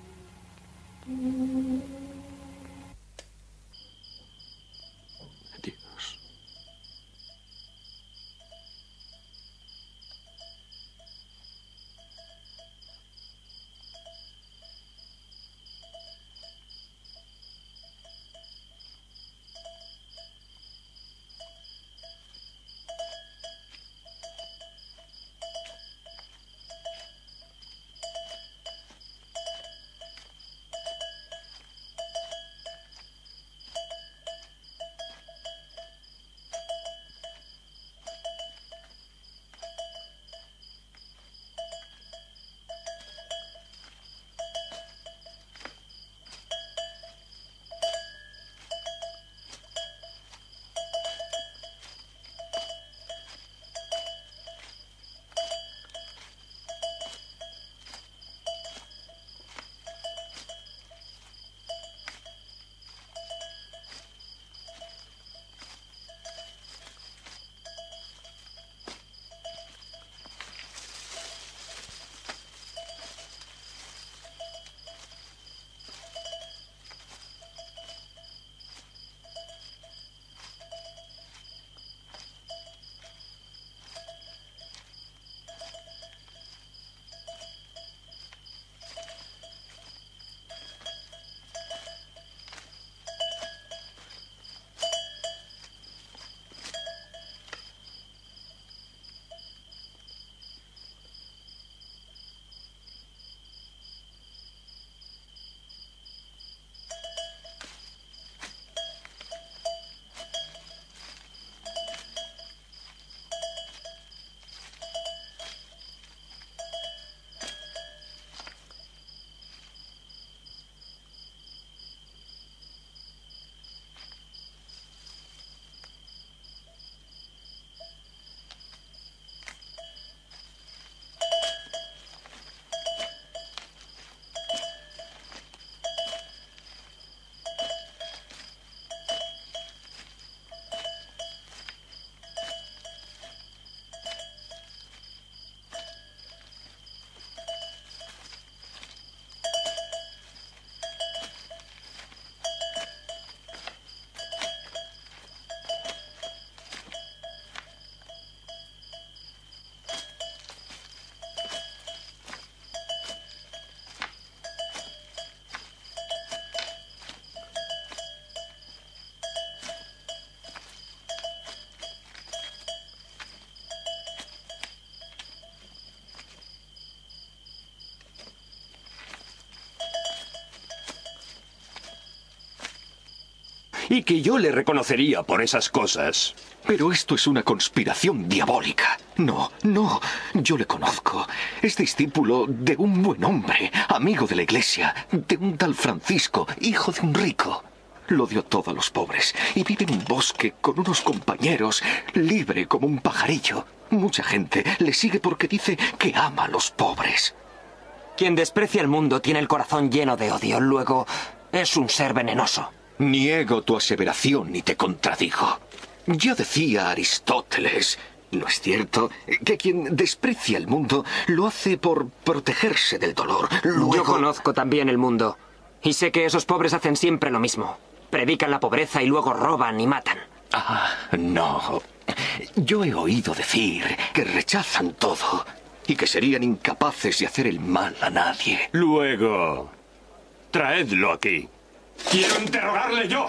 y que yo le reconocería por esas cosas. Pero esto es una conspiración diabólica. No, no, yo le conozco. Es discípulo de un buen hombre, amigo de la iglesia, de un tal Francisco, hijo de un rico. Lo dio todo a los pobres y vive en un bosque con unos compañeros, libre como un pajarillo. Mucha gente le sigue porque dice que ama a los pobres. Quien desprecia el mundo tiene el corazón lleno de odio. Luego, es un ser venenoso. Niego tu aseveración y te contradigo. Ya decía Aristóteles, ¿no es cierto?, que quien desprecia el mundo lo hace por protegerse del dolor. Luego... Yo conozco también el mundo. Y sé que esos pobres hacen siempre lo mismo. Predican la pobreza y luego roban y matan. Ah, no. Yo he oído decir que rechazan todo y que serían incapaces de hacer el mal a nadie. Luego, traedlo aquí. ¡Quiero interrogarle yo!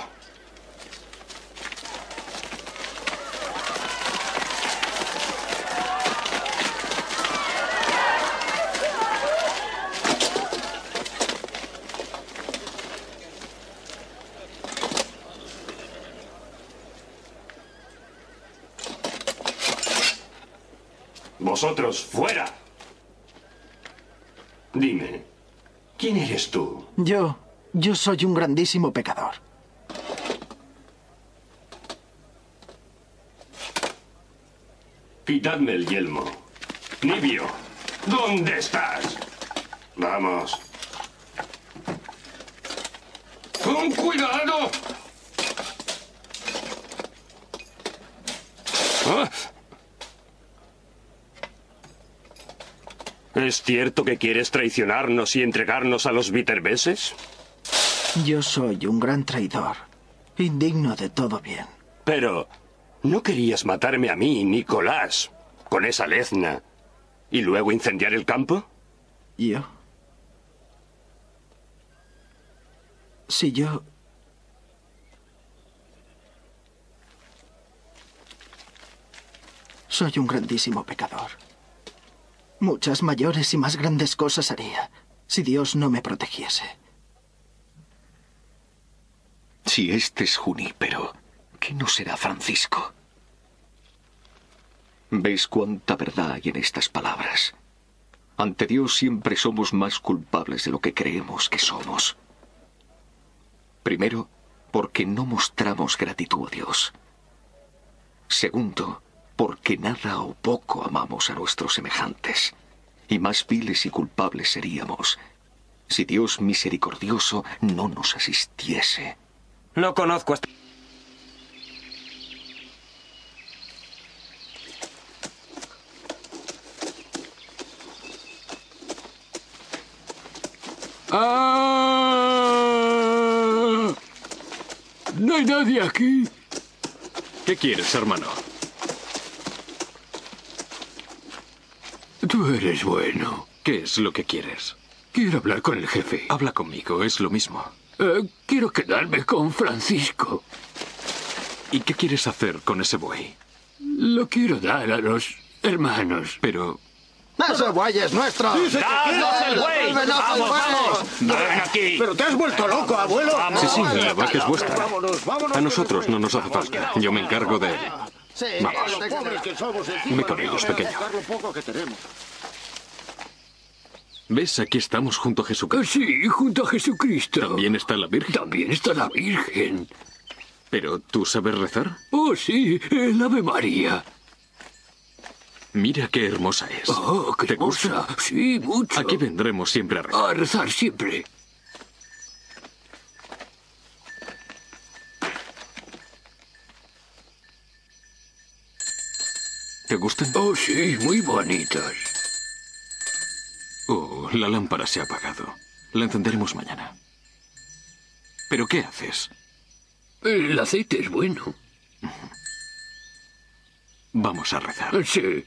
Vosotros, fuera. Dime, ¿quién eres tú? Yo, yo soy un grandísimo pecador. Quitadme el yelmo. Nibio, ¿dónde estás? Vamos. ¡Con cuidado! ¿Ah? ¿Es cierto que quieres traicionarnos y entregarnos a los viterbeses? Yo soy un gran traidor, indigno de todo bien. Pero, ¿no querías matarme a mí, Nicolás, con esa lezna, y luego incendiar el campo? ¿Yo? Si yo... Soy un grandísimo pecador. Muchas mayores y más grandes cosas haría si Dios no me protegiese. Si este es Junípero, ¿qué no será Francisco? ¿Ves cuánta verdad hay en estas palabras? Ante Dios siempre somos más culpables de lo que creemos que somos. Primero, porque no mostramos gratitud a Dios. Segundo, porque nada o poco amamos a nuestros semejantes, y más viles y culpables seríamos si Dios misericordioso no nos asistiese. No conozco esta... ¡Ah! ¿No hay nadie aquí? ¿Qué quieres, hermano? Tú eres bueno. ¿Qué es lo que quieres? Quiero hablar con el jefe. Habla conmigo, es lo mismo. Eh, quiero quedarme con Francisco. ¿Y qué quieres hacer con ese buey? Lo quiero dar a los hermanos. Pero... ¡Ese buey es nuestro! ¡Danos el buey! ¡Vamos, vamos! ¡Ven aquí! ¡Pero te has vuelto loco, abuelo! Sí, sí, la vaca es vuestra. A nosotros no nos hace falta. Yo me encargo de... Vamos. Ve con ellos, pequeño. ¿Ves? Aquí estamos junto a Jesucristo. Sí, junto a Jesucristo. ¿También está la Virgen? También está la Virgen. ¿Pero tú sabes rezar? Oh, sí, el Ave María. Mira qué hermosa es. Oh, qué ¿Te hermosa. gusta? Sí, mucho. Aquí vendremos siempre a rezar. A rezar siempre. ¿Te gustan? Oh, sí, muy bonitas. Oh, la lámpara se ha apagado. La encenderemos mañana. ¿Pero qué haces? El aceite es bueno. Vamos a rezar. Sí.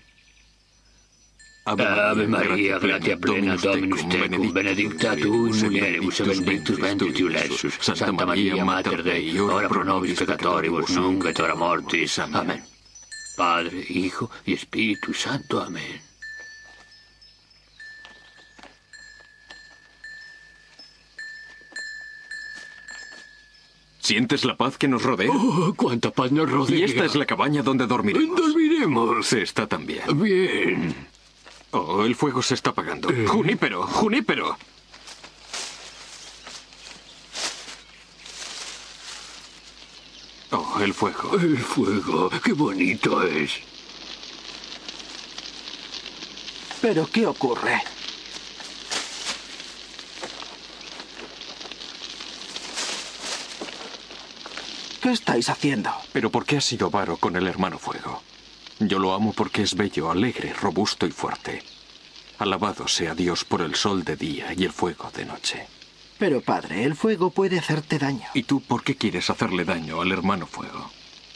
Ave Maria, gratia plena, Dominus tecum, benedicta tu in mulieribus, et benedictus fructus ventris, Santa Maria, Mater Dei, ora pro nobis peccatoribus, nunc et hora mortis. Amén. Padre, Hijo y Espíritu Santo. Amén. ¿Sientes la paz que nos rodea? Oh, cuánta paz nos rodea. Y esta es la cabaña donde dormiremos. Dormiremos. Se está también. Bien. Oh, el fuego se está apagando. Eh. Junípero, Junípero. Oh, el fuego. El fuego. Qué bonito es. ¿Pero qué ocurre? ¿Qué estáis haciendo? ¿Pero por qué has sido avaro con el hermano fuego? Yo lo amo porque es bello, alegre, robusto y fuerte. Alabado sea Dios por el sol de día y el fuego de noche. Pero padre, el fuego puede hacerte daño. ¿Y tú por qué quieres hacerle daño al hermano fuego?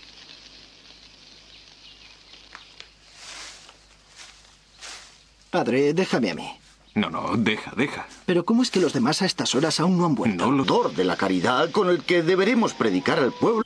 Padre, déjame a mí. No, no, deja, deja. Pero ¿cómo es que los demás a estas horas aún no han vuelto? No, el odor de la caridad con el que deberemos predicar al pueblo.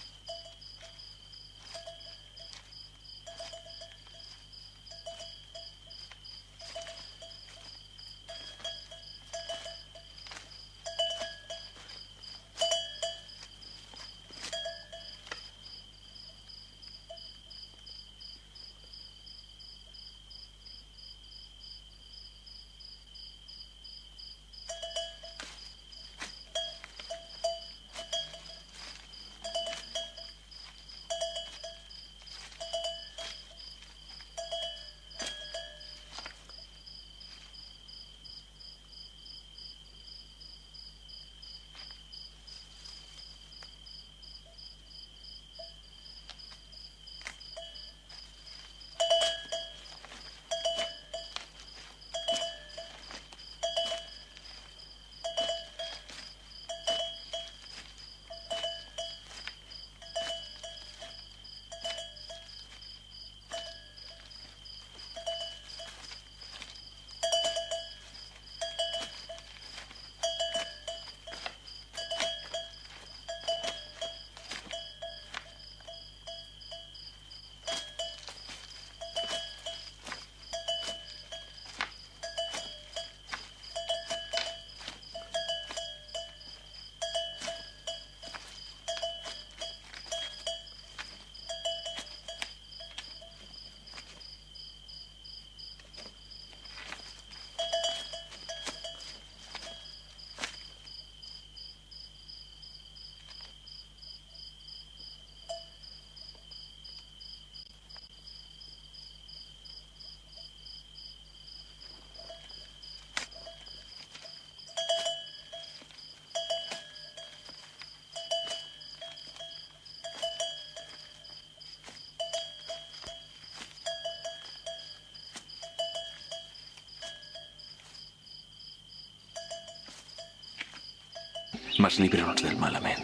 Mas líbranos del mal, amén.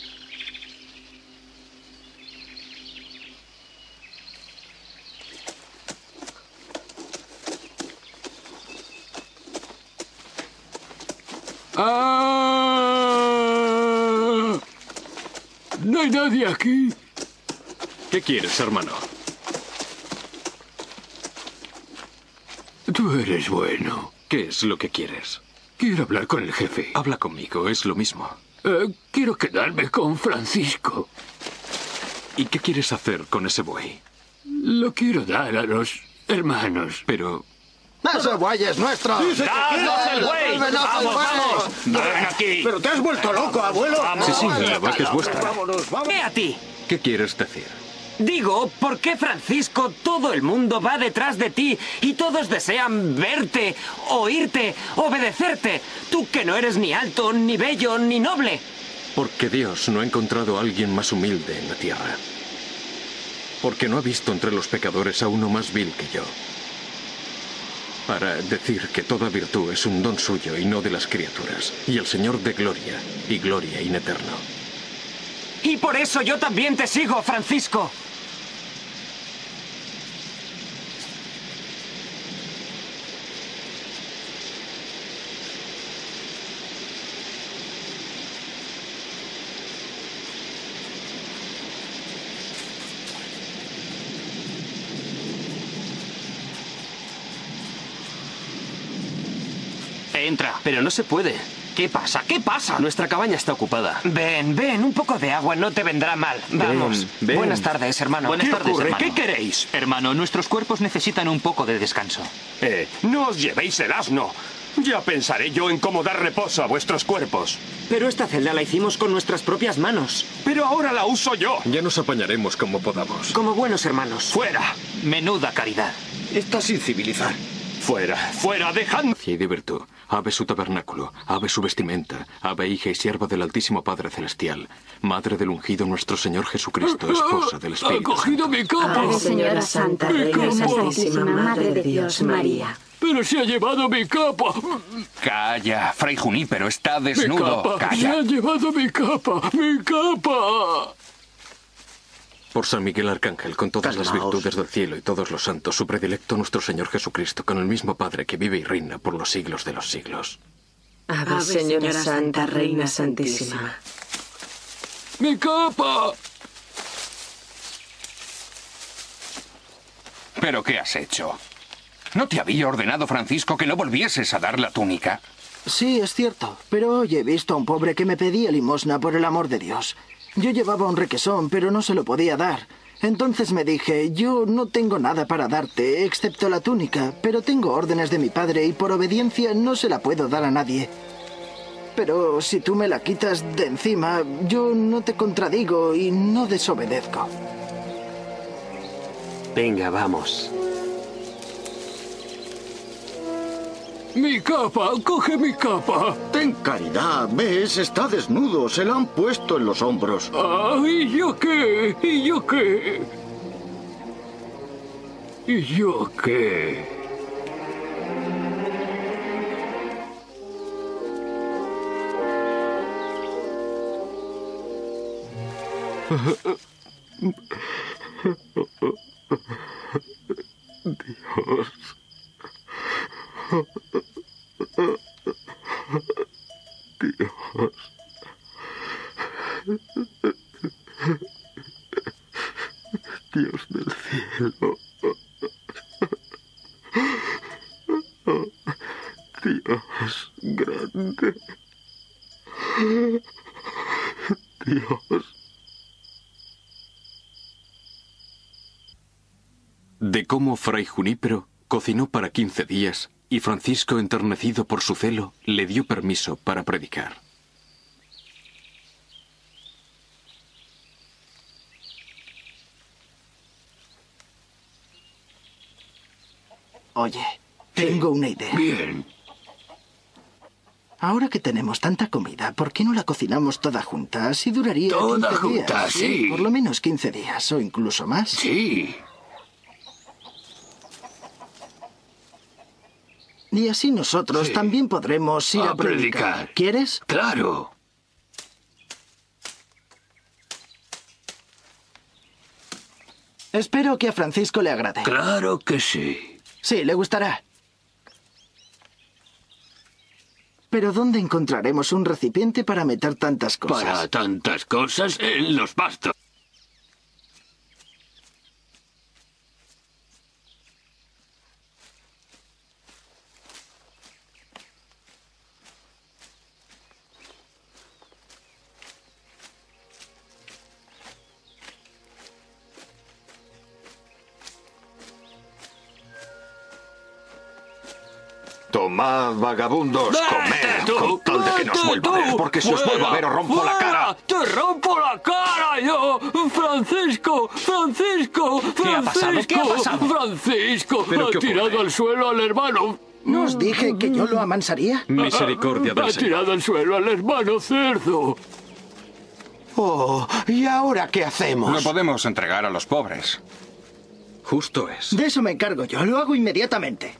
¡Ah! No hay nadie aquí. ¿Qué quieres, hermano? Tú eres bueno. ¿Qué es lo que quieres? Quiero hablar con el jefe. Habla conmigo, es lo mismo. Eh, quiero quedarme con Francisco. ¿Y qué quieres hacer con ese buey? Lo quiero dar a los hermanos. Pero... ¡Ese buey es nuestro! ¡Sí, ¡Danos el buey! ¡Devuélvenos el ¡Vamos, buey! vamos! ¡Ven aquí! ¿Pero te has vuelto loco, abuelo? Sí, sí, la vaca es vuestra. Vámonos, vámonos. ¡Ve a ti! ¿Qué quieres decir? Digo, ¿por qué, Francisco, todo el mundo va detrás de ti y todos desean verte, oírte, obedecerte? Tú que no eres ni alto, ni bello, ni noble. Porque Dios no ha encontrado a alguien más humilde en la tierra. Porque no ha visto entre los pecadores a uno más vil que yo. Para decir que toda virtud es un don suyo y no de las criaturas. Y el Señor de gloria, y gloria in eterno. Y por eso yo también te sigo, Francisco. Entra. Pero no se puede. ¿Qué pasa? ¿Qué pasa? Nuestra cabaña está ocupada. Ven, ven, un poco de agua no te vendrá mal. Vamos. Ven, ven. Buenas tardes, hermano. Buenas ¿Qué tardes, ocurre? hermano. ¿Qué queréis? Hermano, nuestros cuerpos necesitan un poco de descanso. Eh, no os llevéis el asno. Ya pensaré yo en cómo dar reposo a vuestros cuerpos. Pero esta celda la hicimos con nuestras propias manos. Pero ahora la uso yo. Ya nos apañaremos como podamos. Como buenos hermanos. ¡Fuera! Menuda caridad. Está sin civilizar. ¡Fuera! ¡Fuera! ¡Dejadme! Y de virtud, ave su tabernáculo, ave su vestimenta, ave hija y sierva del Altísimo Padre Celestial, madre del ungido nuestro Señor Jesucristo, esposa del Espíritu ¡Ha cogido Santo. mi capa! Ave Señora Santa, Reina Santísima, Madre de Dios, María. ¡Pero se ha llevado mi capa! Calla, Fray Junípero está ¡Mi desnudo. capa! ¡Se Calla. ha llevado mi capa! ¡Mi capa! Por San Miguel Arcángel, con todas las Calmaos. virtudes del cielo y todos los santos, su predilecto nuestro Señor Jesucristo, con el mismo Padre que vive y reina por los siglos de los siglos. Ave Señora Santa, Reina Santísima. ¡Mi capa! ¿Pero qué has hecho? ¿No te había ordenado Francisco que no volvieses a dar la túnica? Sí, es cierto. Pero hoy he visto a un pobre que me pedía limosna por el amor de Dios. Yo llevaba un requesón, pero no se lo podía dar. Entonces me dije, yo no tengo nada para darte, excepto la túnica, pero tengo órdenes de mi padre y por obediencia no se la puedo dar a nadie. Pero si tú me la quitas de encima, yo no te contradigo y no desobedezco. Venga, vamos. ¡Mi capa! ¡Coge mi capa! Ten caridad, ves, está desnudo, se la han puesto en los hombros. Ah, ¿y yo qué? ¿Y yo qué? ¿Y yo qué? Dios. Dios. Dios del cielo. Dios grande. Dios. De cómo Fray Junípero cocinó para quince días y Francisco, enternecido por su celo, le dio permiso para predicar. Oye, tengo una idea. Bien. Ahora que tenemos tanta comida, ¿por qué no la cocinamos toda junta? Así duraría Toda quince junta, días. sí. Por lo menos quince días, o incluso más. Sí. Y así nosotros Sí. también podremos ir a, A predicar. predicar. ¿Quieres? Claro. Espero que a Francisco le agrade. Claro que sí. Sí, le gustará. Pero ¿dónde encontraremos un recipiente para meter tantas cosas? Para tantas cosas en los pastos. Tomad, vagabundos, ¡Vete comed, tú! con tal de que nos ¡Vete vuelva a ver, tú! porque si os ¡Fuera! vuelvo a ver os rompo la ¡Fuera! cara. ¡Te rompo la cara yo! ¡Francisco! ¡Francisco! ¿Qué ha pasado? ¿Qué ha ¡Francisco! pasado? ¡Francisco! ¿Pero Ha qué tirado ocurre? al suelo al hermano. ¿No os dije que yo lo amansaría? Misericordia del Ha Señor. tirado al suelo al hermano cerdo. Oh, ¿y ahora qué hacemos? No podemos entregar a los pobres. Justo es. De eso me encargo yo, lo hago inmediatamente.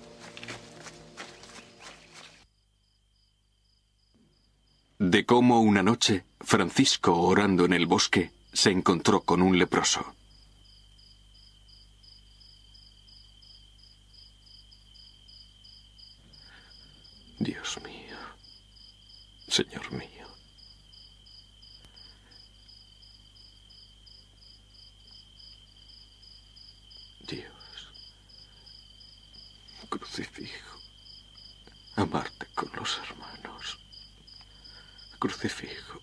De cómo una noche, Francisco, orando en el bosque, se encontró con un leproso. Dios mío, Señor mío. Dios, crucifijo, amarte con los hermanos. crucifijo.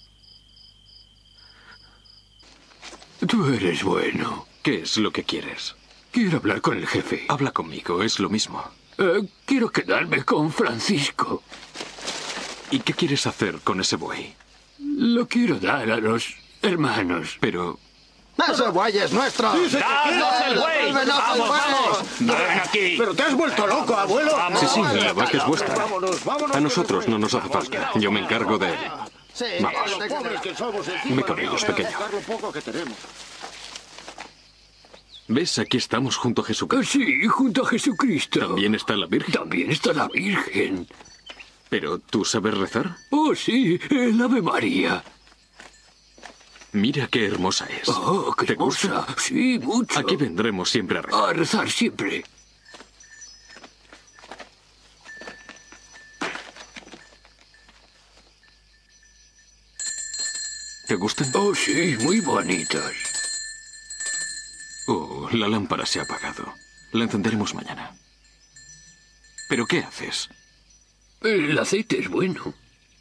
Tú eres bueno. ¿Qué es lo que quieres? Quiero hablar con el jefe. Habla conmigo, es lo mismo. Eh, quiero quedarme con Francisco. ¿Y qué quieres hacer con ese buey? Lo quiero dar a los hermanos. Pero... ¡Ese buey es nuestro! ¡Danos el buey! ¡Vamos, vamos! ¡Ven aquí! ¿Pero te has vuelto loco, abuelo? Sí, sí, la vaca es vuestra. A nosotros no nos hace falta. Yo me encargo de... Vamos. Me cabellos, pequeño. ¿Ves? Aquí estamos junto a Jesucristo. Sí, junto a Jesucristo. ¿También está la Virgen? También está la Virgen. ¿Pero tú sabes rezar? Oh, sí, el Ave María. Mira qué hermosa es. Oh, qué ¿Te hermosa. gusta? Sí, mucho. Aquí vendremos siempre a rezar. A rezar siempre. ¿Te gustan? Oh, sí, muy bonitas. Oh, la lámpara se ha apagado. La encenderemos mañana. ¿Pero qué haces? El aceite es bueno.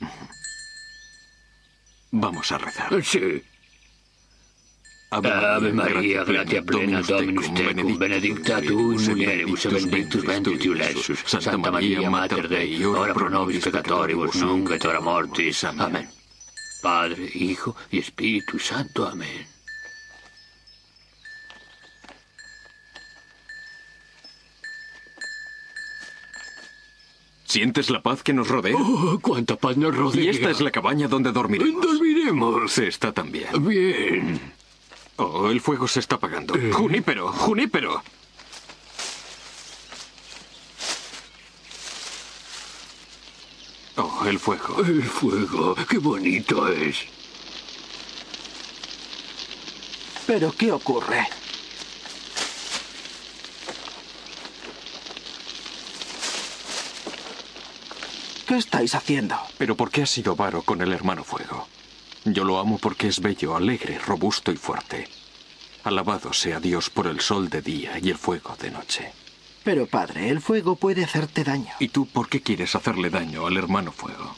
Vamos a rezar. Sí. Ave María, gratia plena, Dominus tecum, benedicta tu in mulieribus, et benedictus fructus ventris, Santa María, Mater Dei, ora pro nobis peccatoribus, nunc et hora mortis. Amén. Padre, Hijo y Espíritu Santo. Amén. ¿Sientes la paz que nos rodea? Oh, cuánta paz nos rodea. Y esta es la cabaña donde dormiremos. Dormiremos. Se está también. Bien. Oh, el fuego se está apagando. Eh. Junípero, Junípero. Oh, el fuego. El fuego, qué bonito es. ¿Pero qué ocurre? ¿Qué estáis haciendo? ¿Pero por qué has sido avaro con el hermano fuego? Yo lo amo porque es bello, alegre, robusto y fuerte. Alabado sea Dios por el sol de día y el fuego de noche. Pero, padre, el fuego puede hacerte daño. ¿Y tú por qué quieres hacerle daño al hermano fuego?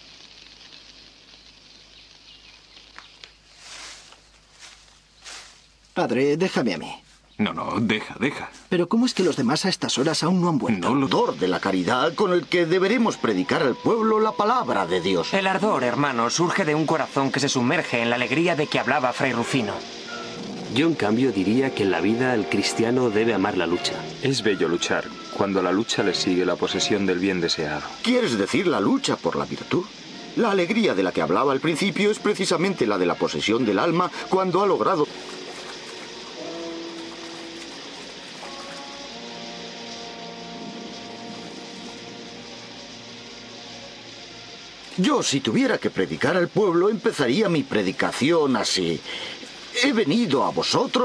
Padre, déjame a mí. No, no, deja, deja. Pero ¿cómo es que los demás a estas horas aún no han vuelto? No, el ardor de la caridad con el que deberemos predicar al pueblo la palabra de Dios. El ardor, hermano, surge de un corazón que se sumerge en la alegría de que hablaba Fray Rufino. Yo, en cambio, diría que en la vida el cristiano debe amar la lucha. Es bello luchar, cuando a la lucha le sigue la posesión del bien deseado. ¿Quieres decir la lucha por la virtud? La alegría de la que hablaba al principio es precisamente la de la posesión del alma cuando ha logrado... Yo, si tuviera que predicar al pueblo, empezaría mi predicación así. He venido a vosotros...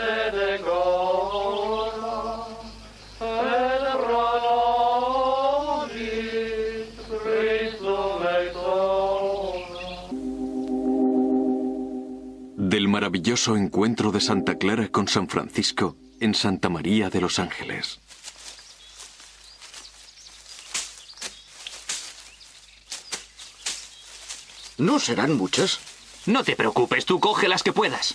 Del maravilloso encuentro de Santa Clara con San Francisco en Santa María de los Ángeles. ¿No serán muchas? No te preocupes, tú coge las que puedas.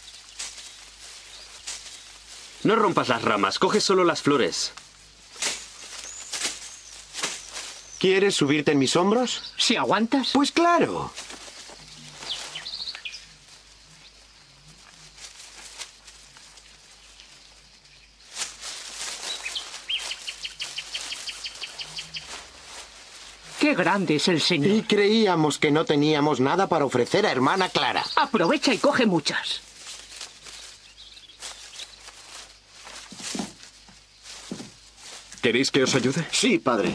No rompas las ramas, coge solo las flores. ¿Quieres subirte en mis hombros? ¿Si aguantas? Pues claro. ¡Qué grande es el Señor! Y creíamos que no teníamos nada para ofrecer a hermana Clara. Aprovecha y coge muchas. ¿Queréis que os ayude? Sí, padre.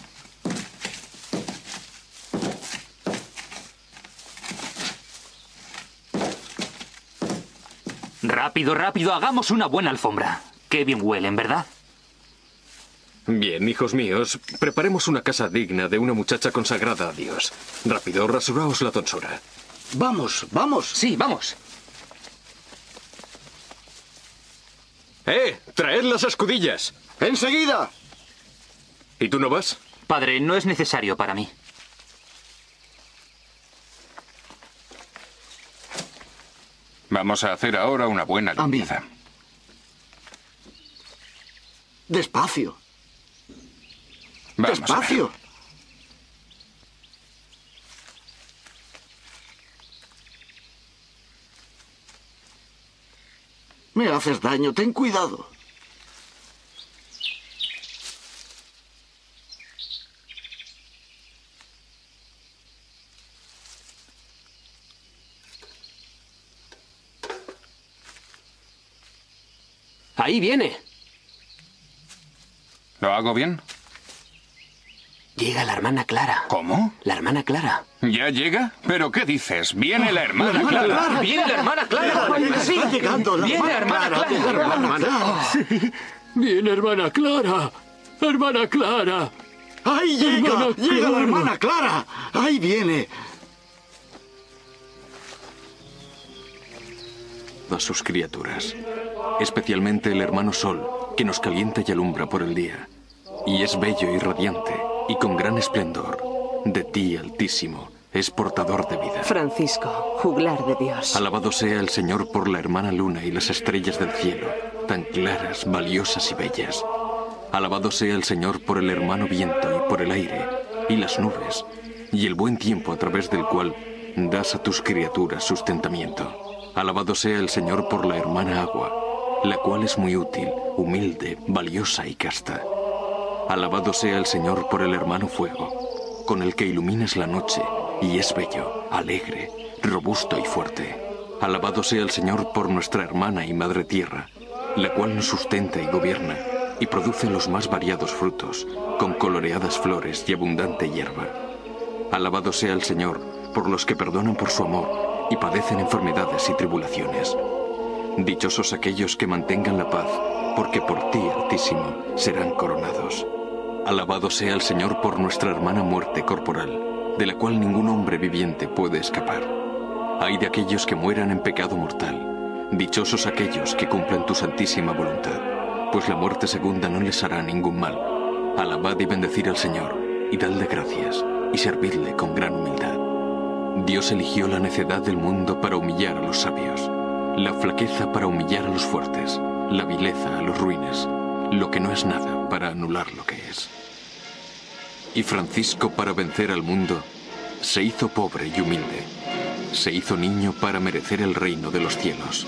Rápido, rápido, hagamos una buena alfombra. Qué bien huelen, ¿verdad? Bien, hijos míos, preparemos una casa digna de una muchacha consagrada a Dios. Rápido, rasuraos la tonsura. Vamos, vamos. Sí, vamos. ¡Eh! ¡Traed las escudillas! ¡Enseguida! ¿Y tú no vas? Padre, no es necesario para mí. Vamos a hacer ahora una buena limpieza. Despacio. Vamos Despacio. Me haces daño, ten cuidado. Ahí viene. ¿Lo hago bien? Llega la hermana Clara. ¿Cómo? La hermana Clara. ¿Ya llega? ¿Pero qué dices? ¡Viene la hermana, la hermana Clara! Clara! ¡Viene la hermana Clara! Sí, Está llegando la ¡Viene la hermana Clara, Clara! la hermana Clara. Sí. Viene hermana Clara. Hermana Clara. ¡Ahí llega! Hermana ¡Llega Clara. la hermana Clara! ¡Ahí viene! A sus criaturas, especialmente el hermano Sol, que nos calienta y alumbra por el día, y es bello y radiante, y con gran esplendor, de ti, Altísimo, es portador de vida. Francisco, juglar de Dios. Alabado sea el Señor por la hermana luna y las estrellas del cielo, tan claras, valiosas y bellas. Alabado sea el Señor por el hermano viento y por el aire, y las nubes, y el buen tiempo a través del cual das a tus criaturas sustentamiento. Alabado sea el Señor por la hermana agua, la cual es muy útil, humilde, valiosa y casta. Alabado sea el Señor por el hermano fuego, con el que iluminas la noche, y es bello, alegre, robusto y fuerte. Alabado sea el Señor por nuestra hermana y madre tierra, la cual nos sustenta y gobierna, y produce los más variados frutos, con coloreadas flores y abundante hierba. Alabado sea el Señor por los que perdonan por su amor, y padecen enfermedades y tribulaciones. Dichosos aquellos que mantengan la paz, porque por ti, Altísimo, serán coronados. Alabado sea el Señor por nuestra hermana muerte corporal, de la cual ningún hombre viviente puede escapar. Ay de aquellos que mueran en pecado mortal. Dichosos aquellos que cumplan tu santísima voluntad, pues la muerte segunda no les hará ningún mal. Alabad y bendecid al Señor, y dadle gracias, y servidle con gran humildad. Dios eligió la necedad del mundo para humillar a los sabios, la flaqueza para humillar a los fuertes, la vileza a los ruines, lo que no es nada para anular lo que es. Y Francisco, para vencer al mundo, se hizo pobre y humilde, se hizo niño para merecer el reino de los cielos.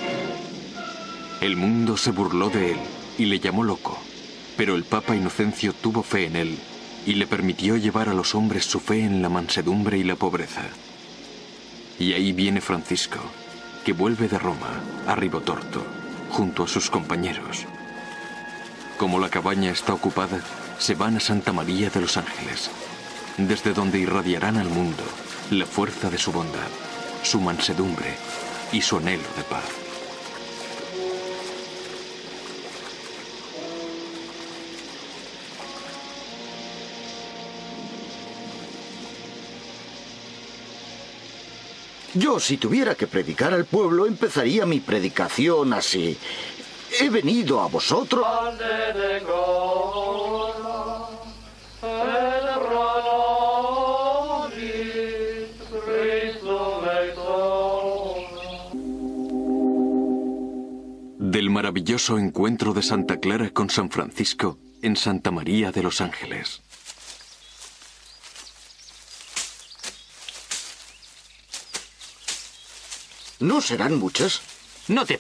El mundo se burló de él y le llamó loco, pero el Papa Inocencio tuvo fe en él y le permitió llevar a los hombres su fe en la mansedumbre y la pobreza. Y ahí viene Francisco, que vuelve de Roma a Ribotorto, junto a sus compañeros. Como la cabaña está ocupada, se van a Santa María de los Ángeles, desde donde irradiarán al mundo la fuerza de su bondad, su mansedumbre y su anhelo de paz. Yo, si tuviera que predicar al pueblo, empezaría mi predicación así. He venido a vosotros... Del maravilloso encuentro de Santa Clara con San Francisco en Santa María de los Ángeles. ¿No serán muchas? No te...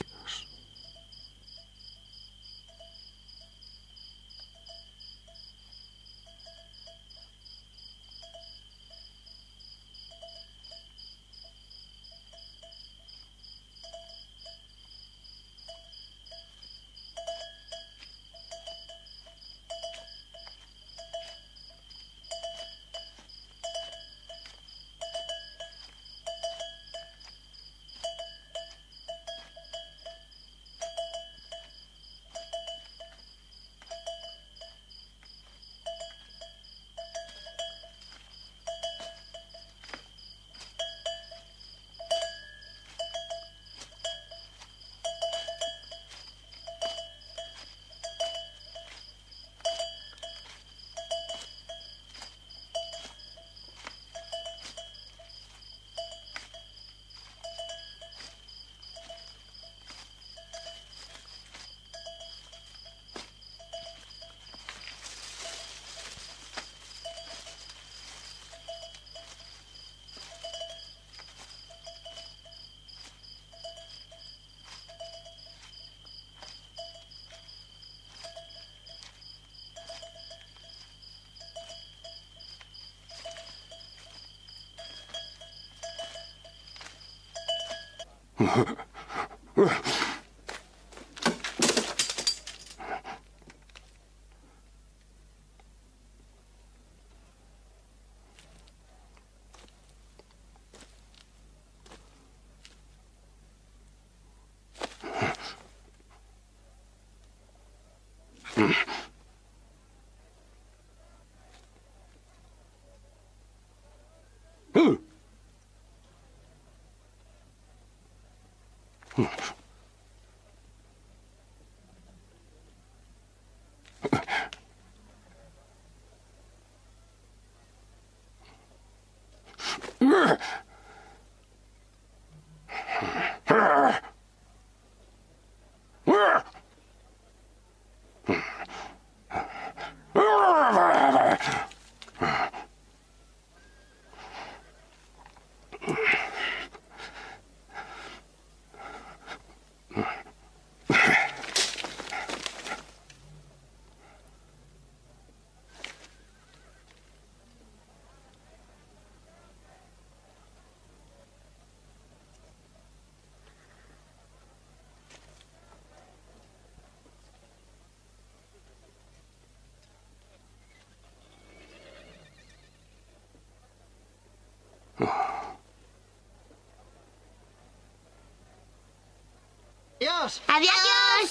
Adiós. Adiós.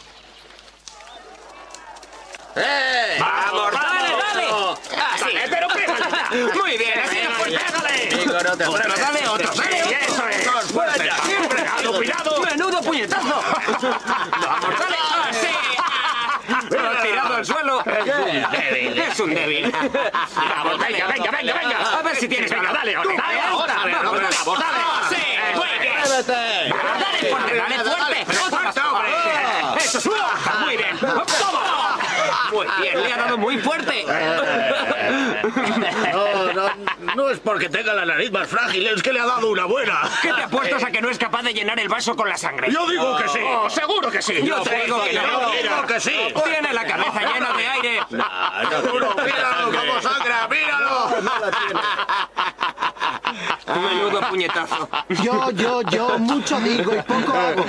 ¡Eh! ¡Vamos, dale, dale! ¡Así! Dale, ¡Pero pégale! Muy bien, así no puedes. ¡Pégale! Digo, no te atreves. Dale otro, dale otro. ¡Eso es! Más fuerte. ¡Cuidado, cuidado! ¡Menudo puñetazo! ¡Vamos, dale! ¡Así! Lo ha tirado al suelo. Es un débil. Vamos, venga, venga, venga, venga. A ver si tienes Venga, valor. dale, Tú, dale, ahora. ahora. Vamos, Vamos, dale. Sí, muy bien. ¡Muévete! Dale fuerte, dale fuerte. Otra más. Eso es una baja. Muy bien. Toma. Muy bien, le ha dado muy fuerte. No, no, no es porque tenga la nariz más frágil, es que le ha dado una buena. ¿Qué te apuestas a que no es capaz de llenar el vaso con la sangre? Yo digo que sí. Oh, seguro que sí. Yo te digo que no. Yo digo que sí. Tiene la cabeza llena de aire. Seguro, míralo cómo sangra, míralo. Menudo puñetazo. Yo, yo, yo, mucho digo y poco hago.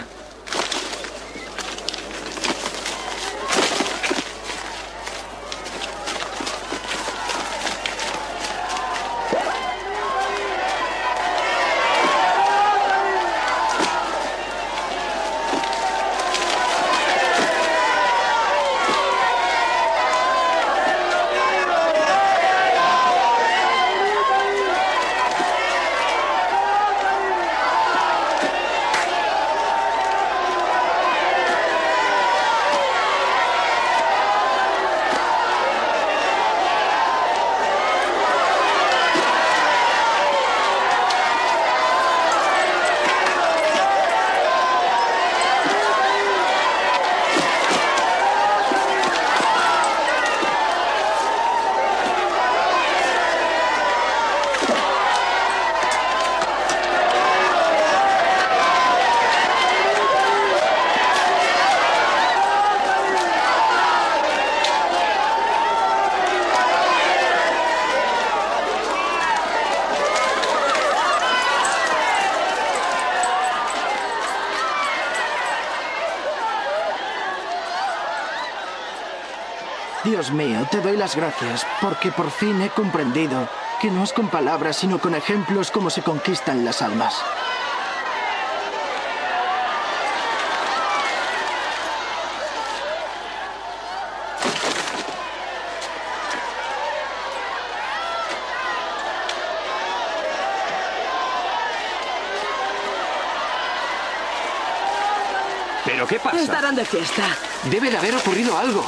Dios mío, te doy las gracias, porque por fin he comprendido que no es con palabras, sino con ejemplos como se conquistan las almas. ¿Pero qué pasa? Estarán de fiesta. Debe de haber ocurrido algo.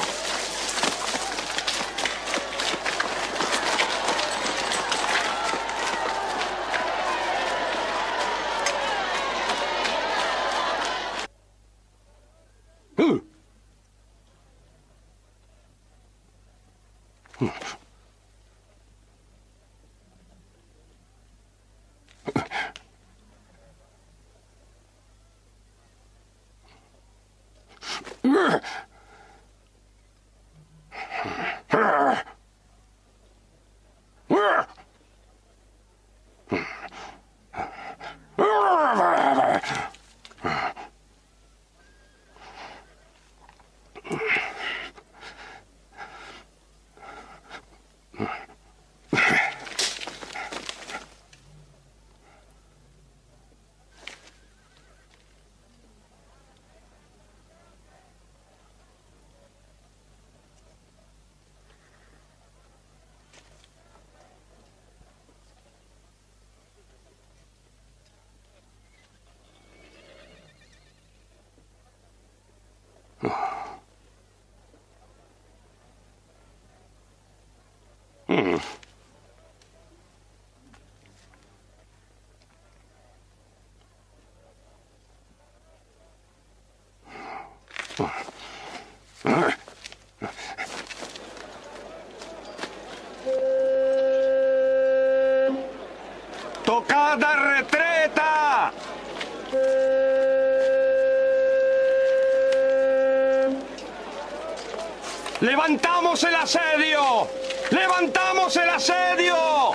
¡Tocad a retreta! ¡Levantamos el asedio! ¡Levantamos el asedio!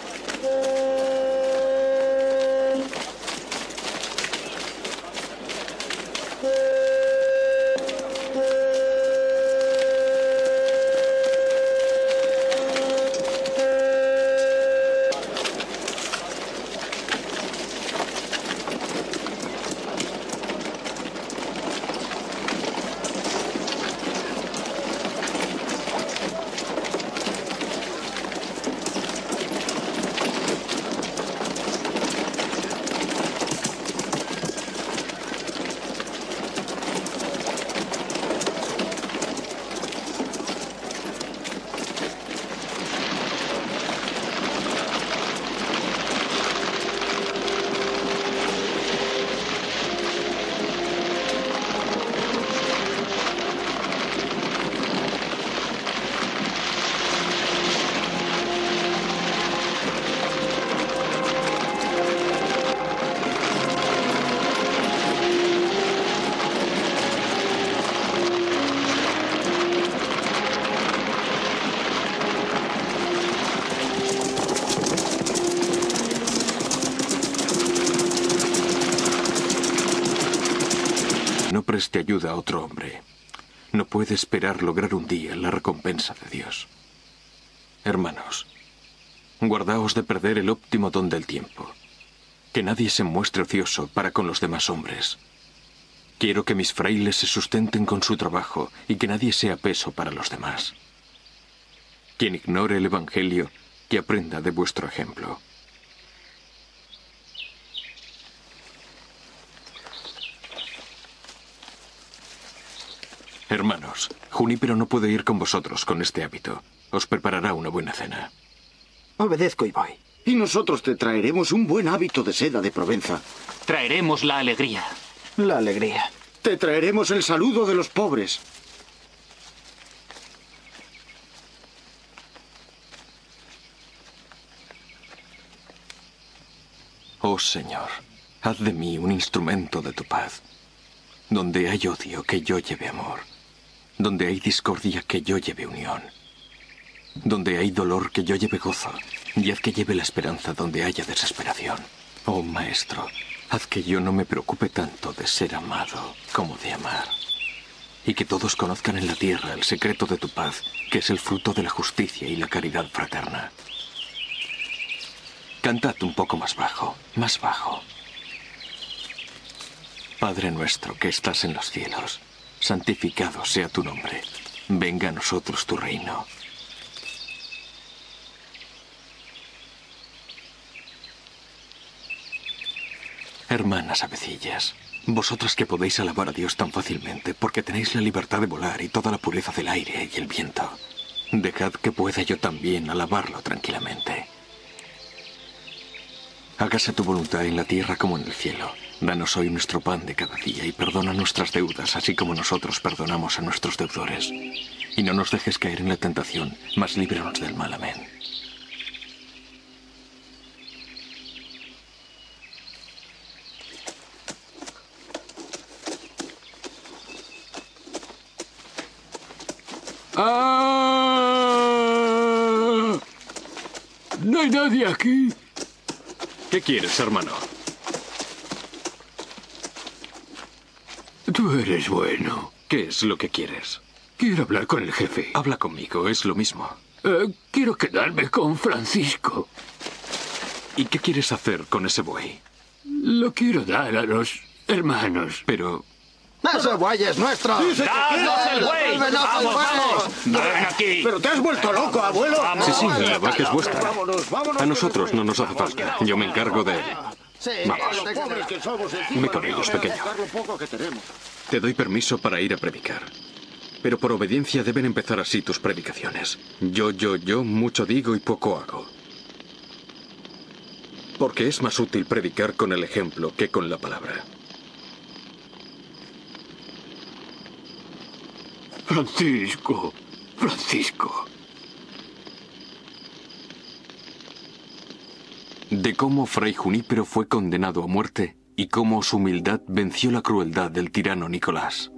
No preste ayuda a otro hombre. No puede esperar lograr un día la recompensa de Dios. Hermanos, guardaos de perder el óptimo don del tiempo. Que nadie se muestre ocioso para con los demás hombres. Quiero que mis frailes se sustenten con su trabajo y que nadie sea peso para los demás. Quien ignore el Evangelio, que aprenda de vuestro ejemplo. Hermanos, Junípero no puede ir con vosotros con este hábito. Os preparará una buena cena. Obedezco y voy. Y nosotros te traeremos un buen hábito de seda de Provenza. Traeremos la alegría. La alegría. Te traeremos el saludo de los pobres. Oh Señor, haz de mí un instrumento de tu paz. Donde hay odio, que yo lleve amor. Donde hay discordia, que yo lleve unión. Donde hay dolor, que yo lleve gozo. Y haz que lleve la esperanza donde haya desesperación. Oh Maestro, haz que yo no me preocupe tanto de ser amado como de amar. Y que todos conozcan en la tierra el secreto de tu paz, que es el fruto de la justicia y la caridad fraterna. Cantad un poco más bajo, más bajo. Padre nuestro que estás en los cielos, santificado sea tu nombre. Venga a nosotros tu reino. Hermanas avecillas, vosotras que podéis alabar a Dios tan fácilmente porque tenéis la libertad de volar y toda la pureza del aire y el viento, dejad que pueda yo también alabarlo tranquilamente. Hágase tu voluntad en la tierra como en el cielo. Danos hoy nuestro pan de cada día y perdona nuestras deudas, así como nosotros perdonamos a nuestros deudores. Y no nos dejes caer en la tentación, mas líbranos del mal. Amén. ¡Ah! ¿No hay nadie aquí? ¿Qué quieres, hermano? Tú eres bueno. ¿Qué es lo que quieres? Quiero hablar con el jefe. Habla conmigo, es lo mismo. Eh, quiero quedarme con Francisco. ¿Y qué quieres hacer con ese buey? Lo quiero dar a los hermanos. Pero... ¡Ese buey es nuestro! ¡Sí, ¡Danos el buey! ¡Vamos, vamos! ¡Ven aquí! ¡Pero te has vuelto loco, abuelo! Sí, sí, la vaca es vuestra. A nosotros no nos hace falta. Yo me encargo de... Vamos. Ve con ellos, pequeño. Te doy permiso para ir a predicar. Pero por obediencia deben empezar así tus predicaciones. Yo, yo, yo, mucho digo y poco hago. Porque es más útil predicar con el ejemplo que con la palabra. Francisco, Francisco. De cómo Fray Junípero fue condenado a muerte y cómo su humildad venció la crueldad del tirano Nicolás.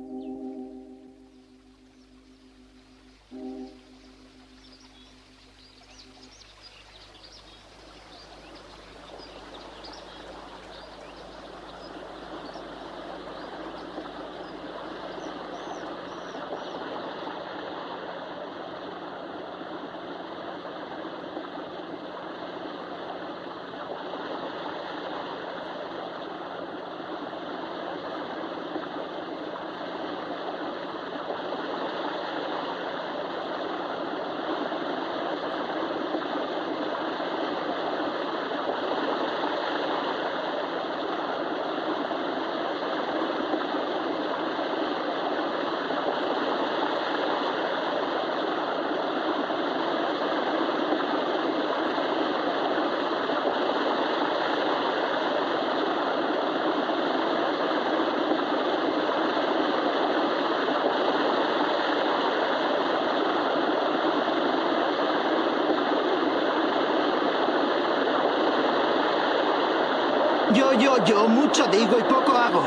Yo, yo, yo, mucho digo y poco hago.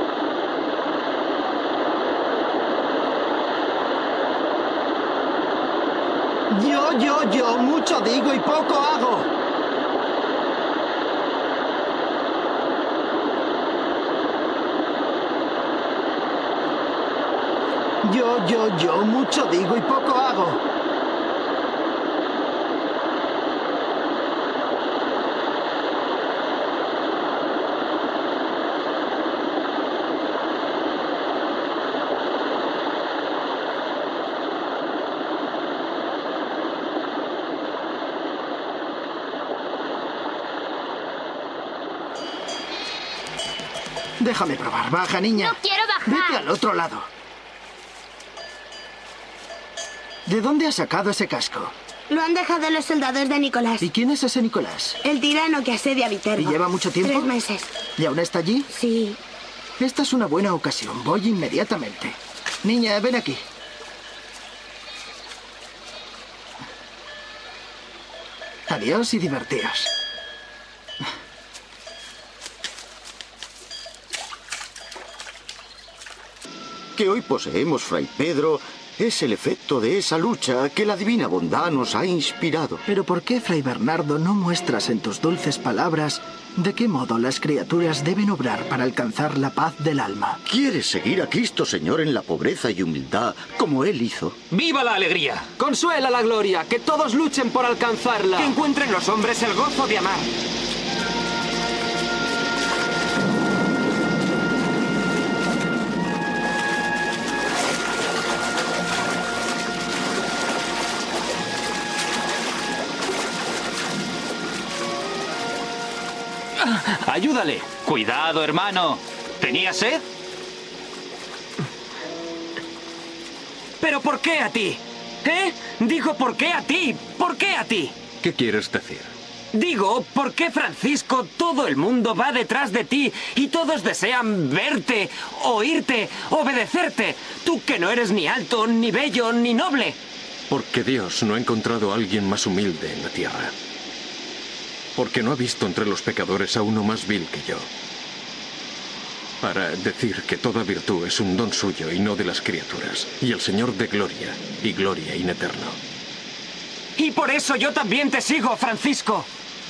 Yo, yo, yo, mucho digo y poco hago. Yo, yo, yo, mucho digo y poco hago. Déjame probar. Baja, niña. No quiero bajar. Vete al otro lado. ¿De dónde has sacado ese casco? Lo han dejado los soldados de Nicolás. ¿Y quién es ese Nicolás? El tirano que asedia Viterbo. ¿Y lleva mucho tiempo? Tres meses. ¿Y aún está allí? Sí. Esta es una buena ocasión. Voy inmediatamente. Niña, ven aquí. Adiós y divertíos. Que hoy poseemos, Fray Pedro, es el efecto de esa lucha que la divina bondad nos ha inspirado. Pero ¿por qué, Fray Bernardo, no muestras en tus dulces palabras de qué modo las criaturas deben obrar para alcanzar la paz del alma? ¿Quieres seguir a Cristo, Señor, en la pobreza y humildad, como Él hizo? ¡Viva la alegría! ¡Consuela la gloria! ¡Que todos luchen por alcanzarla! ¡Que encuentren los hombres el gozo de amar! ¡Ayúdale! ¡Cuidado, hermano! ¿Tenía sed? ¿Pero por qué a ti? ¿Eh? Digo, ¿por qué a ti? ¿Por qué a ti? ¿Qué quieres decir? Digo, ¿por qué, Francisco, todo el mundo va detrás de ti y todos desean verte, oírte, obedecerte? Tú que no eres ni alto, ni bello, ni noble. Porque Dios no ha encontrado a alguien más humilde en la tierra. Porque no ha visto entre los pecadores a uno más vil que yo. Para decir que toda virtud es un don suyo y no de las criaturas. Y el Señor de gloria, y gloria in eterno. Y por eso yo también te sigo, Francisco.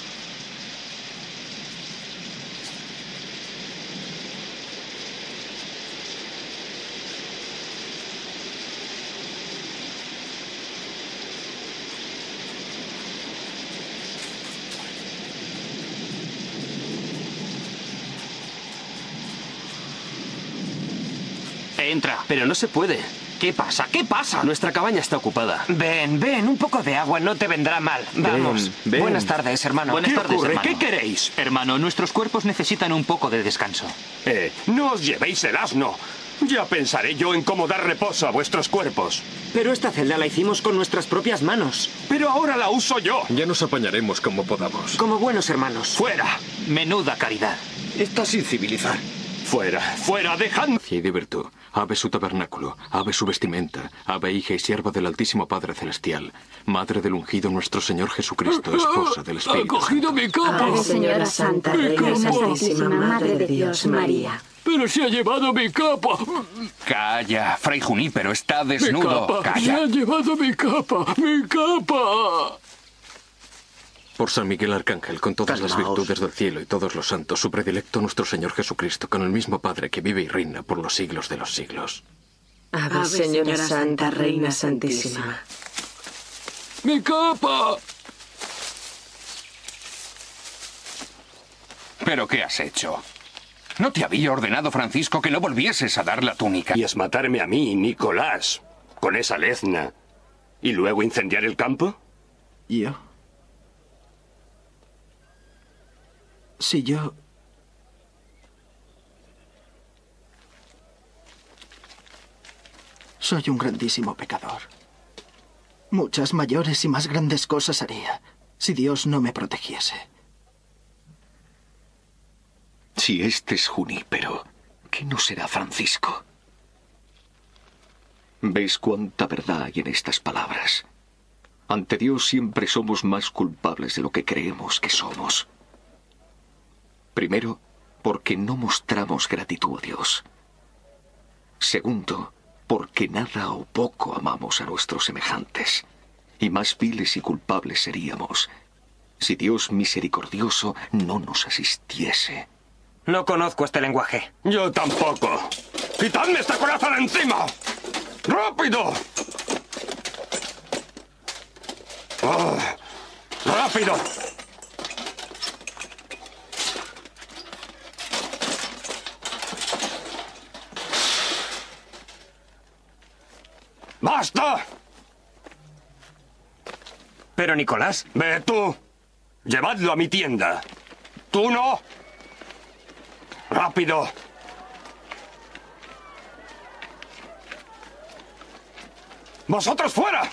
Entra. Pero no se puede. ¿Qué pasa? ¿Qué pasa? Nuestra cabaña está ocupada. Ven, ven, un poco de agua no te vendrá mal. Vamos. Ven, ven. Buenas tardes, hermano. Buenas ¿Qué tardes, ocurre? hermano. ¿Qué queréis? Hermano, nuestros cuerpos necesitan un poco de descanso. Eh, no os llevéis el asno. Ya pensaré yo en cómo dar reposo a vuestros cuerpos. Pero esta celda la hicimos con nuestras propias manos. Pero ahora la uso yo. Ya nos apañaremos como podamos. Como buenos hermanos. ¡Fuera! Menuda caridad. Está sin civilizar. Fuera, fuera, dejadme. Y de virtud, ave su tabernáculo, ave su vestimenta, ave hija y sierva del Altísimo Padre Celestial, madre del ungido nuestro Señor Jesucristo, esposa del Espíritu. ¡Ha cogido mi capa! Ave Señora Santa, Reina Santísima, Madre de Dios, María. ¡Pero se ha llevado mi capa! Calla, Fray Junípero está desnudo. ¡Mi capa! Calla. ¡Se ha llevado mi capa! ¡Mi capa! Por San Miguel Arcángel, con todas las virtudes del cielo y todos los santos, su predilecto nuestro Señor Jesucristo, con el mismo Padre que vive y reina por los siglos de los siglos. Ave Señora Santa, Reina Santísima. ¡Mi capa! ¿Pero qué has hecho? ¿No te había ordenado Francisco que no volvieses a dar la túnica? ¿Y es matarme a mí, Nicolás, con esa lezna, y luego incendiar el campo? ¿Yo? Si yo... Soy un grandísimo pecador. Muchas mayores y más grandes cosas haría si Dios no me protegiese. Si este es Junípero, ¿qué no será Francisco? ¿Ves cuánta verdad hay en estas palabras? Ante Dios siempre somos más culpables de lo que creemos que somos. Primero, porque no mostramos gratitud a Dios. Segundo, porque nada o poco amamos a nuestros semejantes. Y más viles y culpables seríamos si Dios misericordioso no nos asistiese. No conozco este lenguaje. Yo tampoco. ¡Quitadme esta coraza de encima! ¡Rápido! ¡Oh! ¡Rápido! ¡Basta! Pero, Nicolás... Ve tú. Llevadlo a mi tienda. ¡Tú no! ¡Rápido! ¡Vosotros fuera!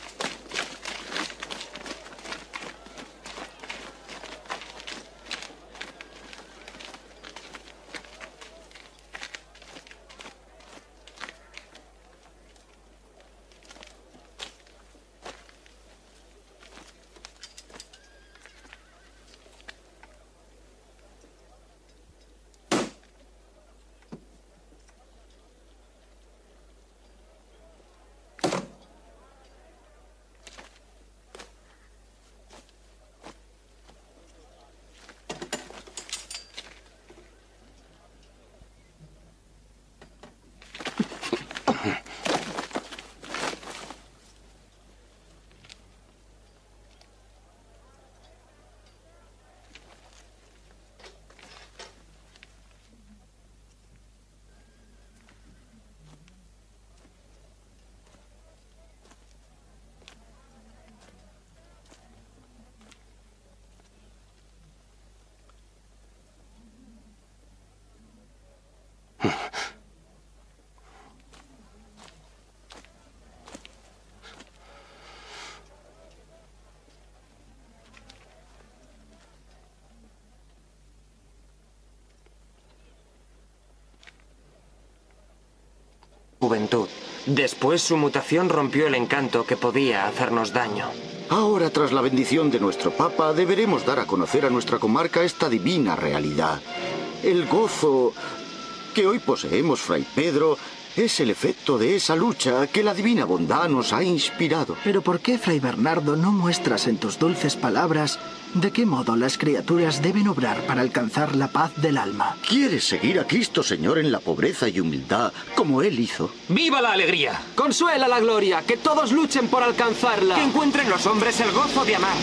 Juventud. Después su mutación rompió el encanto que podía hacernos daño. Ahora, tras la bendición de nuestro Papa, deberemos dar a conocer a nuestra comarca esta divina realidad. El gozo que hoy poseemos, Fray Pedro, es el efecto de esa lucha que la divina bondad nos ha inspirado. Pero ¿por qué, Fray Bernardo, no muestras en tus dulces palabras de qué modo las criaturas deben obrar para alcanzar la paz del alma? ¿Quieres seguir a Cristo Señor en la pobreza y humildad como Él hizo? ¡Viva la alegría! ¡Consuela la gloria! ¡Que todos luchen por alcanzarla! ¡Que encuentren los hombres el gozo de amar!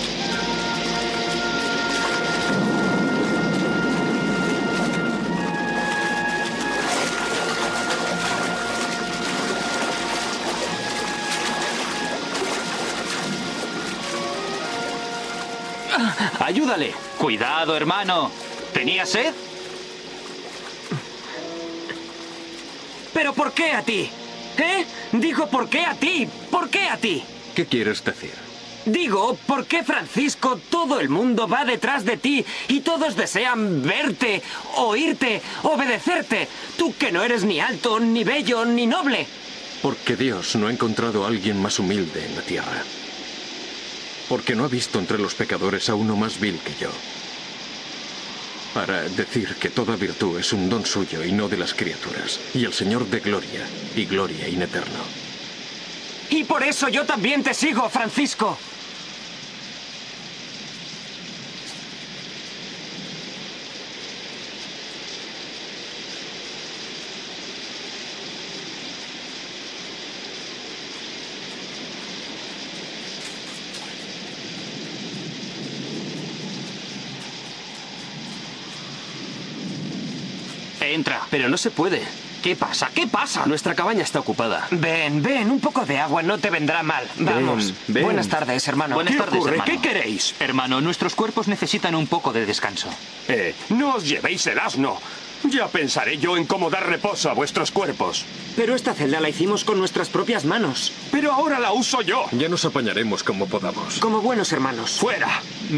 ¡Ayúdale! ¡Cuidado, hermano! ¿Tenía sed? ¿Pero por qué a ti? ¿Eh? Digo, ¿por qué a ti? ¿Por qué a ti? ¿Qué quieres decir? Digo, ¿por qué, Francisco, todo el mundo va detrás de ti y todos desean verte, oírte, obedecerte? Tú que no eres ni alto, ni bello, ni noble. Porque Dios no ha encontrado a alguien más humilde en la tierra. Porque no ha visto entre los pecadores a uno más vil que yo. Para decir que toda virtud es un don suyo y no de las criaturas. Y el Señor de gloria y gloria in eterno. Y por eso yo también te sigo, Francisco. Entra. Pero no se puede. ¿Qué pasa? ¿Qué pasa? Nuestra cabaña está ocupada. Ven, ven, un poco de agua no te vendrá mal. Vamos. Ven, ven. Buenas tardes, hermano. Buenas ¿Qué tardes, ocurre? hermano. ¿Qué queréis? Hermano, nuestros cuerpos necesitan un poco de descanso. Eh, no os llevéis el asno. Ya pensaré yo en cómo dar reposo a vuestros cuerpos. Pero esta celda la hicimos con nuestras propias manos. Pero ahora la uso yo. Ya nos apañaremos como podamos. Como buenos hermanos. ¡Fuera!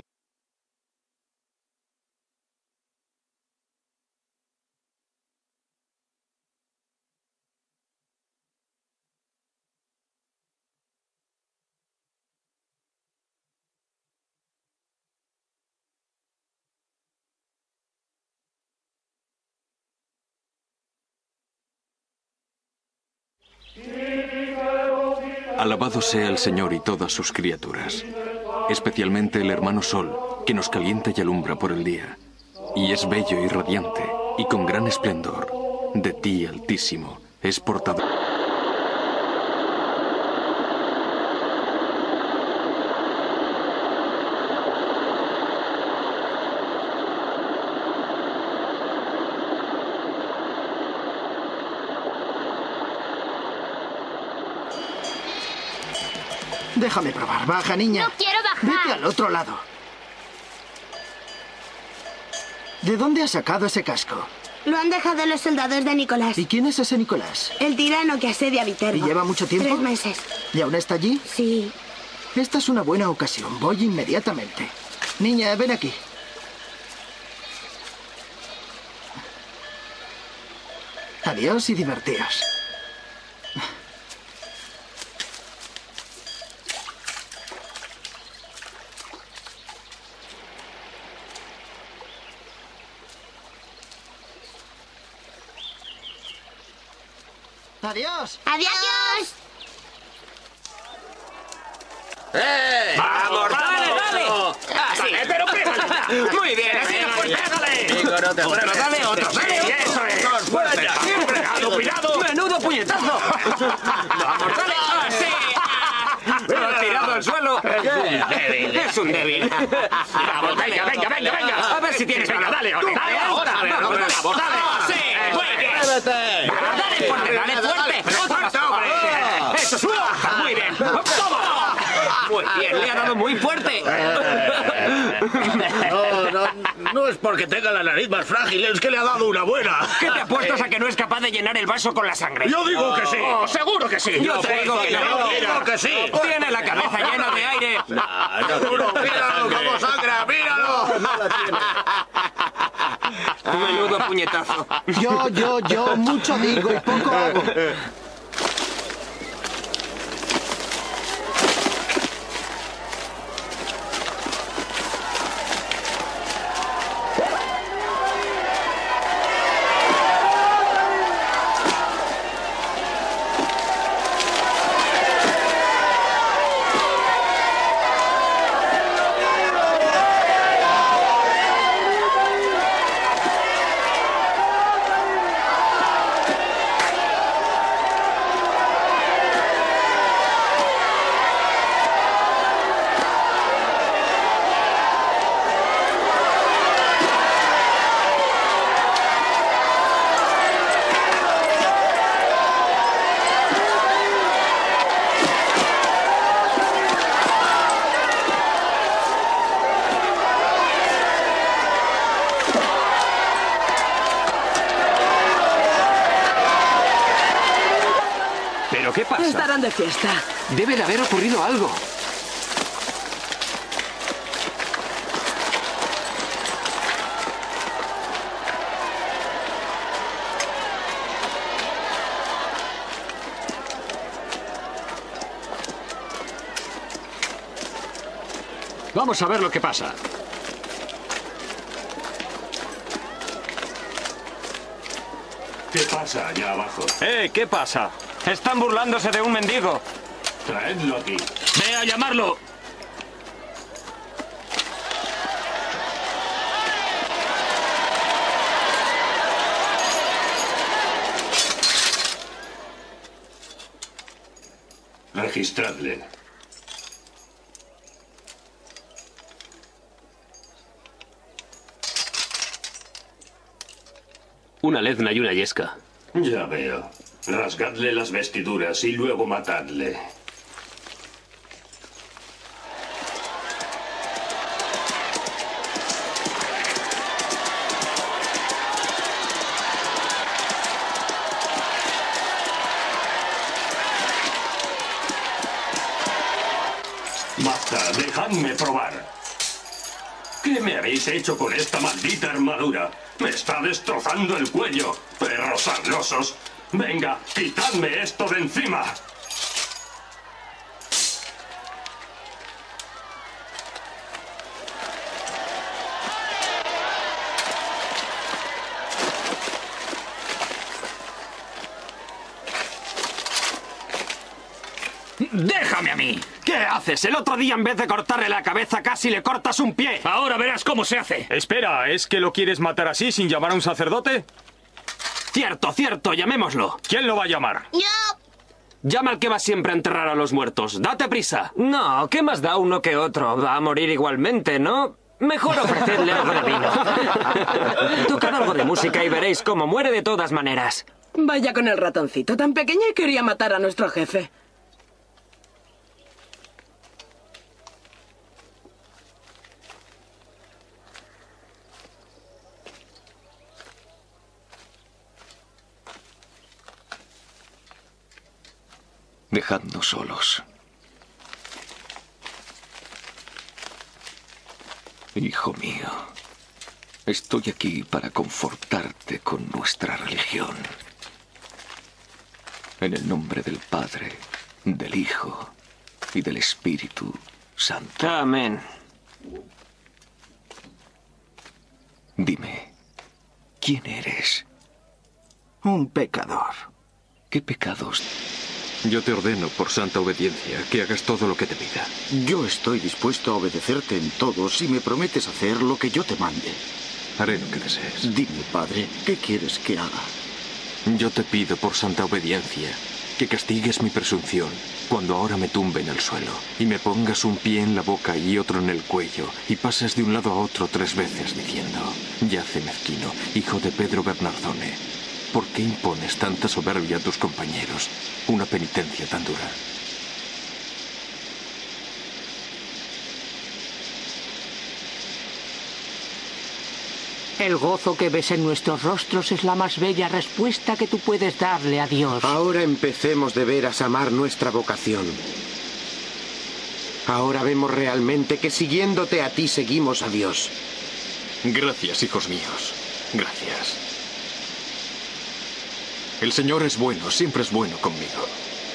Alabado sea el Señor y todas sus criaturas, especialmente el hermano Sol, que nos calienta y alumbra por el día, y es bello y radiante, y con gran esplendor, de ti, Altísimo, es portador. Déjame probar. Baja, niña. No quiero bajar. Vete al otro lado. ¿De dónde has sacado ese casco? Lo han dejado los soldados de Nicolás. ¿Y quién es ese Nicolás? El tirano que asedia a Viterbo. ¿Y lleva mucho tiempo? Tres meses. ¿Y aún está allí? Sí. Esta es una buena ocasión. Voy inmediatamente. Niña, ven aquí. Adiós y divertíos. Adiós. Adiós. ¡Eh! ¡Vamos, dale, dale! ¡Así! Dale, ¡Pero pégale! Muy bien, así no fue. ¡Pégale! Digo, no te Otro, atreves. dale otro, dale otro. Eso es. Más fuerte. ¡Cuidado, cuidado! ¡Menudo puñetazo! ¡Vamos, dale! ¡Así! ¡Me lo ha tirado al suelo! ¡Es un débil! ¡Vamos, venga, venga, venga, venga! A ver si tienes Venga, valor. dale ahora, dale ahora. Vamos, Vamos, dale. ¡Sí! ¡Muy bien! ¡Muévete! ¡Dale fuerte, dale fuerte! ¡Otro más! ¡Eso es! ¡Muy bien! ¡Toma! Muy bien, le ha dado muy fuerte. No, no, no es porque tenga la nariz más frágil, es que le ha dado una buena. ¿Qué te apuestas a que no es capaz de llenar el vaso con la sangre? Yo digo que sí. Oh, seguro que sí. Yo te digo que Yo no. digo que sí. Tiene la cabeza llena de aire. Seguro, míralo cómo sangra, míralo. Menudo puñetazo. Yo, yo, yo, mucho digo y poco hago. ¿Pero qué pasa? Estarán de fiesta. Debe de haber ocurrido algo. Vamos a ver lo que pasa. ¿Qué pasa allá abajo? ¡Eh! ¿Qué pasa? Están burlándose de un mendigo. Traedlo aquí. ¡Ve a llamarlo! Registradle. Una lezna y una yesca. Ya veo. Rasgadle las vestiduras y luego matadle. Basta, dejadme probar. ¿Qué me habéis hecho con esta maldita armadura? Me está destrozando el cuello, perros sarnosos. Venga, quitadme esto de encima. ¡Déjame a mí! ¿Qué haces? El otro día en vez de cortarle la cabeza casi le cortas un pie. Ahora verás cómo se hace. Espera, ¿es que lo quieres matar así sin llamar a un sacerdote? Cierto, cierto, llamémoslo. ¿Quién lo va a llamar? Yo. Llama al que va siempre a enterrar a los muertos. ¡Date prisa! No, ¿qué más da uno que otro? Va a morir igualmente, ¿no? Mejor ofrecerle algo de vino. Tocad algo de música y veréis cómo muere de todas maneras. Vaya con el ratoncito tan pequeño y quería matar a nuestro jefe. Dejadnos solos. Hijo mío, estoy aquí para confortarte con nuestra religión. En el nombre del Padre, del Hijo y del Espíritu Santo. Amén. Dime, ¿quién eres? Un pecador. ¿Qué pecados? Yo te ordeno, por santa obediencia, que hagas todo lo que te pida. Yo estoy dispuesto a obedecerte en todo si me prometes hacer lo que yo te mande. Haré lo que desees. Dime, padre, ¿qué quieres que haga? Yo te pido, por santa obediencia, que castigues mi presunción cuando ahora me tumbe en el suelo y me pongas un pie en la boca y otro en el cuello y pases de un lado a otro tres veces diciendo: yace mezquino, hijo de Pedro Bernardone. ¿Por qué impones tanta soberbia a tus compañeros? Una penitencia tan dura. El gozo que ves en nuestros rostros es la más bella respuesta que tú puedes darle a Dios. Ahora empecemos de veras a amar nuestra vocación. Ahora vemos realmente que siguiéndote a ti seguimos a Dios. Gracias, hijos míos. Gracias. El Señor es bueno, siempre es bueno conmigo.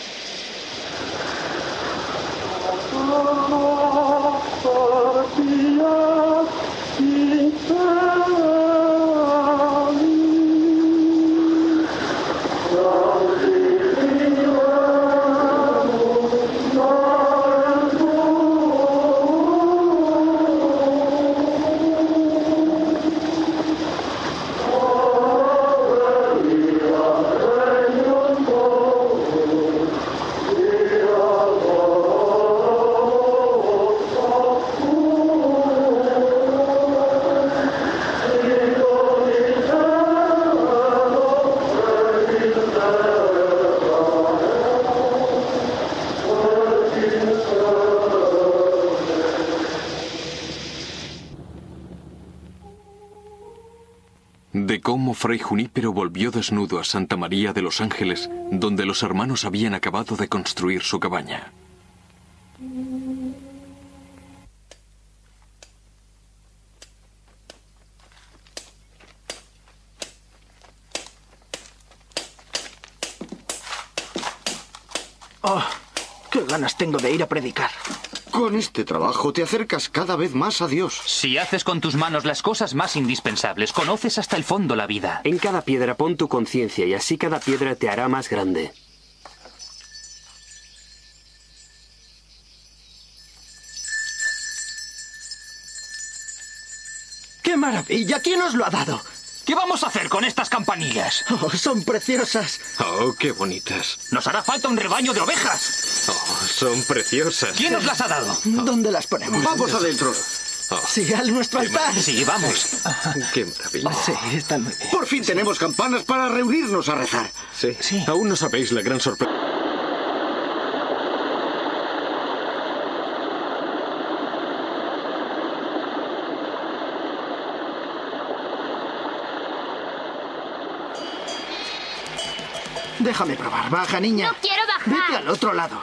De cómo Fray Junípero volvió desnudo a Santa María de los Ángeles, donde los hermanos habían acabado de construir su cabaña. Oh, qué ganas tengo de ir a predicar. Con este trabajo te acercas cada vez más a Dios. Si haces con tus manos las cosas más indispensables, conoces hasta el fondo la vida. En cada piedra pon tu conciencia y así cada piedra te hará más grande. ¡Qué maravilla! ¿Quién os lo ha dado? ¿Qué vamos a hacer con estas campanillas? Oh, son preciosas. Oh, qué bonitas. Nos hará falta un rebaño de ovejas. Oh, son preciosas. ¿Quién nos las ha dado? ¿Dónde las ponemos? Vamos adentro. Oh, Sí, al nuestro altar. Sí, vamos. qué maravilla. Sí, están muy bien. Por fin tenemos campanas para reunirnos a rezar. Sí. sí. Aún no sabéis la gran sorpresa. Déjame probar. Baja, niña. No quiero bajar. Vete al otro lado.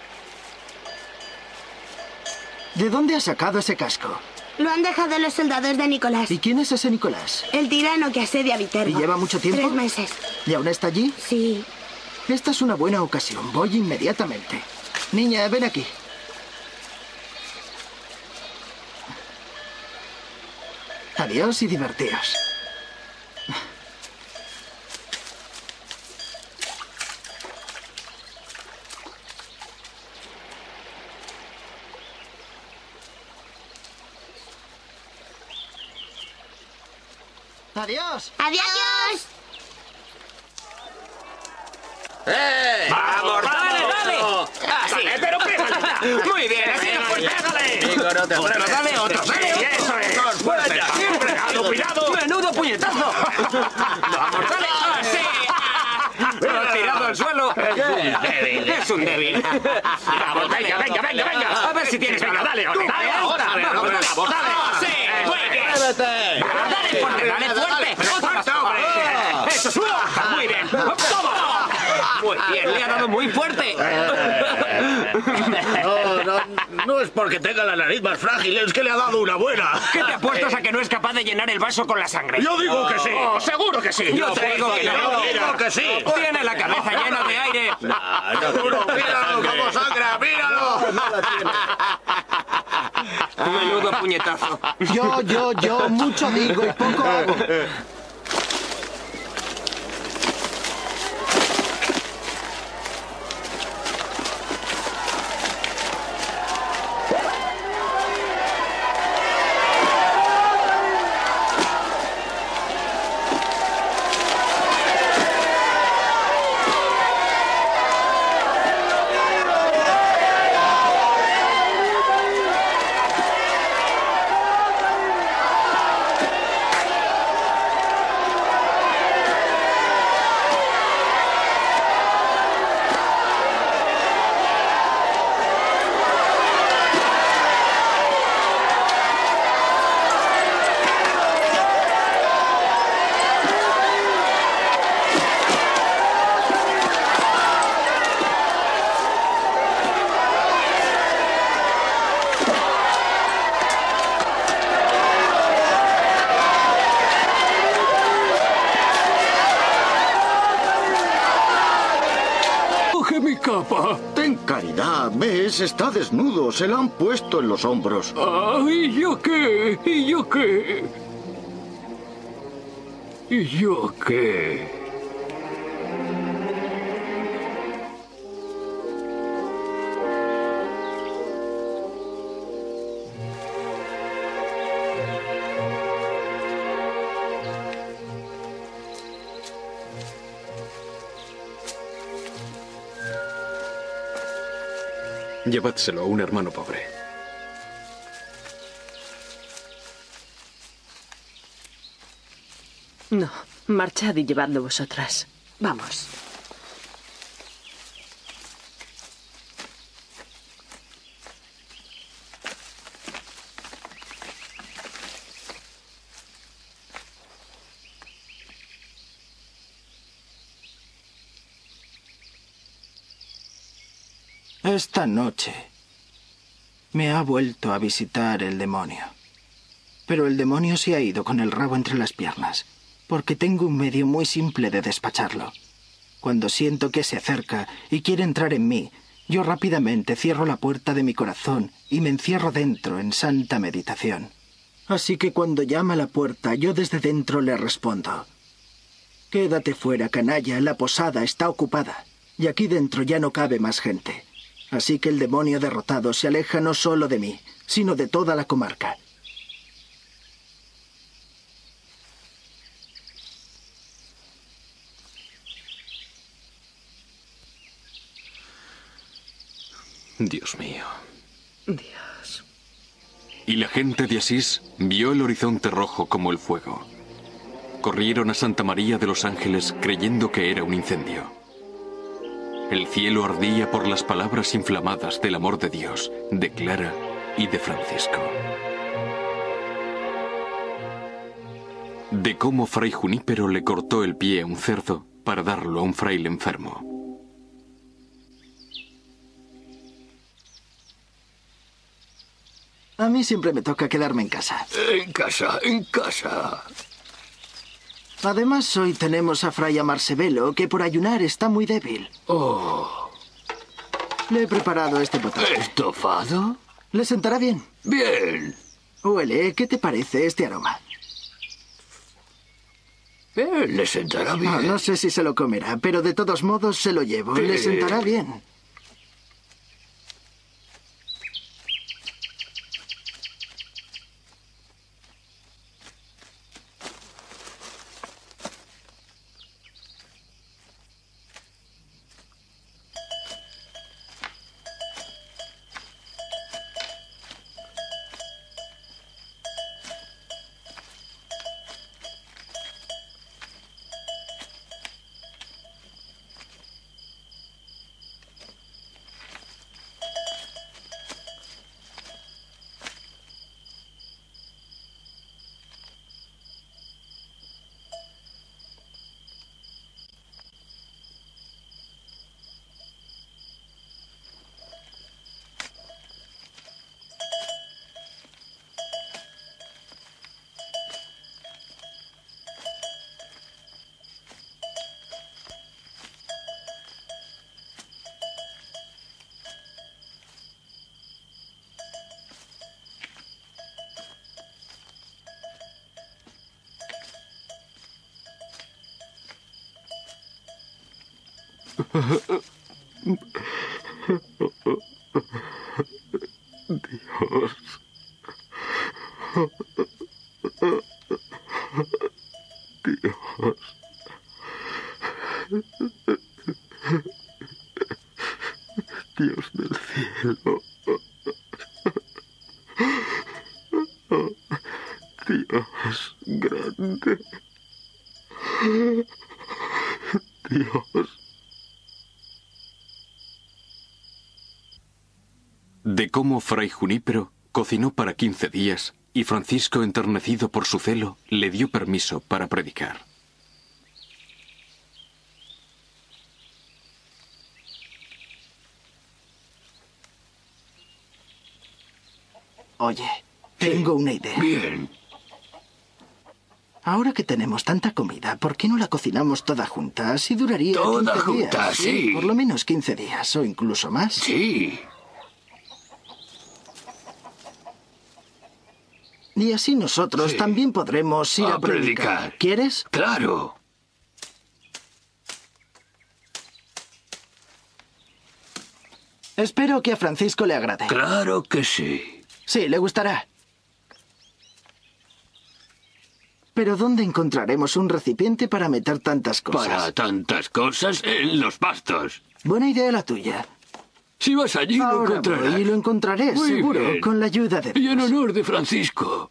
¿De dónde has sacado ese casco? Lo han dejado los soldados de Nicolás. ¿Y quién es ese Nicolás? El tirano que asedia a Viterbo. ¿Y lleva mucho tiempo? Tres meses. ¿Y aún está allí? Sí. Esta es una buena ocasión. Voy inmediatamente. Niña, ven aquí. Adiós y divertíos. Adiós. Adiós. ¡Eh! ¡Vamos, dale, dale! ¡Así! Dale, pero pégale. Muy bien, así no fuerte. ¡Pégale! Chico, no te Otro, atreves. dale otro, dale otro. Eso es. Más fuerte. Siempre, cuidado, cuidado. ¡Menudo puñetazo! Vamos, dale. ¡Así! ¡Me lo ha tirado al suelo! ¡Es un débil! Vamos, venga, venga, venga, venga. A ver si tienes Venga, ganas. dale, Tú, dale ahora. ahora. Vamos, Vamos, dale. ¡Sí! ¡Muy bien! Muévete. ¡Dale fuerte, dale fuerte! Fuerte, hombre. ¡Eso es una baja! ¡Muy bien! ¡Toma! Muy bien, le ha dado muy fuerte. No, no, no es porque tenga la nariz más frágil, es que le ha dado una buena. ¿Qué te apuestas a que no es capaz de llenar el vaso con la sangre? Yo digo que sí. Oh, seguro que sí. Yo te digo que Yo no. digo que sí. Tiene la cabeza llena de aire. Seguro, míralo cómo sangra, míralo. Menudo puñetazo. Yo, yo, yo, mucho digo y poco hago. Ten caridad, ves, está desnudo, se la han puesto en los hombros. Ah, ¿y yo qué? ¿Y yo qué? ¿Y yo qué? Llevádselo a un hermano pobre. No, marchad y llevadlo vosotras. Vamos. Esta noche me ha vuelto a visitar el demonio. Pero el demonio se ha ido con el rabo entre las piernas, porque tengo un medio muy simple de despacharlo. Cuando siento que se acerca y quiere entrar en mí, Yo rápidamente cierro la puerta de mi corazón y me encierro dentro en santa meditación. Así que cuando llama a la puerta, yo desde dentro le respondo: quédate fuera, canalla, la posada está ocupada, y aquí dentro ya no cabe más gente. Así que el demonio derrotado se aleja no solo de mí, sino de toda la comarca. Dios mío. Dios. Y la gente de Asís vio el horizonte rojo como el fuego. Corrieron a Santa María de los Ángeles creyendo que era un incendio. El cielo ardía por las palabras inflamadas del amor de Dios, de Clara y de Francisco. De cómo Fray Junípero le cortó el pie a un cerdo para darlo a un fraile enfermo. A mí siempre me toca quedarme en casa. En casa, en casa. Además, hoy tenemos a Fray Amarsevelo, que por ayunar está muy débil. Oh. Le he preparado este potaje. ¿Estofado? ¿Le sentará bien? Bien. Huele, ¿qué te parece este aroma? Bien, le sentará bien. No, no sé si se lo comerá, pero de todos modos se lo llevo. Sí. Le sentará bien. Dios. Dios. Dios del cielo. Dios grande. Dios. De cómo Fray Junípero cocinó para quince días y Francisco, enternecido por su celo, le dio permiso para predicar. Oye, tengo una idea. Bien. Ahora que tenemos tanta comida, ¿por qué no la cocinamos toda junta? Así duraría Toda quince junta, días. sí. Por lo menos quince días, o incluso más. Sí. Y así nosotros Sí. también podremos ir a, A predicar. predicar. ¿Quieres? Claro. Espero que a Francisco le agrade. Claro que sí. Sí, le gustará. Pero ¿dónde encontraremos un recipiente para meter tantas cosas? Para tantas cosas en los pastos. Buena idea la tuya. Si vas allí, lo Ahora encontrarás. voy y lo encontraré, Muy seguro, bien. con la ayuda de Dios. Y en honor de Francisco.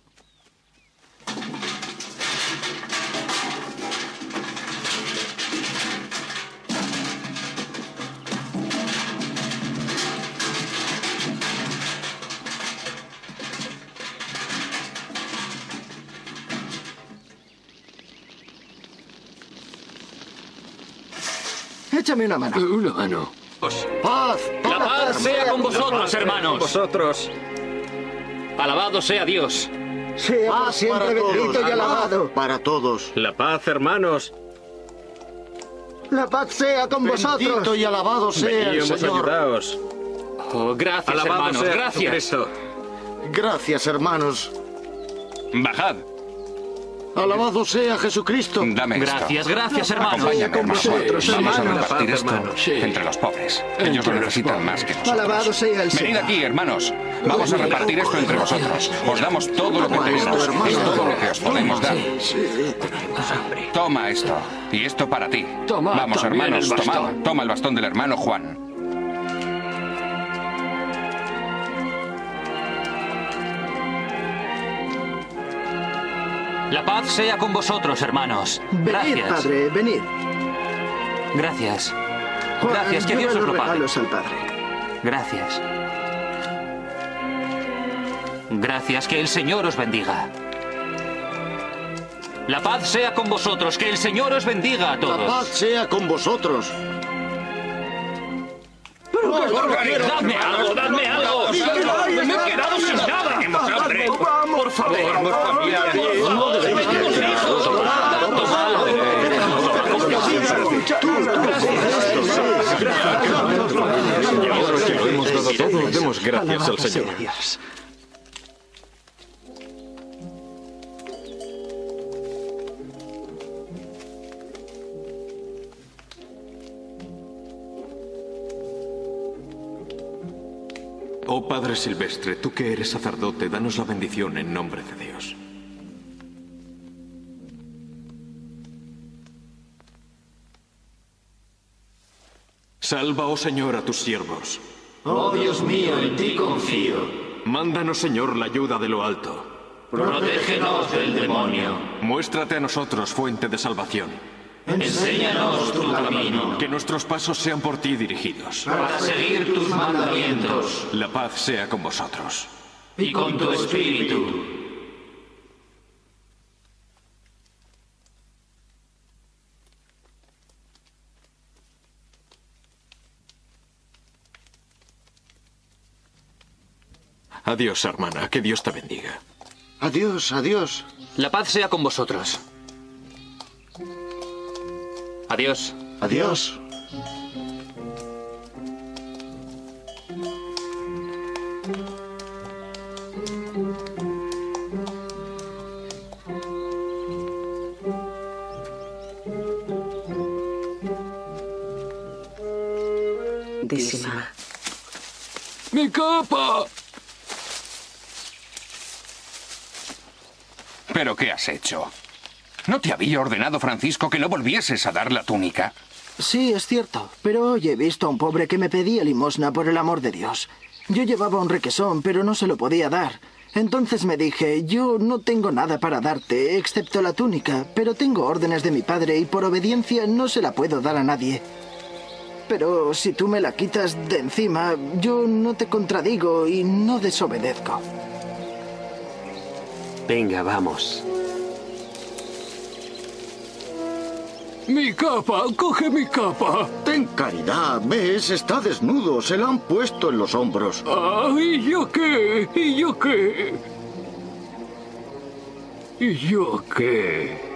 Échame una mano. Una mano. ¡Paz! La paz sea con vosotros, hermanos. Vosotros. Alabado sea Dios. Paz siempre para bendito todos. y alabado. Para todos. La paz, hermanos. La paz sea con vosotros. Bendito y alabado sea el Señor. Ayudaos. Oh, gracias, Alabado hermanos, sea gracias. Jesucristo. Gracias, hermanos. Bajad. Alabado sea Jesucristo. Dame esto. Gracias, gracias, hermano. Acompáñame, con hermano. vosotros, Vamos a hermano. repartir esto hermano, sí. entre los pobres. Ellos lo necesitan más que nosotros. Alabado sea el Venid Señor. aquí, hermanos. Vamos a repartir esto entre vosotros. Os damos todo lo que tenemos. Es todo lo que os podemos dar. Toma esto. Y esto para ti. Toma Vamos, también hermanos, el bastón. toma. Toma el bastón del hermano Juan. La paz sea con vosotros, hermanos. Venid, Gracias. padre, venid. Gracias. Juan, Gracias, que lleva Dios os los lo pague. regalos al padre. Gracias. Gracias, que el Señor os bendiga. La paz sea con vosotros, que el Señor os bendiga a La todos. paz sea con vosotros. ¡Dadme algo, dadme algo! ¡Me he quedado sin nada! ¡Tenemos hambre! ¡Por favor! ¡Tenemos familia! ¡No debéis tener hijos! Y ahora que lo hemos dado todo, demos gracias al Señor. Oh Padre Silvestre, tú que eres sacerdote, danos la bendición en nombre de Dios. Salva, oh Señor, a tus siervos. Oh Dios mío, en ti confío. Mándanos, Señor, la ayuda de lo alto. Protégenos del demonio. Muéstrate a nosotros fuente de salvación. Enséñanos tu camino. Que nuestros pasos sean por ti dirigidos. Para seguir tus mandamientos. La paz sea con vosotros. Y con tu espíritu. Adiós, hermana. Que Dios te bendiga. Adiós, adiós. La paz sea con vosotros. Adiós. Adiós. Décima. ¡Mi capa! ¿Pero qué has hecho? ¿No te había ordenado Francisco que no volvieses a dar la túnica? Sí, es cierto. Pero hoy he visto a un pobre que me pedía limosna por el amor de Dios. Yo llevaba un requesón, pero no se lo podía dar. Entonces me dije, yo no tengo nada para darte, excepto la túnica, pero tengo órdenes de mi padre y por obediencia no se la puedo dar a nadie. Pero si tú me la quitas de encima, yo no te contradigo y no desobedezco. Venga, vamos. ¡Mi capa! ¡Coge mi capa! Ten caridad, ves, está desnudo, se la han puesto en los hombros. Ah, ¿y yo qué? ¿Y yo qué? ¿Y yo qué?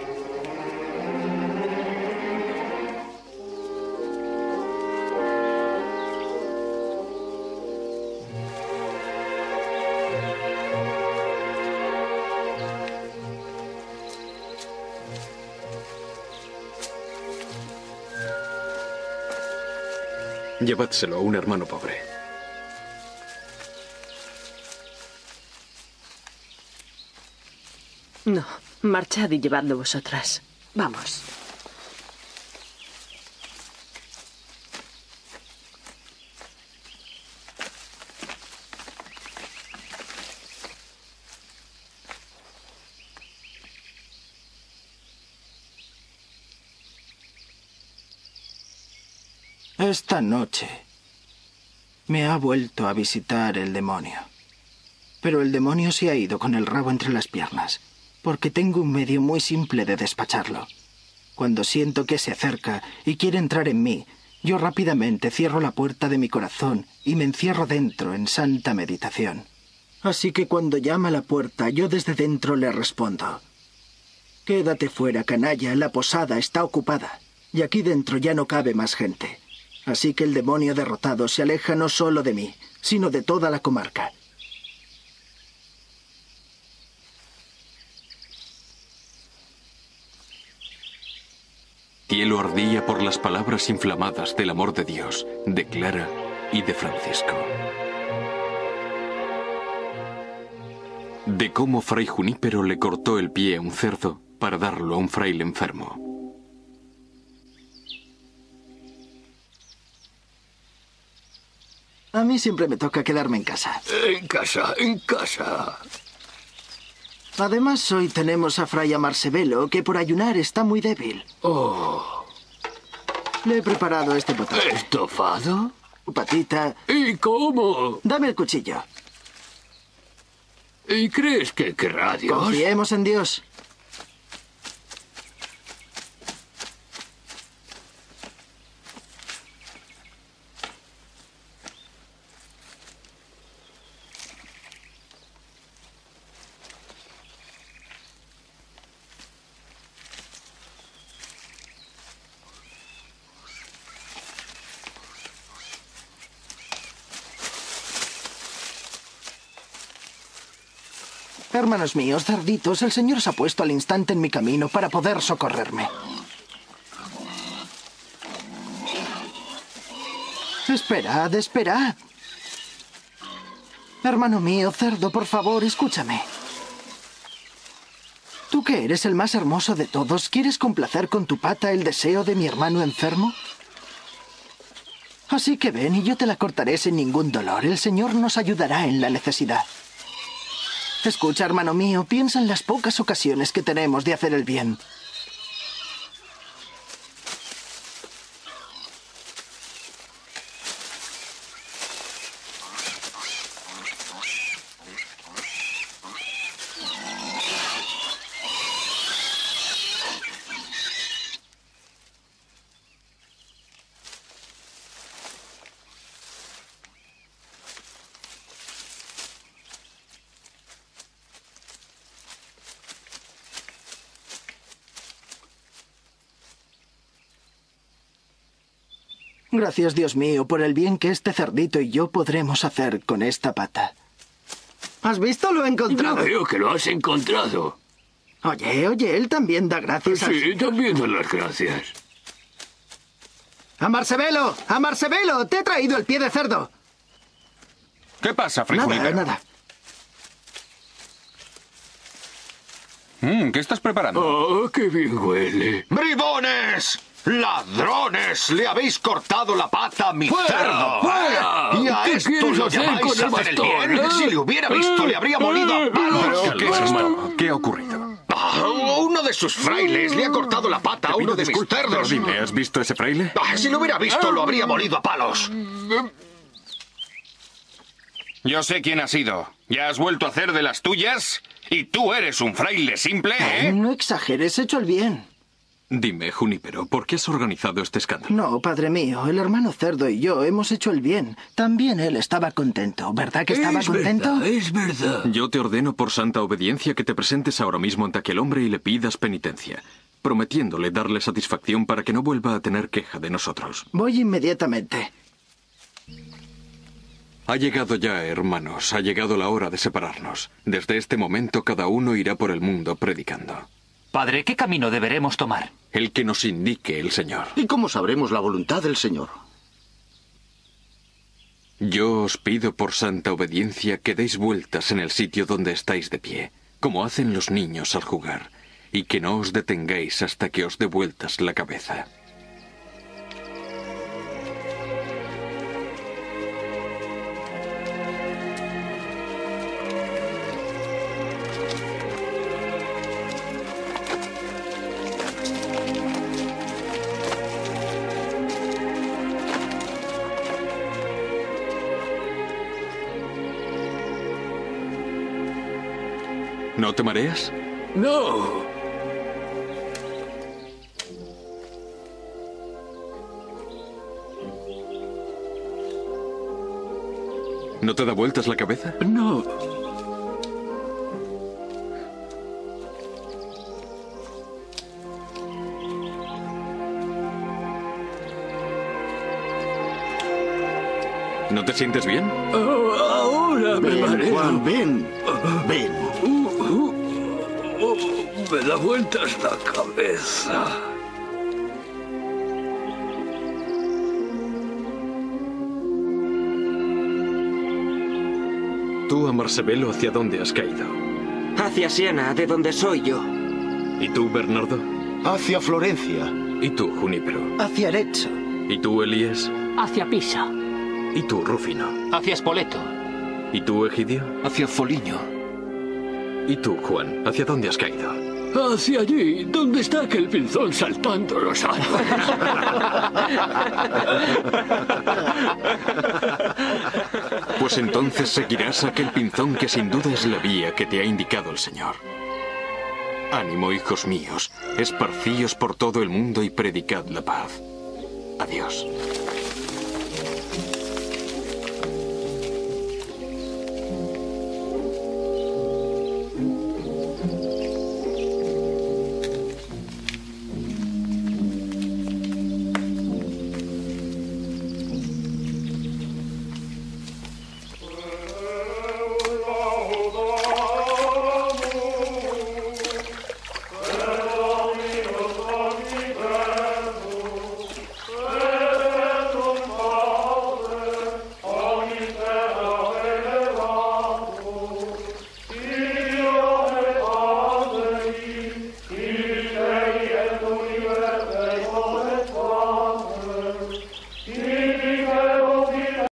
Llevádselo a un hermano pobre. No, marchad y llevadlo vosotras. Vamos. Esta noche me ha vuelto a visitar el demonio. Pero el demonio se ha ido con el rabo entre las piernas, porque tengo un medio muy simple de despacharlo. Cuando siento que se acerca y quiere entrar en mí, yo rápidamente cierro la puerta de mi corazón y me encierro dentro en santa meditación. Así que cuando llama a la puerta, yo desde dentro le respondo: «Quédate fuera, canalla, la posada está ocupada». Y aquí dentro ya no cabe más gente. Así que el demonio derrotado se aleja no solo de mí, sino de toda la comarca. Cielo ardía por las palabras inflamadas del amor de Dios, de Clara y de Francisco. De cómo Fray Junípero le cortó el pie a un cerdo para darlo a un fraile enfermo. A mí siempre me toca quedarme en casa. En casa, en casa. Además, hoy tenemos a Fray Amarcebelo, que por ayunar está muy débil. Oh. Le he preparado este potaje. ¿Estofado? Patita. ¿Y cómo? Dame el cuchillo. ¿Y crees que querrá Dios? Confiemos en Dios. Hermanos míos, cerditos, el Señor se ha puesto al instante en mi camino para poder socorrerme. Esperad, esperad. Hermano mío, cerdo, por favor, escúchame. Tú que eres el más hermoso de todos, ¿quieres complacer con tu pata el deseo de mi hermano enfermo? Así que ven y yo te la cortaré sin ningún dolor. El Señor nos ayudará en la necesidad. Escucha, hermano mío, piensa en las pocas ocasiones que tenemos de hacer el bien. Gracias, Dios mío, por el bien que este cerdito y yo podremos hacer con esta pata. ¿Has visto? Lo he encontrado. Ya veo que lo has encontrado. Oye, oye, él también da gracias. Sí, a... también da las gracias. ¡Amarcebelo! ¡Amarcebelo! ¡Te he traído el pie de cerdo! ¿Qué pasa, Fray Nada, Junípero? nada. Mm, ¿Qué estás preparando? ¡Oh, qué bien huele! ¡Bribones! ¡Ladrones! ¡Le habéis cortado la pata a mi ¡Fuera, cerdo! fuera! ¿Y a ¿Qué esto quieres lo hacer llamáis con el hacer el bastón, bien? eh? Si le hubiera visto, le habría molido a palos. ¿Qué es esto? ¿Qué ha ocurrido? Ah, uno de sus frailes le ha cortado la pata a uno de mis Pero cerdos. dime, ¿has visto ese fraile? Ah, si lo hubiera visto, lo habría molido a palos. Yo sé quién ha sido. ¿Ya has vuelto a hacer de las tuyas? ¿Y tú eres un fraile simple, eh? No exageres, he hecho el bien. Dime, Junípero, ¿por qué has organizado este escándalo? No, padre mío, el hermano cerdo y yo hemos hecho el bien. También él estaba contento, ¿verdad que estaba es contento? Verdad, es verdad. Yo te ordeno por santa obediencia que te presentes ahora mismo ante aquel hombre y le pidas penitencia, prometiéndole darle satisfacción para que no vuelva a tener queja de nosotros. Voy inmediatamente. Ha llegado ya, hermanos, ha llegado la hora de separarnos. Desde este momento cada uno irá por el mundo predicando. Padre, ¿qué camino deberemos tomar? El que nos indique el Señor. ¿Y cómo sabremos la voluntad del Señor? Yo os pido por santa obediencia que deis vueltas en el sitio donde estáis de pie, como hacen los niños al jugar, y que no os detengáis hasta que os dé vueltas la cabeza. ¿No te mareas? No. ¿No te da vueltas la cabeza? No. ¿No te sientes bien? Oh, ahora me Ven, mareo. Juan, ven. Ven. Uh, uh, oh, me da vueltas la cabeza. Tú, Amarsebelo, ¿hacia dónde has caído? Hacia Siena, de donde soy yo. ¿Y tú, Bernardo? Hacia Florencia. ¿Y tú, Junípero? Hacia Arezzo. ¿Y tú, Elías? Hacia Pisa. ¿Y tú, Rufino? Hacia Spoleto. ¿Y tú, Egidio? Hacia Foligno. ¿Y tú, Juan? ¿Hacia dónde has caído? Hacia allí, donde está aquel pinzón saltando los árboles. Pues entonces seguirás aquel pinzón que sin duda es la vía que te ha indicado el Señor. Ánimo, hijos míos, esparcíos por todo el mundo y predicad la paz. Adiós.